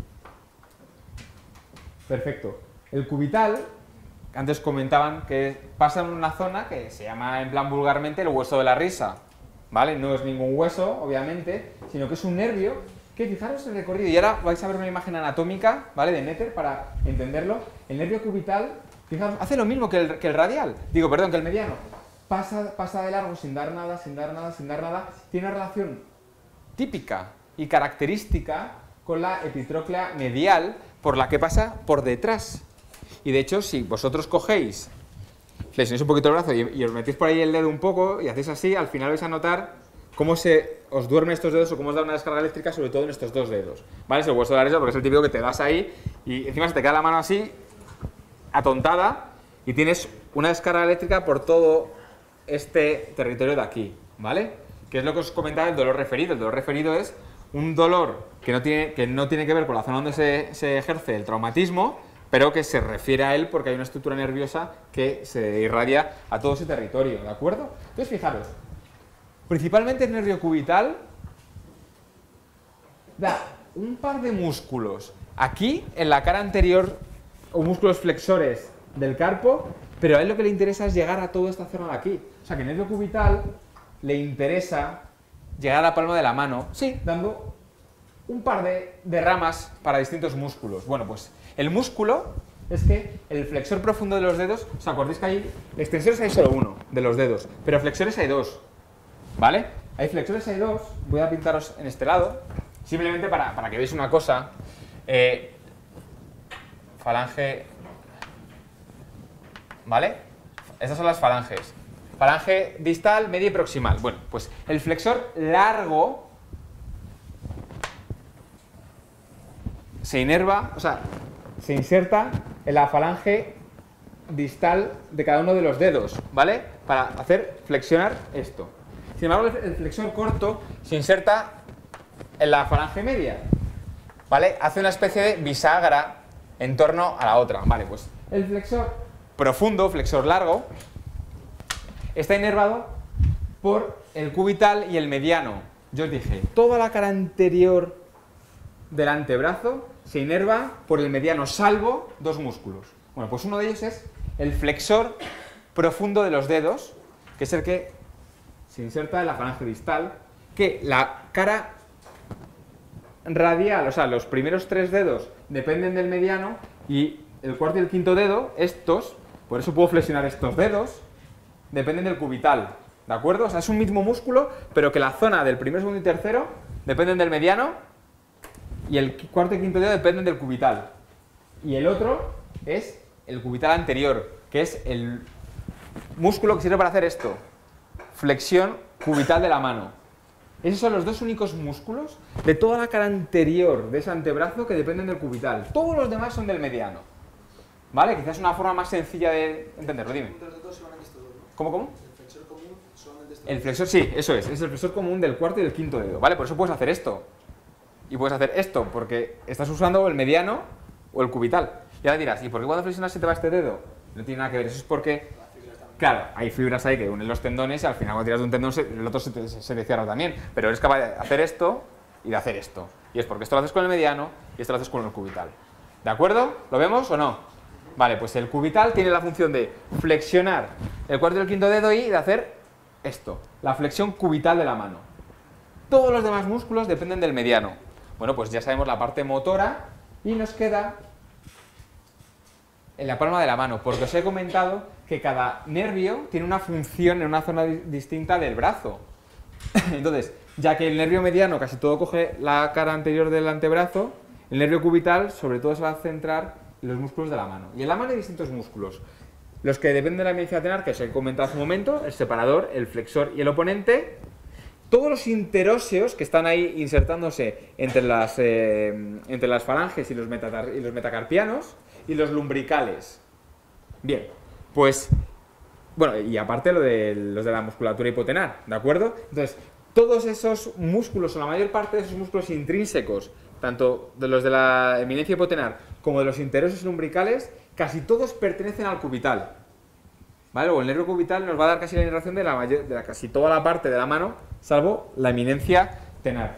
Perfecto. El cubital, antes comentaban que pasa en una zona que se llama en plan vulgarmente el hueso de la risa, ¿vale? No es ningún hueso, obviamente, sino que es un nervio que, fijaros el recorrido, y ahora vais a ver una imagen anatómica, ¿vale? De Netter para entenderlo. El nervio cubital, fijaros, hace lo mismo que el radial, digo, perdón, que el mediano. Pasa de largo sin dar nada, sin dar nada, sin dar nada. Tiene una relación típica y característica con la epitróclea medial, por la que pasa por detrás. Y de hecho, si vosotros cogéis, flexionéis un poquito el brazo y os metéis por ahí el dedo un poco y hacéis así, al final vais a notar cómo se os duermen estos dedos o cómo os da una descarga eléctrica, sobre todo en estos dos dedos. ¿Vale? Es el hueso de la risa porque es el típico que te das ahí y encima se te queda la mano así, atontada, y tienes una descarga eléctrica por todo este territorio de aquí, ¿vale? Que es lo que os comentaba del dolor referido. El dolor referido es un dolor que no tiene que ver con la zona donde se ejerce el traumatismo, pero que se refiere a él porque hay una estructura nerviosa que se irradia a todo ese territorio, ¿de acuerdo? Entonces, fijaros, principalmente el nervio cubital da un par de músculos aquí en la cara anterior, o músculos flexores del carpo, pero a él lo que le interesa es llegar a toda esta zona de aquí. O sea, que el nervio cubital le interesa llegar a la palma de la mano, sí, dando un par de ramas para distintos músculos. Bueno, pues el músculo es que el flexor profundo de los dedos, ¿os acordáis que hay extensores? Hay solo uno de los dedos, pero flexores hay dos, ¿vale? Hay flexores, hay dos. Voy a pintaros en este lado, simplemente para que veáis una cosa. Falange, ¿vale? Estas son las falanges. Falange distal, media y proximal. Bueno, pues el flexor largo se inerva, o sea, se inserta en la falange distal de cada uno de los dedos, ¿vale? Para hacer flexionar esto. Sin embargo, el flexor corto se inserta en la falange media, ¿vale? Hace una especie de bisagra en torno a la otra, ¿vale? Pues el flexor profundo, flexor largo, está inervado por el cubital y el mediano. Yo os dije, toda la cara anterior del antebrazo se inerva por el mediano, salvo dos músculos. Bueno, pues uno de ellos es el flexor profundo de los dedos, que es el que se inserta en la falange distal, que la cara radial, o sea, los primeros tres dedos dependen del mediano y el cuarto y el quinto dedo, estos, por eso puedo flexionar estos dedos, dependen del cubital, ¿de acuerdo? O sea, es un mismo músculo, pero que la zona del primero, segundo y tercero dependen del mediano y el cuarto y quinto dedo dependen del cubital. Y el otro es el cubital anterior, que es el músculo que sirve para hacer esto, flexión cubital de la mano. Esos son los dos únicos músculos de toda la cara anterior de ese antebrazo que dependen del cubital. Todos los demás son del mediano. ¿Vale? Quizás una forma más sencilla de entenderlo, dime. ¿Cómo? El flexor común solamente está. El flexor, sí, eso es el flexor común del cuarto y del quinto dedo, ¿vale? Por eso puedes hacer esto. Y puedes hacer esto, porque estás usando el mediano o el cubital. Y ahora dirás, ¿y por qué cuando flexionas se te va este dedo? No tiene nada que ver, eso es porque, claro, hay fibras ahí que unen los tendones y al final cuando tiras de un tendón el otro se te cierra también. Pero eres capaz de hacer esto y de hacer esto. Y es porque esto lo haces con el mediano y esto lo haces con el cubital. ¿De acuerdo? ¿Lo vemos o no? Vale, pues el cubital tiene la función de flexionar el cuarto y el quinto dedo y de hacer esto, la flexión cubital de la mano. Todos los demás músculos dependen del mediano. Bueno, pues ya sabemos la parte motora y nos queda en la palma de la mano, porque os he comentado que cada nervio tiene una función en una zona distinta del brazo. Entonces, ya que el nervio mediano casi todo coge la cara anterior del antebrazo, el nervio cubital sobre todo se va a centrar en los músculos de la mano. Y en la mano hay distintos músculos. Los que dependen de la eminencia tenar, que os he comentado hace un momento, el separador, el flexor y el oponente. Todos los interóseos que están ahí insertándose entre las falanges y los metacarpianos, y los lumbricales. Bien, pues, bueno, y aparte los de la musculatura hipotenar, ¿de acuerdo? Entonces, todos esos músculos, o la mayor parte de esos músculos intrínsecos, tanto de los de la eminencia hipotenar como de los interóseos lumbricales, casi todos pertenecen al cubital. ¿Vale? O el nervio cubital nos va a dar casi la inervación de casi toda la parte de la mano, salvo la eminencia tenar.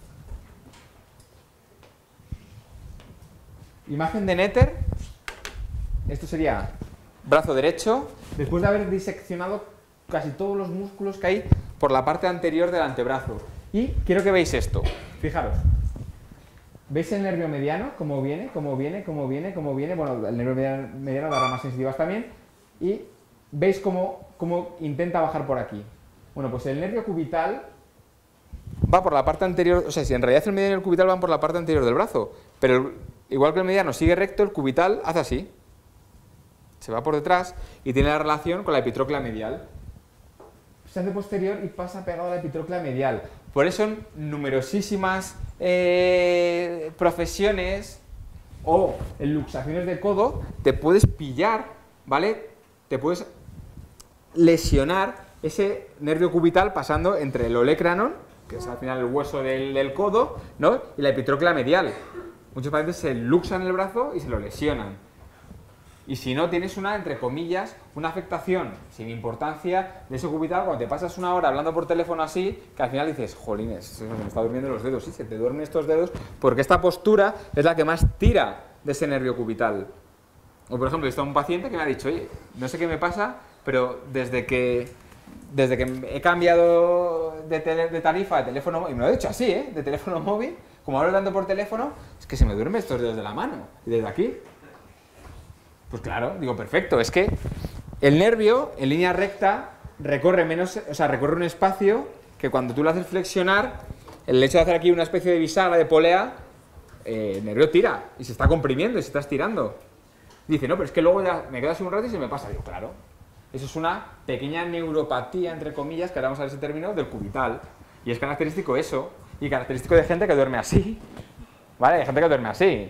Imagen de Netter. Esto sería brazo derecho, después de haber diseccionado casi todos los músculos que hay por la parte anterior del antebrazo. Y quiero que veáis esto. Fijaros. ¿Veis el nervio mediano? Cómo viene, cómo viene, cómo viene, cómo viene. Bueno, el nervio mediano, las ramas sensitivas también. Y veis cómo intenta bajar por aquí. Bueno, pues el nervio cubital va por la parte anterior. O sea, si en realidad el mediano y el cubital van por la parte anterior del brazo. Pero igual que el mediano sigue recto, el cubital hace así. Se va por detrás y tiene la relación con la epitróclea medial. Se hace posterior y pasa pegado a la epitróclea medial. Por eso en numerosísimas profesiones o en luxaciones de codo te puedes pillar, ¿vale? Te puedes lesionar ese nervio cubital pasando entre el olecranon, que es al final el hueso del codo, ¿no? Y la epitróclea medial. Muchos pacientes se luxan el brazo y se lo lesionan. Y si no, tienes una, entre comillas, una afectación sin importancia de ese cubital cuando te pasas una hora hablando por teléfono así, que al final dices, jolines, se me está durmiendo los dedos. Sí, se te duermen estos dedos porque esta postura es la que más tira de ese nervio cubital. O por ejemplo, está un paciente que me ha dicho, oye, no sé qué me pasa, pero desde que he cambiado de tarifa de teléfono móvil, y me lo he dicho así, de teléfono móvil, como hablo hablando por teléfono, es que se me duermen estos dedos de la mano. Y desde aquí, pues claro, digo, perfecto, es que el nervio en línea recta recorre recorre un espacio que cuando tú lo haces flexionar, el hecho de hacer aquí una especie de bisagra, de polea, el nervio tira y se está comprimiendo y se está estirando. Dice, no, pero es que luego ya me quedo así un rato y se me pasa. Digo, claro, eso es una pequeña neuropatía, entre comillas, que ahora vamos a ver ese término, del cubital. Y es característico eso, y característico de gente que duerme así. ¿Vale? Hay gente que duerme así.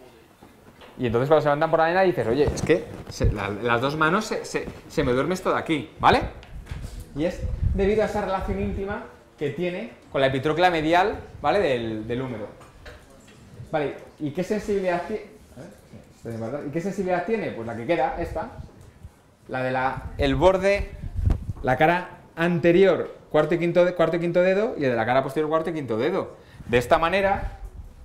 Y entonces cuando se levantan por la mañana dices, oye, es que las dos manos se me duerme esto de aquí, ¿vale? Y es debido a esa relación íntima que tiene con la epitróclea medial, ¿vale? Del húmero. Vale, ¿y qué sensibilidad tiene? ¿Y qué sensibilidad tiene? Pues la que queda, esta. La de el borde, la cara anterior, cuarto y quinto dedo, y el de la cara posterior, cuarto y quinto dedo. De esta manera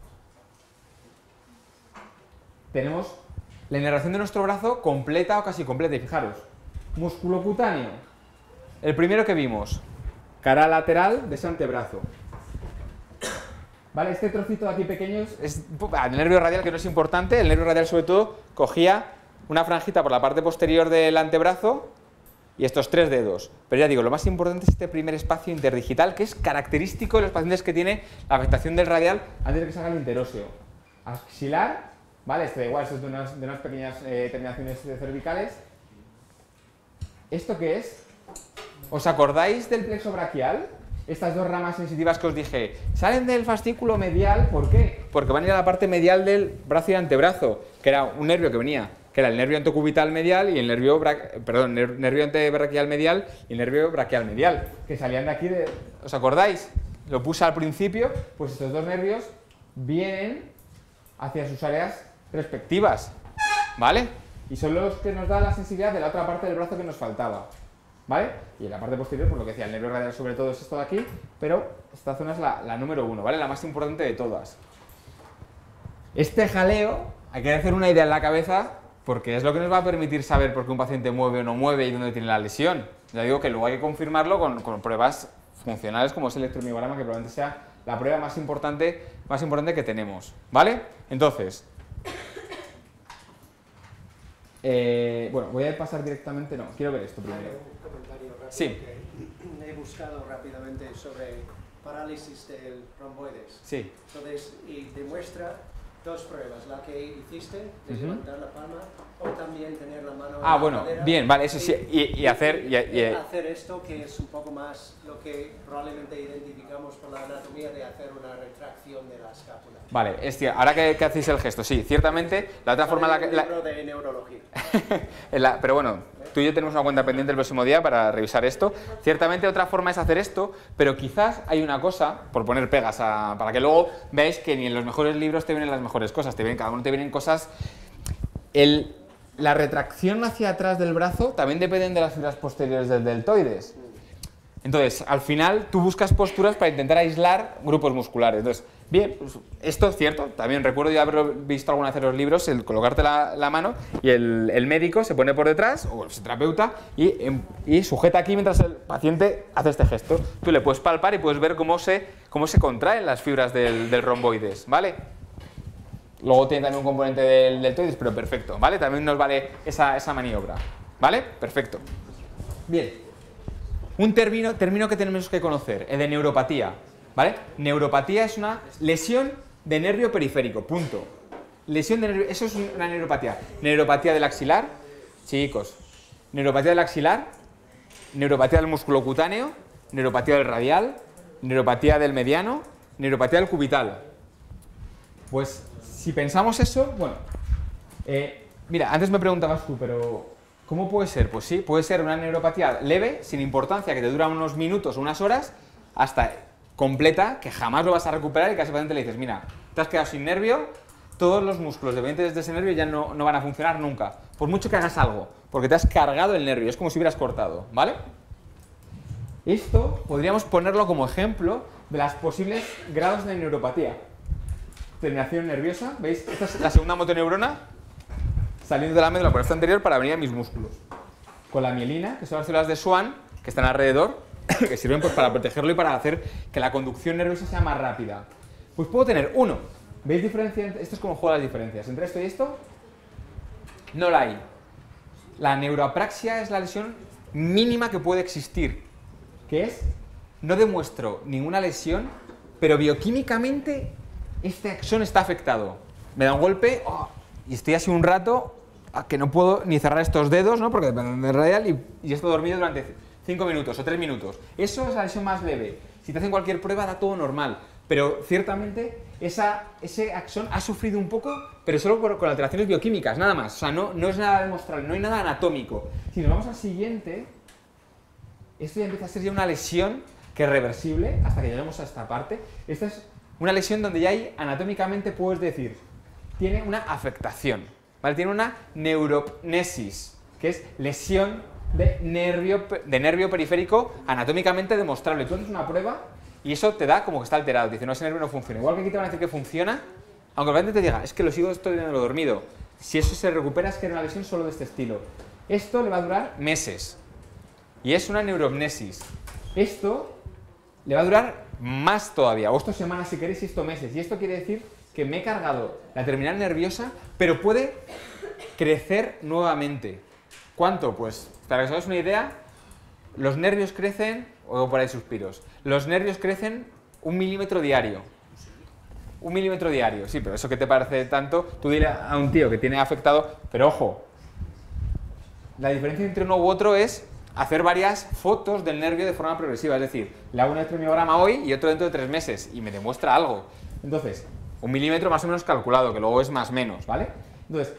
tenemos la inervación de nuestro brazo completa o casi completa. Y fijaros, músculo cutáneo. El primero que vimos, cara lateral de ese antebrazo. ¿Vale? Este trocito de aquí pequeño es el nervio radial, que no es importante. El nervio radial sobre todo cogía una franjita por la parte posterior del antebrazo y estos tres dedos. Pero ya digo, lo más importante es este primer espacio interdigital, que es característico de los pacientes que tienen la afectación del radial antes de que se haga el interóseo. Axilar, ¿vale? Este da igual, esto es de unas pequeñas terminaciones cervicales. ¿Esto qué es? ¿Os acordáis del plexo braquial? Estas dos ramas sensitivas que os dije, salen del fascículo medial, ¿por qué? Porque van a ir a la parte medial del brazo y antebrazo, que era un nervio que venía, que era el nervio antecubital medial y el nervio antebraquial medial y el nervio braquial medial, que salían de aquí ¿os acordáis? Lo puse al principio, pues estos dos nervios vienen hacia sus áreas respectivas, ¿vale? Y son los que nos dan la sensibilidad de la otra parte del brazo que nos faltaba. ¿Vale? Y en la parte posterior, por lo que decía, el nervio radial sobre todo es esto de aquí, pero esta zona es la número 1, ¿vale? La más importante de todas. Este jaleo, hay que hacer una idea en la cabeza, porque es lo que nos va a permitir saber por qué un paciente mueve o no mueve y dónde tiene la lesión. Ya digo que luego hay que confirmarlo con pruebas funcionales como es el electromiograma, que probablemente sea la prueba más importante que tenemos, ¿vale? Entonces, bueno, voy a pasar directamente, no, quiero ver esto primero. Un comentario rápido. Sí. He buscado rápidamente sobre parálisis del romboides. Sí. Entonces, y demuestra dos pruebas, la que hiciste de levantar la palma o también tener la mano en la Bueno, cadera, bien, vale, eso sí, y hacer... hacer esto que es un poco más lo que probablemente identificamos por la anatomía de hacer una retracción de la escápula. Vale, es cierto, ahora que hacéis el gesto, sí, ciertamente, la otra forma... Un libro de neurología. Pero bueno, tú y yo tenemos una cuenta pendiente el próximo día para revisar esto. Ciertamente otra forma es hacer esto, pero quizás hay una cosa, por poner pegas, para que luego veáis que ni en los mejores libros te vienen las mejores cosas, cada uno te vienen cosas... La retracción hacia atrás del brazo también depende de las fibras posteriores del deltoides. Entonces, al final, tú buscas posturas para intentar aislar grupos musculares. Entonces, bien, pues, esto es cierto. También recuerdo ya haber visto alguna vez en los libros el colocarte la mano y el médico se pone por detrás, o el fisioterapeuta, y sujeta aquí mientras el paciente hace este gesto. Tú le puedes palpar y puedes ver cómo se contraen las fibras del romboides, ¿vale? Luego tiene también un componente del deltoides, pero perfecto, ¿vale? También nos vale esa maniobra, ¿vale? Perfecto. Bien. Un término que tenemos que conocer, el de neuropatía, ¿vale? Neuropatía es una lesión de nervio periférico, punto. Lesión de nervio, eso es una neuropatía. Neuropatía del axilar, chicos, neuropatía del axilar, neuropatía del músculo cutáneo, neuropatía del radial, neuropatía del mediano, neuropatía del cubital. Pues, si pensamos eso, bueno, mira, antes me preguntabas tú, pero ¿cómo puede ser? Pues sí, puede ser una neuropatía leve, sin importancia, que te dura unos minutos o unas horas, hasta completa, que jamás lo vas a recuperar y que a ese paciente le dices, mira, te has quedado sin nervio, todos los músculos dependientes de ese nervio ya no van a funcionar nunca, por mucho que hagas algo, porque te has cargado el nervio, es como si hubieras cortado, ¿vale? Esto podríamos ponerlo como ejemplo de los posibles grados de neuropatía. Terminación nerviosa, ¿veis? Esta es la segunda motoneurona saliendo de la médula por esta anterior para venir a mis músculos. Con la mielina, que son las células de Schwann, que están alrededor, que sirven pues para protegerlo y para hacer que la conducción nerviosa sea más rápida. Pues puedo tener uno. ¿Veis diferencia? Esto es como juego las diferencias. Entre esto y esto, no la hay. La neuroapraxia es la lesión mínima que puede existir, que es, no demuestro ninguna lesión, pero bioquímicamente este axón está afectado. Me da un golpe y estoy así un rato que no puedo ni cerrar estos dedos, ¿no? Porque dependen del radial y estoy dormido durante 5 minutos o 3 minutos. Eso es la lesión más leve. Si te hacen cualquier prueba da todo normal, pero ciertamente ese axón ha sufrido un poco, pero solo con alteraciones bioquímicas, nada más. O sea, no es nada demostrable, no hay nada anatómico. Si nos vamos al siguiente, esto ya empieza a ser ya una lesión que es reversible hasta que lleguemos a esta parte. Esta es una lesión donde ya hay, anatómicamente puedes decir, tiene una afectación, ¿vale? Tiene una neuropnesis, que es lesión de nervio periférico anatómicamente demostrable. Tú haces una prueba y eso te da como que está alterado, te dice, no, ese nervio no funciona. Igual que aquí te van a decir que funciona, aunque el paciente te diga, es que estoy teniendo dormido. Si eso se recupera es que era una lesión solo de este estilo. Esto le va a durar meses y es una neuropnesis. Esto le va a durar más todavía, o esto semanas si queréis y esto meses. Y esto quiere decir que me he cargado la terminal nerviosa, pero puede crecer nuevamente. ¿Cuánto? Pues, para que os hagáis una idea, los nervios crecen, o por ahí suspiros, los nervios crecen 1 milímetro diario. 1 milímetro diario, sí, pero eso que te parece tanto, tú dirás a un tío que tiene afectado, pero ojo, la diferencia entre uno u otro es hacer varias fotos del nervio de forma progresiva, es decir, le hago un electromiograma hoy y otro dentro de 3 meses y me demuestra algo. Entonces, 1 milímetro más o menos calculado, que luego es más menos, ¿vale? Entonces,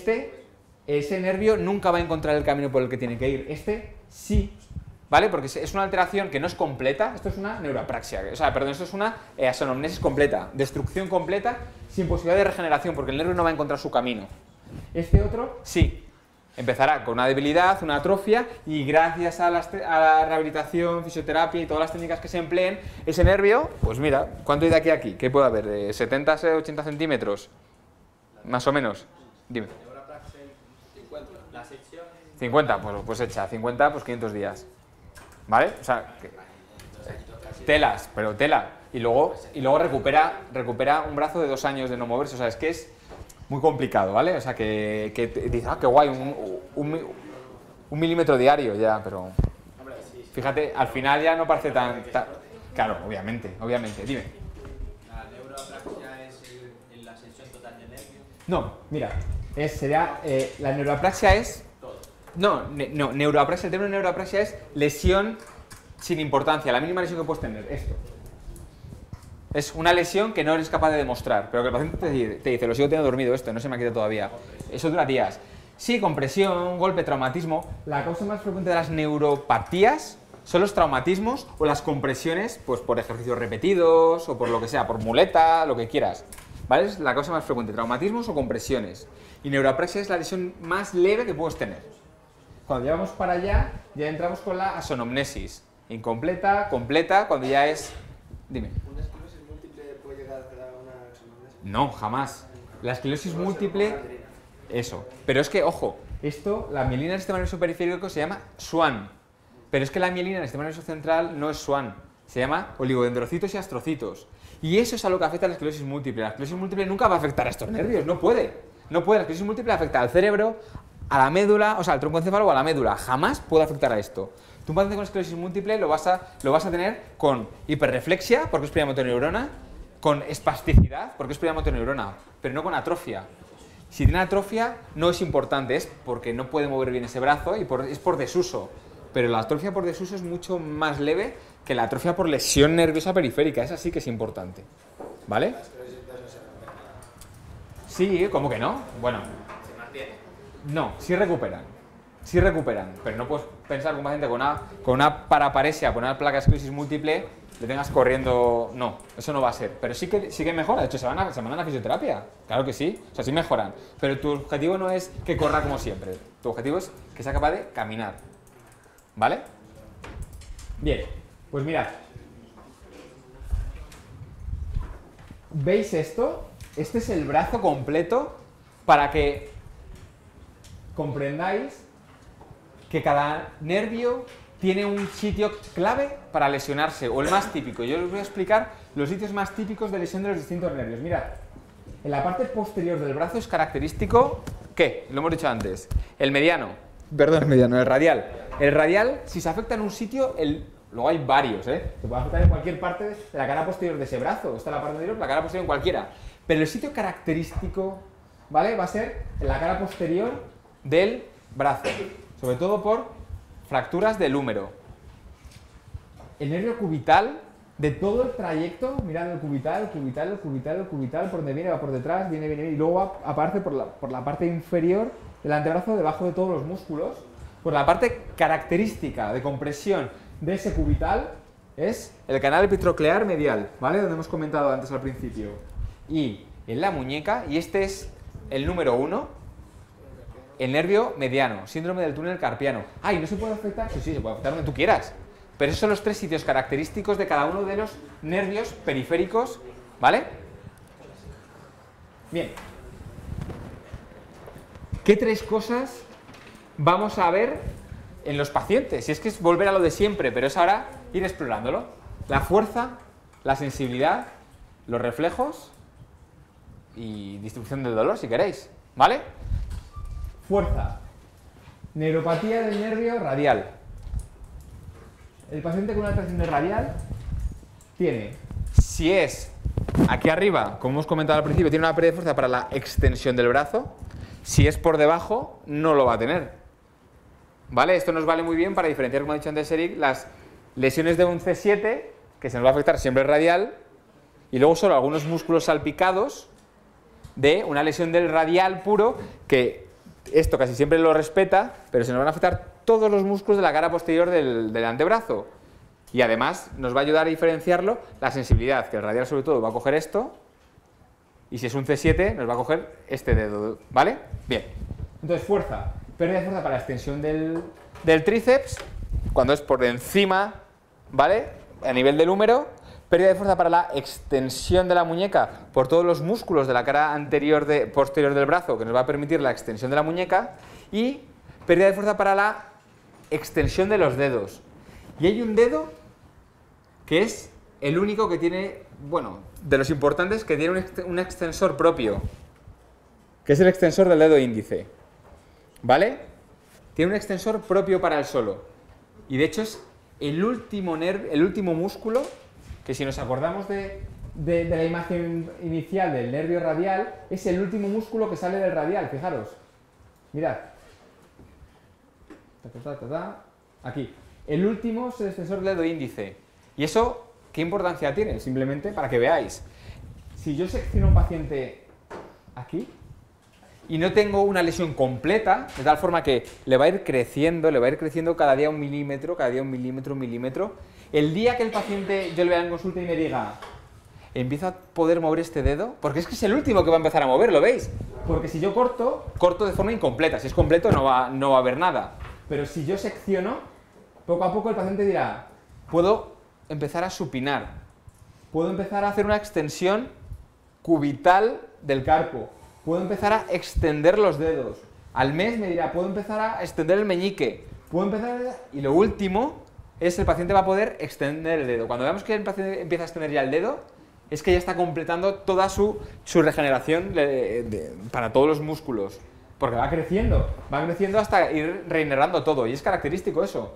ese nervio nunca va a encontrar el camino por el que tiene que ir, este sí, ¿vale? Porque es una alteración que no es completa, esto es una neuroapraxia, o sea, perdón, esto es una asonomnesis completa, destrucción completa, sin posibilidad de regeneración, porque el nervio no va a encontrar su camino. Este otro, sí. Empezará con una debilidad, una atrofia, y gracias a la rehabilitación, fisioterapia y todas las técnicas que se empleen, ese nervio, pues mira, ¿cuánto hay de aquí a aquí? ¿Qué puede haber? ¿70 a 80 centímetros? Más o menos. Dime. La sección. 50, pues hecha. 50, pues 500 días. ¿Vale? O sea, telas, pero tela. Y luego recupera un brazo de 2 años de no moverse. O sea, es que es muy complicado, ¿vale? O sea, que dices, ah, qué guay, un milímetro diario ya, pero... Fíjate, al final ya no parece tan... Claro, obviamente. Dime. La neuroapraxia es la ascensión total de nervios. No, mira, la neuroapraxia es... No, neuroapraxia, el término neuroapraxia es lesión sin importancia, la mínima lesión que puedes tener, esto. Es una lesión que no eres capaz de demostrar, pero que el paciente te dice, lo sigo teniendo dormido esto, no se me ha quitado todavía. Eso dura días. Sí, compresión, golpe, traumatismo. La causa más frecuente de las neuropatías son los traumatismos o las compresiones, pues por ejercicios repetidos o por lo que sea, por muleta, lo que quieras. ¿Vale? Es la causa más frecuente, traumatismos o compresiones. Y neuroapraxia es la lesión más leve que puedes tener. Cuando llegamos para allá, ya entramos con la asonomnesis. Incompleta, completa, cuando ya es... Dime. ¿Una esclerosis múltiple puede llegar a una asonomnesis? No, jamás. La esclerosis múltiple... Eso. Pero es que, ojo, la mielina del sistema nervioso periférico se llama SWAN. Pero es que la mielina del sistema nervioso central no es SWAN. Se llama oligodendrocitos y astrocitos. Y eso es a lo que afecta a la esclerosis múltiple. La esclerosis múltiple nunca va a afectar a estos nervios, no puede. No puede. La esclerosis múltiple afecta al cerebro, a la médula, o sea, al troncoencéfalo o a la médula. Jamás puede afectar a esto. Tú un paciente con esclerosis múltiple lo vas a tener con hiperreflexia, porque es primera motoneurona, con espasticidad, porque es primera motoneurona, pero no con atrofia. Si tiene atrofia, no es importante, es porque no puede mover bien ese brazo y es por desuso. Pero la atrofia por desuso es mucho más leve que la atrofia por lesión nerviosa periférica. Esa sí que es importante. ¿Vale? Sí, ¿cómo que no? Bueno. ¿Se mantiene? No, sí recuperan. Sí recuperan. Pero no puedes pensar que un paciente con una paraparesia, con una placa de esclerosis múltiple, le tengas corriendo... No, eso no va a ser. Pero sí que mejora. De hecho, se mandan a fisioterapia. Claro que sí. O sea, sí mejoran. Pero tu objetivo no es que corra como siempre. Tu objetivo es que sea capaz de caminar. ¿Vale? Bien. Pues mirad. ¿Veis esto? Este es el brazo completo para que comprendáis que cada nervio tiene un sitio clave para lesionarse, o el más típico. Yo os voy a explicar los sitios más típicos de lesión de los distintos nervios. Mirad, en la parte posterior del brazo es característico, ¿qué? Lo hemos dicho antes, el mediano, el radial. El radial, si se afecta en un sitio, luego hay varios, se puede afectar en cualquier parte de la cara posterior de ese brazo. Está la parte anterior, la cara posterior en cualquiera. Pero el sitio característico, ¿vale? Va a ser en la cara posterior del brazo, sobre todo por fracturas del húmero. El nervio cubital, de todo el trayecto, mirad el cubital, por donde viene, va por detrás, viene, y luego aparece por la parte inferior del antebrazo, debajo de todos los músculos. Pues la parte característica de compresión de ese cubital es el canal epicondrial medial, ¿vale? Donde hemos comentado antes al principio. Y en la muñeca, y este es el número 1, el nervio mediano, síndrome del túnel carpiano. ¿Y no se puede afectar? Sí, se puede afectar donde tú quieras. Pero esos son los 3 sitios característicos de cada uno de los nervios periféricos, ¿vale? Bien. ¿Qué 3 cosas vamos a ver en los pacientes? Si es que es volver a lo de siempre, pero es ahora ir explorándolo. La fuerza, la sensibilidad, los reflejos y distribución del dolor, si queréis, ¿vale? Fuerza. Neuropatía del nervio radial. El paciente con una alteración del radial tiene, si es aquí arriba, como hemos comentado al principio, tiene una pérdida de fuerza para la extensión del brazo. Si es por debajo, no lo va a tener. ¿Vale? Esto nos vale muy bien para diferenciar, como ha dicho antes Eric, las lesiones de un C7, que se nos va a afectar siempre el radial, y luego solo algunos músculos salpicados de una lesión del radial puro, que esto casi siempre lo respeta, pero se nos van a afectar todos los músculos de la cara posterior del antebrazo. Y además nos va a ayudar a diferenciarlo la sensibilidad, que el radial sobre todo va a coger esto, y si es un C7 nos va a coger este dedo, ¿vale? Bien. Entonces fuerza, pérdida de fuerza para la extensión del tríceps, cuando es por encima, ¿vale? A nivel del húmero. Pérdida de fuerza para la extensión de la muñeca por todos los músculos de la cara posterior del brazo, que nos va a permitir la extensión de la muñeca. Y pérdida de fuerza para la extensión de los dedos. Y hay un dedo que es el único que tiene, bueno, de los importantes, que tiene un extensor propio, que es el extensor del dedo índice. ¿Vale? Tiene un extensor propio para él solo. Y de hecho es el último músculo, que si nos acordamos de la imagen inicial del nervio radial, es el último músculo que sale del radial, fijaros. Mirad. Aquí. El último es el extensor del dedo índice. ¿Y eso qué importancia tiene? Simplemente para que veáis. Si yo secciono a un paciente aquí y no tengo una lesión completa, de tal forma que le va a ir creciendo cada día 1 milímetro, cada día 1 milímetro, 1 milímetro, el día que el paciente yo le vea en consulta y me diga, empiezo a poder mover este dedo, porque es que es el último que va a empezar a mover, ¿lo veis? Porque si yo corto de forma incompleta, si es completo no va a haber nada. Pero si yo secciono, poco a poco el paciente dirá, puedo empezar a supinar, puedo empezar a hacer una extensión cubital del carpo, puedo empezar a extender los dedos. Al mes me dirá, puedo empezar a extender el meñique, y lo último es el paciente va a poder extender el dedo. Cuando veamos que el paciente empieza a extender ya el dedo, es que ya está completando toda su regeneración para todos los músculos. Porque va creciendo hasta ir reinervando todo. Y es característico eso.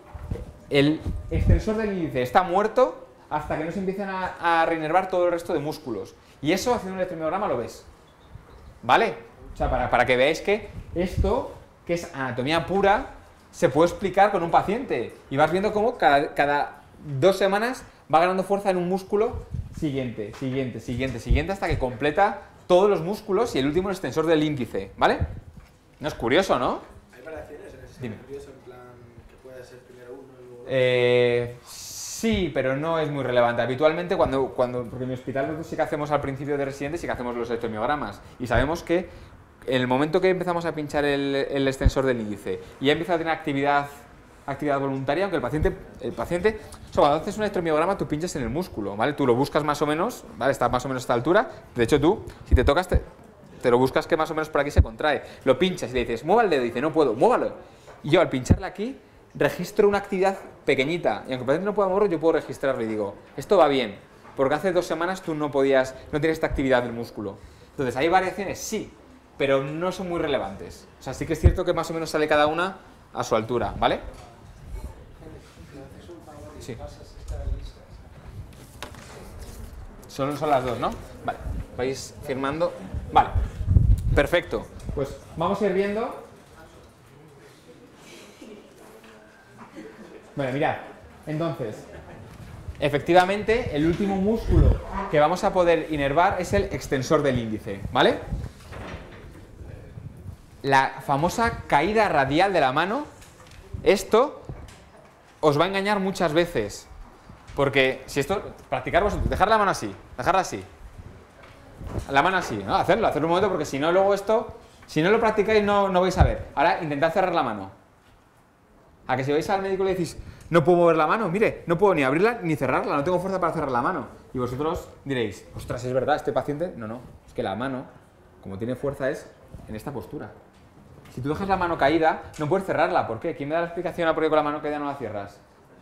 El extensor del índice está muerto hasta que no se empiezan a reinervar todo el resto de músculos. Y eso haciendo un electromiograma lo ves. ¿Vale? O sea, para que veáis que esto, que es anatomía pura, se puede explicar con un paciente. Y vas viendo cómo cada 2 semanas va ganando fuerza en un músculo siguiente, hasta que completa todos los músculos y el último el extensor del índice. ¿Vale? No es curioso, ¿no? ¿Hay variaciones en ese sistema nervioso, en plan que puede ser primero uno y luego otro? Sí, pero no es muy relevante. Habitualmente, porque en mi hospital nosotros sí que hacemos al principio de residente, sí que hacemos los electromiogramas. Y sabemos que en el momento que empezamos a pinchar el extensor del índice y ya empieza a tener actividad voluntaria, aunque el paciente, o sea, cuando haces un electromiograma tú pinchas en el músculo, ¿vale? Tú lo buscas más o menos, ¿vale? Está más o menos a esta altura. De hecho tú, si te tocas, te lo buscas que más o menos por aquí se contrae. Lo pinchas y le dices, mueva el dedo, y dice, no puedo, muévalo. Y yo al pincharle aquí, registro una actividad pequeñita, y aunque el paciente no pueda moverlo, yo puedo registrarlo y digo, esto va bien, porque hace 2 semanas tú no tienes esta actividad del músculo. Entonces, ¿hay variaciones? Sí, pero no son muy relevantes. O sea, sí que es cierto que más o menos sale cada una a su altura, ¿vale? Sí. Son las 2, ¿no? Vale, vais firmando. Vale, perfecto. Pues vamos a ir viendo. Bueno, mirad, entonces, efectivamente, el último músculo que vamos a poder inervar es el extensor del índice, ¿vale? La famosa caída radial de la mano, esto os va a engañar muchas veces, porque si esto, practicar vosotros, dejar la mano así, dejarla así, la mano así, ¿no? Hacerlo un momento, porque si no luego esto, si no lo practicáis no vais a ver. Ahora intentad cerrar la mano. A que si vais al médico y le decís, no puedo mover la mano, mire, no puedo ni abrirla ni cerrarla, no tengo fuerza para cerrar la mano. Y vosotros diréis, ostras, es verdad, este paciente, no, es que la mano, como tiene fuerza, es en esta postura. Si tú dejas la mano caída, no puedes cerrarla. ¿Por qué? ¿Quién me da la explicación a por qué con la mano caída no la cierras?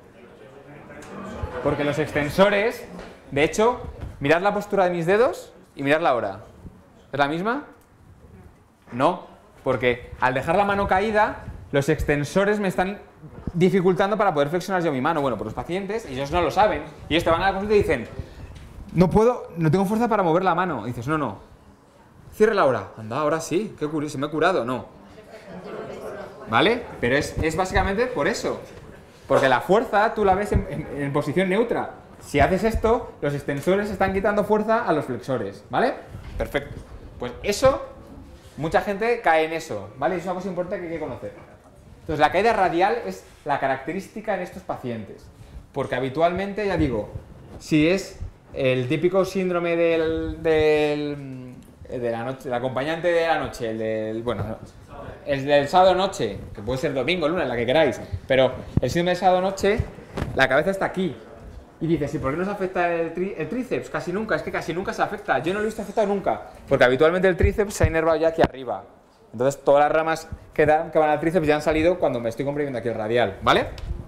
Porque los extensores, de hecho, mirad la postura de mis dedos y miradla ahora. ¿Es la misma? No, porque al dejar la mano caída, los extensores me están dificultando para poder flexionar yo mi mano. Bueno, pues los pacientes, ellos no lo saben, y ellos te van a la consulta y dicen, no tengo fuerza para mover la mano. Y dices, no, ciérrela ahora. Anda, ahora sí, qué curioso, me he curado. No. ¿Vale? Pero es básicamente por eso. Porque la fuerza tú la ves en posición neutra. Si haces esto, los extensores están quitando fuerza a los flexores. ¿Vale? Perfecto. Pues eso, mucha gente cae en eso. ¿Vale? Es una cosa importante que hay que conocer. Entonces, la caída radial es la característica en estos pacientes. Porque habitualmente, ya digo, si es el típico síndrome del acompañante de la noche, el del sábado noche, que puede ser domingo, lunes, la que queráis, pero el síndrome del sábado noche, la cabeza está aquí. Y dices, ¿y por qué no se afecta el tríceps? Casi nunca, es que casi nunca se afecta. Yo no lo he visto afectado nunca, porque habitualmente el tríceps se ha inervado ya aquí arriba. Entonces todas las ramas que van al tríceps ya han salido cuando me estoy comprimiendo aquí el radial, ¿vale?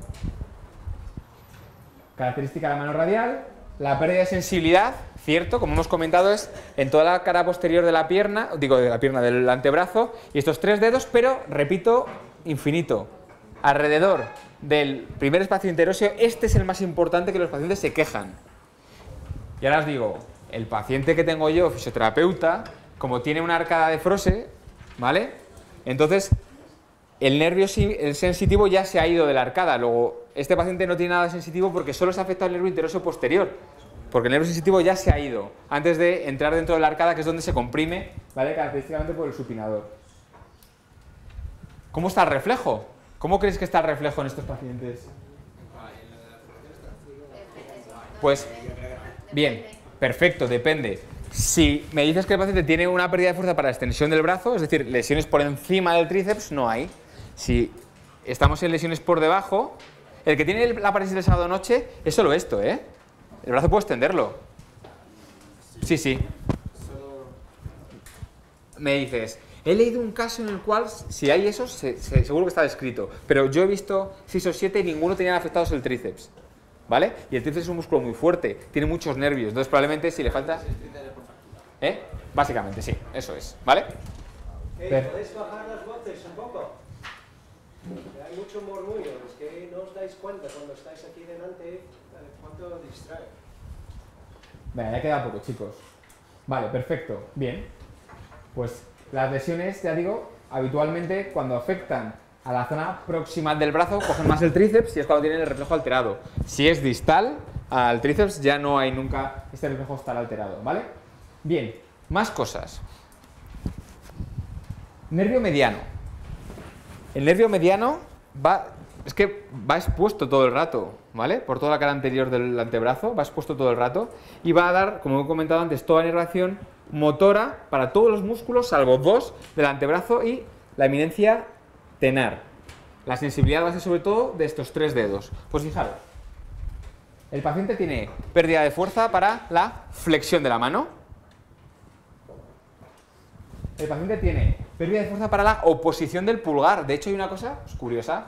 Característica de la mano radial, la pérdida de sensibilidad, cierto, como hemos comentado, es en toda la cara posterior de la pierna, digo de la pierna, del antebrazo, y estos 3 dedos, pero, repito, infinito. Alrededor del primer espacio interóseo, este es el más importante, que los pacientes se quejan. Y ahora os digo, el paciente que tengo yo, fisioterapeuta, como tiene una arcada de Frose, ¿vale? Entonces, el nervio el sensitivo ya se ha ido de la arcada. Luego, este paciente no tiene nada de sensitivo porque solo se ha afectado el nervio interóseo posterior. Porque el nervio sensitivo ya se ha ido antes de entrar dentro de la arcada, que es donde se comprime, ¿vale? Característicamente por el supinador. ¿Cómo está el reflejo? ¿Cómo creéis que está el reflejo en estos pacientes? Pues, bien, perfecto, depende. Si me dices que el paciente tiene una pérdida de fuerza para la extensión del brazo, es decir, lesiones por encima del tríceps, no hay. Si estamos en lesiones por debajo, el que tiene la parálisis del sábado noche es solo esto, ¿eh? El brazo puedo extenderlo. Sí, sí. Me dices, he leído un caso en el cual, si hay eso, seguro que está descrito. Pero yo he visto 6 o 7 y ninguno tenía afectados el tríceps. ¿Vale? Y el tríceps es un músculo muy fuerte, tiene muchos nervios. Entonces, probablemente, si le falta... ¿Eh? Básicamente, sí, eso es. ¿Vale? ¿Podéis bajar las voces un poco? Hay mucho murmullo, es que no os dais cuenta cuando estáis aquí delante cuánto distrae. Venga, ya queda poco, chicos. Vale, perfecto. Bien. Pues las lesiones, ya digo, habitualmente cuando afectan a la zona proximal del brazo cogen más el tríceps y es cuando tienen el reflejo alterado. Si es distal al tríceps ya no hay nunca este reflejo estar alterado, ¿vale? Bien, más cosas. Nervio mediano. El nervio mediano va expuesto todo el rato, ¿vale? Por toda la cara anterior del antebrazo, va expuesto todo el rato y va a dar, como he comentado antes, toda inervación motora para todos los músculos, salvo 2 del antebrazo y la eminencia tenar. La sensibilidad va a ser sobre todo de estos 3 dedos. Pues fijaros, el paciente tiene pérdida de fuerza para la flexión de la mano. El paciente tiene pérdida de fuerza para la oposición del pulgar. De hecho, hay una cosa curiosa.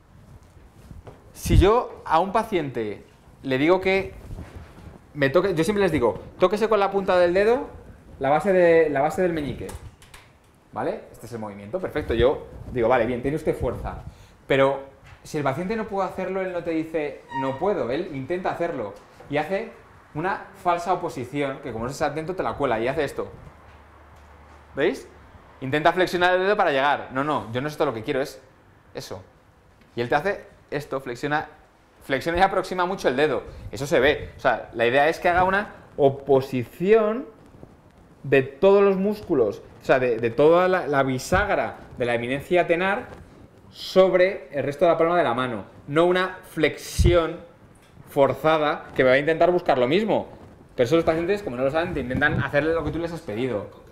Si yo a un paciente le digo que me toque, yo siempre les digo, tóquese con la punta del dedo la base del meñique. ¿Vale? Este es el movimiento, perfecto. Yo digo, vale, bien, tiene usted fuerza. Pero si el paciente no puede hacerlo, él no te dice, no puedo. Él intenta hacerlo y hace una falsa oposición, que como no estás atento te la cuela y hace esto. ¿Veis? Intenta flexionar el dedo para llegar. No, no, yo no sé todo lo que quiero, es eso. Y él te hace esto, flexiona y aproxima mucho el dedo. Eso se ve. O sea, la idea es que haga una oposición de todos los músculos, o sea, de toda la bisagra de la eminencia tenar sobre el resto de la palma de la mano. No una flexión forzada que me va a intentar buscar lo mismo. Pero esos pacientes, como no lo saben, te intentan hacerle lo que tú les has pedido.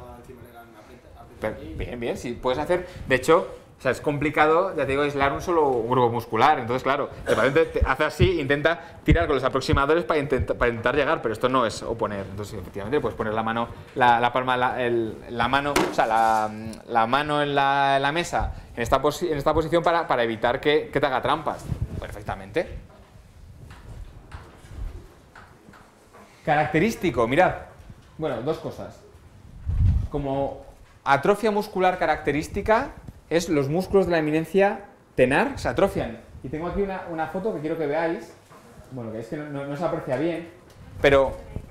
Bien, bien, sí, puedes hacer, de hecho, o sea, es complicado, ya te digo, aislar un solo grupo muscular, entonces claro, el paciente te hace así, intenta tirar con los aproximadores para intentar llegar, pero esto no es oponer, entonces efectivamente puedes poner la mano, la palma, la mano, o sea, la mano en la mesa, en esta posición para evitar que te haga trampas, perfectamente. Característico, mirad, bueno, 2 cosas, como atrofia muscular característica es los músculos de la eminencia tenar se atrofian. Y tengo aquí una foto que quiero que veáis. Bueno, que es que no se aprecia bien, pero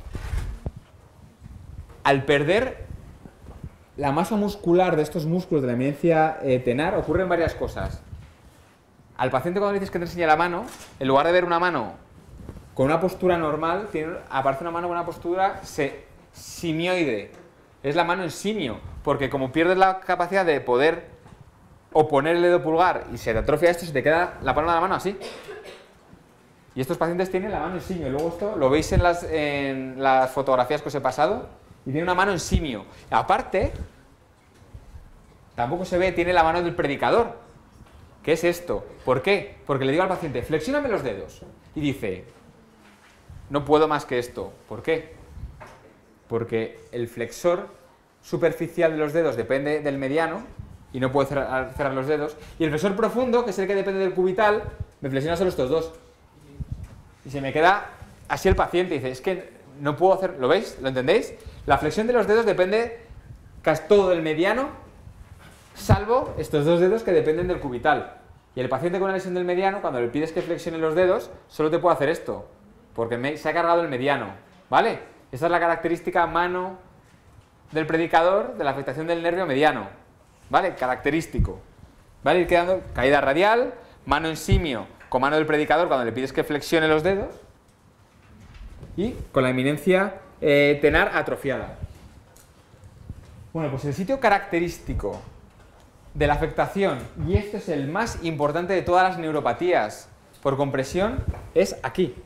al perder la masa muscular de estos músculos de la eminencia tenar ocurren varias cosas. Al paciente cuando le dices que te enseña la mano, en lugar de ver una mano con una postura normal, aparece una mano con una postura simioide. Es la mano en simio, porque como pierdes la capacidad de poder oponer el dedo pulgar y se te atrofia esto, se te queda la palma de la mano así. Y estos pacientes tienen la mano en simio. Luego esto lo veis en las fotografías que os he pasado, y tiene una mano en simio. Aparte, tampoco se ve, tiene la mano del predicador. ¿Qué es esto? ¿Por qué? Porque le digo al paciente, flexióname los dedos. Y dice, no puedo más que esto. ¿Por qué? Porque el flexor superficial de los dedos depende del mediano y no puedo cerrar los dedos. Y el flexor profundo, que es el que depende del cubital, me flexiona solo estos dos. Y se me queda así el paciente. Dice, es que no puedo hacer... ¿Lo veis? ¿Lo entendéis? La flexión de los dedos depende casi todo del mediano, salvo estos dos dedos que dependen del cubital. Y el paciente con una lesión del mediano, cuando le pides que flexione los dedos, solo te puede hacer esto, porque se ha cargado el mediano. ¿Vale? Esta es la característica mano del predicador de la afectación del nervio mediano. ¿Vale? Característico. ¿Vale? Ir quedando caída radial, mano en simio con mano del predicador cuando le pides que flexione los dedos y con la eminencia tenar atrofiada. Bueno, pues el sitio característico de la afectación, y este es el más importante de todas las neuropatías por compresión, es aquí.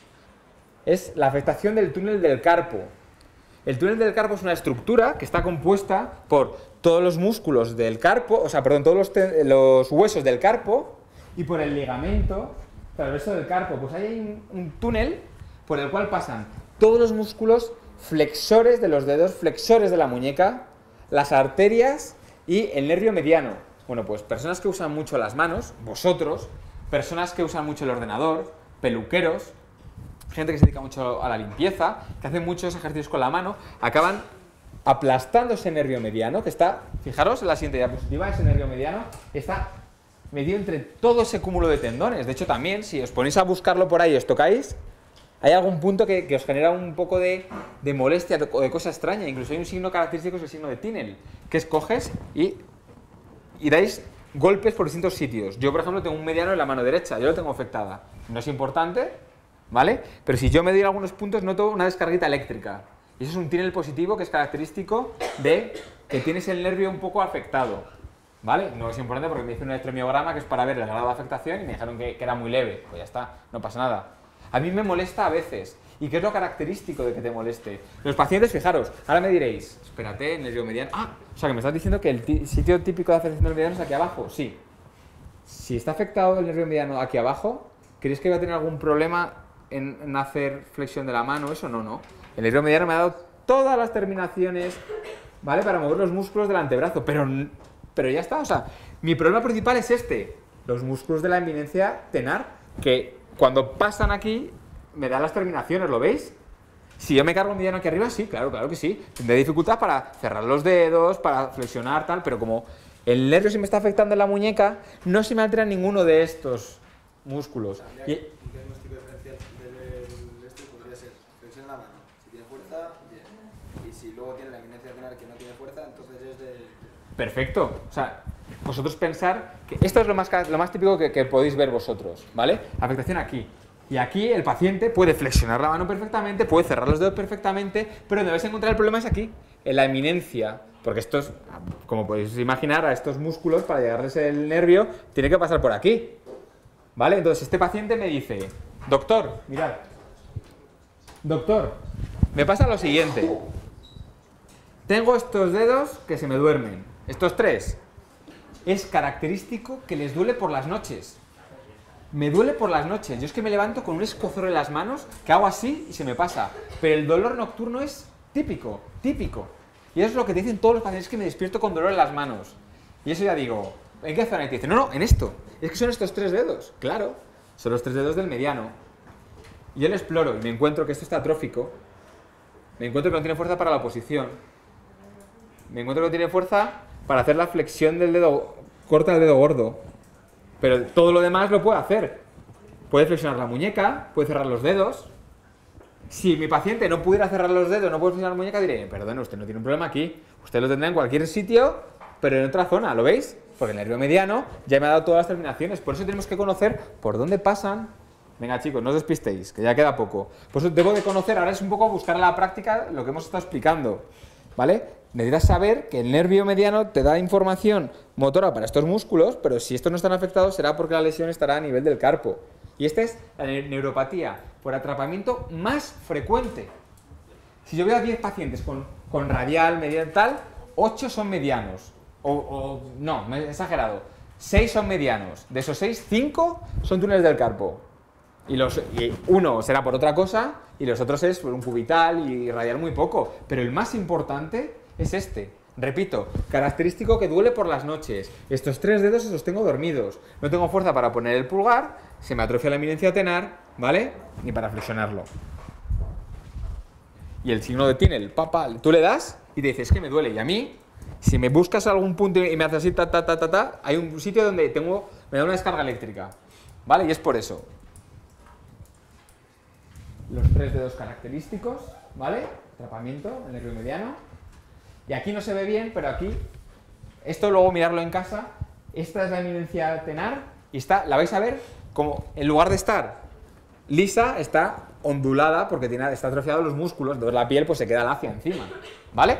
Es la afectación del túnel del carpo. El túnel del carpo es una estructura que está compuesta por todos los músculos del carpo, o sea, perdón, todos los huesos del carpo y por el ligamento transverso del carpo. Pues ahí hay un túnel por el cual pasan todos los músculos flexores de los dedos, flexores de la muñeca, las arterias y el nervio mediano. Bueno, pues personas que usan mucho las manos, vosotros, personas que usan mucho el ordenador, peluqueros, gente que se dedica mucho a la limpieza, que hace muchos ejercicios con la mano, acaban aplastando ese nervio mediano, que está, fijaros en la siguiente diapositiva, ese nervio mediano está metido entre todo ese cúmulo de tendones. De hecho, también, si os ponéis a buscarlo por ahí y os tocáis, hay algún punto que os genera un poco de molestia o de cosa extraña. Incluso hay un signo característico, es el signo de Tinel, que es coges y dais golpes por distintos sitios. Yo, por ejemplo, tengo un mediano en la mano derecha, yo lo tengo afectada. No es importante, ¿vale? Pero si yo me doy en algunos puntos, noto una descarguita eléctrica. Y eso es un Tinel positivo que es característico de que tienes el nervio un poco afectado, ¿vale? No es importante porque me hice un electromiograma que es para ver el grado de afectación y me dijeron que era muy leve. Pues ya está, no pasa nada. A mí me molesta a veces. ¿Y qué es lo característico de que te moleste? Los pacientes, fijaros, ahora me diréis, espérate, nervio mediano. Ah, o sea que me estás diciendo que el sitio típico de afectación del mediano es aquí abajo. Sí. Si está afectado el nervio mediano aquí abajo, ¿creéis que va a tener algún problema en hacer flexión de la mano? Eso no. El nervio mediano me ha dado todas las terminaciones, ¿vale? Para mover los músculos del antebrazo, pero ya está. O sea, mi problema principal es este. Los músculos de la eminencia tenar, que cuando pasan aquí, me dan las terminaciones, ¿lo veis? Si yo me cargo un mediano aquí arriba, sí, claro que sí. Tendré dificultad para cerrar los dedos, para flexionar, tal, pero como el nervio se me está afectando en la muñeca, no se me altera ninguno de estos músculos. ¿Un diagnóstico diferencial del este podría ser flexión en la mano? Si tiene fuerza, bien. Y si luego tiene la eminencia tenar que no tiene fuerza, entonces es de... Perfecto. O sea, vosotros pensar que esto es lo más típico que podéis ver vosotros, ¿vale? Afectación aquí. Y aquí el paciente puede flexionar la mano perfectamente, puede cerrar los dedos perfectamente, pero donde vais a encontrar el problema es aquí, en la eminencia. Porque estos, como podéis imaginar, a estos músculos, para llegarles el nervio, tiene que pasar por aquí. ¿Vale? Entonces este paciente me dice, doctor, mirad, doctor, me pasa lo siguiente. Tengo estos dedos que se me duermen, estos tres. Es característico que les duele por las noches. Me duele por las noches. Yo es que me levanto con un escozor en las manos, que hago así y se me pasa. Pero el dolor nocturno es típico. Y eso es lo que te dicen todos los pacientes, que me despierto con dolor en las manos. Y eso ya digo, ¿en qué zona? Y te dicen, no, en esto. Es que son estos tres dedos. Claro, son los tres dedos del mediano. Y yo lo exploro y me encuentro que esto está atrófico. Me encuentro que no tiene fuerza para la oposición. Me encuentro que no tiene fuerza para hacer la flexión del dedo, corta el dedo gordo. Pero todo lo demás lo puede hacer. Puede flexionar la muñeca, puede cerrar los dedos. Si mi paciente no pudiera cerrar los dedos, no puede flexionar la muñeca, diré, perdón, usted no tiene un problema aquí. Usted lo tendrá en cualquier sitio, pero en otra zona, ¿lo veis? Porque el nervio mediano ya me ha dado todas las terminaciones. Por eso tenemos que conocer por dónde pasan. Venga, chicos, no os despistéis, que ya queda poco. Por eso debo de conocer, ahora es un poco buscar en la práctica lo que hemos estado explicando, ¿vale? Necesitas saber que el nervio mediano te da información motora para estos músculos, pero si estos no están afectados será porque la lesión estará a nivel del carpo. Y esta es la neuropatía por atrapamiento más frecuente. Si yo veo a 10 pacientes con radial, medial, tal, 8 son medianos. No, me he exagerado. 6 son medianos. De esos 6, 5 son túneles del carpo. Y uno será por otra cosa y los otros es por un cubital y radial muy poco. Pero el más importante es este. Repito, característico que duele por las noches. Estos 3 dedos los tengo dormidos. No tengo fuerza para poner el pulgar, se me atrofia la eminencia tenar, ¿vale? Ni para flexionarlo. Y el signo de Tinel, tú le das y te dices, es que me duele. Y a mí, si me buscas algún punto y me haces así, hay un sitio donde me da una descarga eléctrica, ¿vale? Y es por eso. Los 3 dedos característicos, ¿vale? Atrapamiento, el nervio mediano. Y aquí no se ve bien, pero aquí, esto luego mirarlo en casa, esta es la eminencia tenar y la vais a ver como en lugar de estar lisa, está ondulada porque está atrofiado los músculos, entonces la piel pues se queda lacia encima, ¿vale?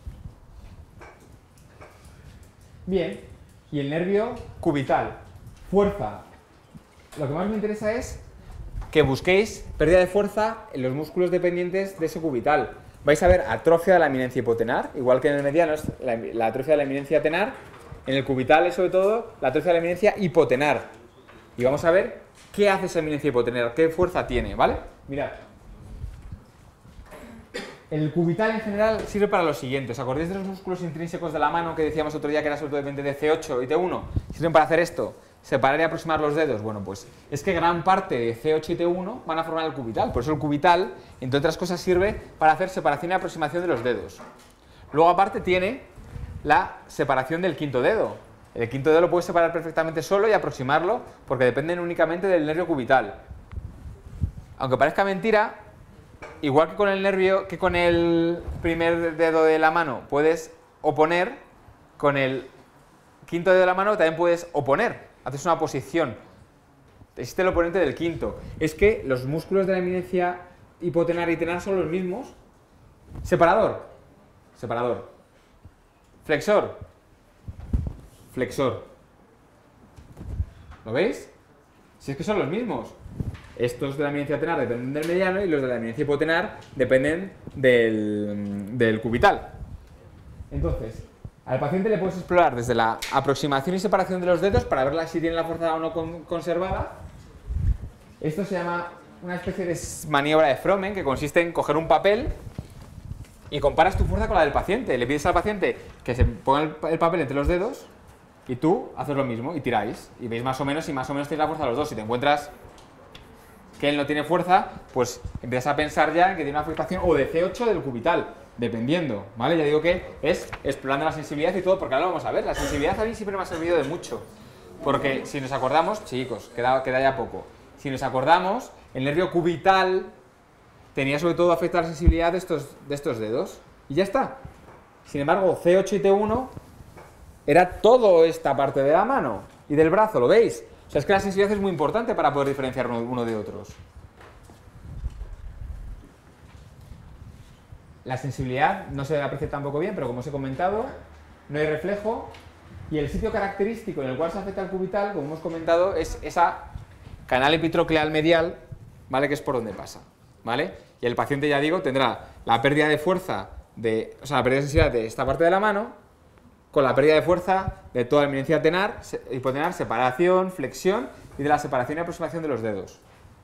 Bien, y el nervio cubital, fuerza. Lo que más me interesa es que busquéis pérdida de fuerza en los músculos dependientes de ese cubital. Vais a ver atrofia de la eminencia hipotenar, igual que en el mediano es la atrofia de la eminencia tenar, en el cubital es sobre todo la atrofia de la eminencia hipotenar. Y vamos a ver qué hace esa eminencia hipotenar, qué fuerza tiene, ¿vale? Mirad. El cubital en general sirve para lo siguiente. ¿Os acordáis de los músculos intrínsecos de la mano que decíamos otro día que era sobre todo depende de C8 y T1? Sirven para hacer esto, separar y aproximar los dedos. Bueno, pues es que gran parte de C8 y T1 van a formar el cubital. Por eso el cubital, entre otras cosas, sirve para hacer separación y aproximación de los dedos. Luego, aparte, tiene la separación del quinto dedo. El quinto dedo lo puedes separar perfectamente solo y aproximarlo porque dependen únicamente del nervio cubital. Aunque parezca mentira, igual que con el nervio, que con el primer dedo de la mano puedes oponer, con el quinto dedo de la mano también puedes oponer. Haces una oposición. Existe el oponente del quinto. Es que los músculos de la eminencia hipotenar y tenar son los mismos. Separador. Separador. Flexor. Flexor. ¿Lo veis? Si es que son los mismos. Estos de la eminencia tenar dependen del mediano y los de la eminencia hipotenar dependen del cubital. Entonces, al paciente le puedes explorar desde la aproximación y separación de los dedos para ver si tiene la fuerza o no conservada. Esto se llama una especie de maniobra de Fromen, que consiste en coger un papel y comparas tu fuerza con la del paciente. Le pides al paciente que se ponga el papel entre los dedos y tú haces lo mismo y tiráis. Y veis más o menos si más o menos tienes la fuerza de los dos. Si te encuentras que él no tiene fuerza, pues empiezas a pensar ya en que tiene una afectación o de C8 o del cubital, dependiendo, ¿vale? Ya digo que es explorando la sensibilidad y todo, porque ahora lo vamos a ver. La sensibilidad a mí siempre me ha servido de mucho, porque si nos acordamos, chicos, queda ya poco, si nos acordamos, el nervio cubital tenía sobre todo afectar la sensibilidad de estos dedos, y ya está. Sin embargo, C8 y T1 era toda esta parte de la mano y del brazo, ¿lo veis? O sea, es que la sensibilidad es muy importante para poder diferenciar uno de otros. La sensibilidad no se aprecia tampoco bien, pero como os he comentado, no hay reflejo. Y el sitio característico en el cual se afecta el cubital, como hemos comentado, es esa canal epitrocleal medial, ¿vale? Que es por donde pasa, ¿vale? Y el paciente, ya digo, tendrá la pérdida de fuerza, la pérdida de sensibilidad de esta parte de la mano, con la pérdida de fuerza de toda la eminencia tenar, hipotenar, separación, flexión y de la separación y aproximación de los dedos.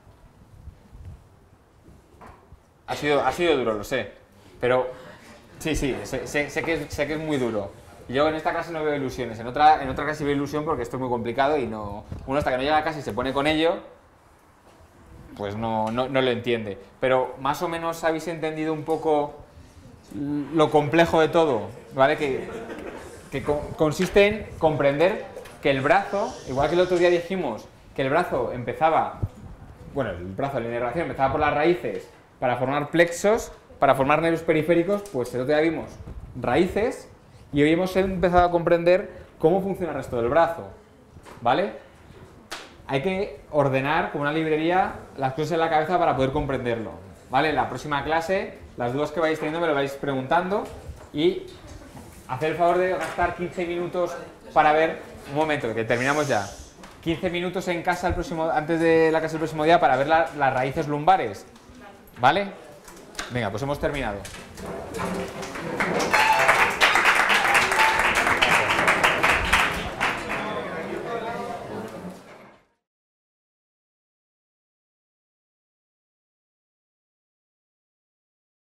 Ha sido duro, lo sé, pero sí, sé que es muy duro. Yo en esta clase no veo ilusiones, en otra clase veo ilusión porque esto es muy complicado y uno hasta que no llega a casa y se pone con ello, pues no lo entiende. Pero más o menos habéis entendido un poco lo complejo de todo, ¿vale? Que consiste en comprender que el brazo, igual que el otro día dijimos que el brazo empezaba, bueno, el brazo de la inervación empezaba por las raíces para formar plexos, para formar nervios periféricos, pues el otro día vimos raíces y hoy hemos empezado a comprender cómo funciona el resto del brazo, ¿vale? Hay que ordenar como una librería las cosas en la cabeza para poder comprenderlo, ¿vale? En la próxima clase, las dudas que vais teniendo me lo vais preguntando y hacer el favor de gastar 15 minutos para ver, un momento, que terminamos ya, 15 minutos en casa antes de la clase el próximo día para ver las raíces lumbares, ¿vale? Venga, pues hemos terminado.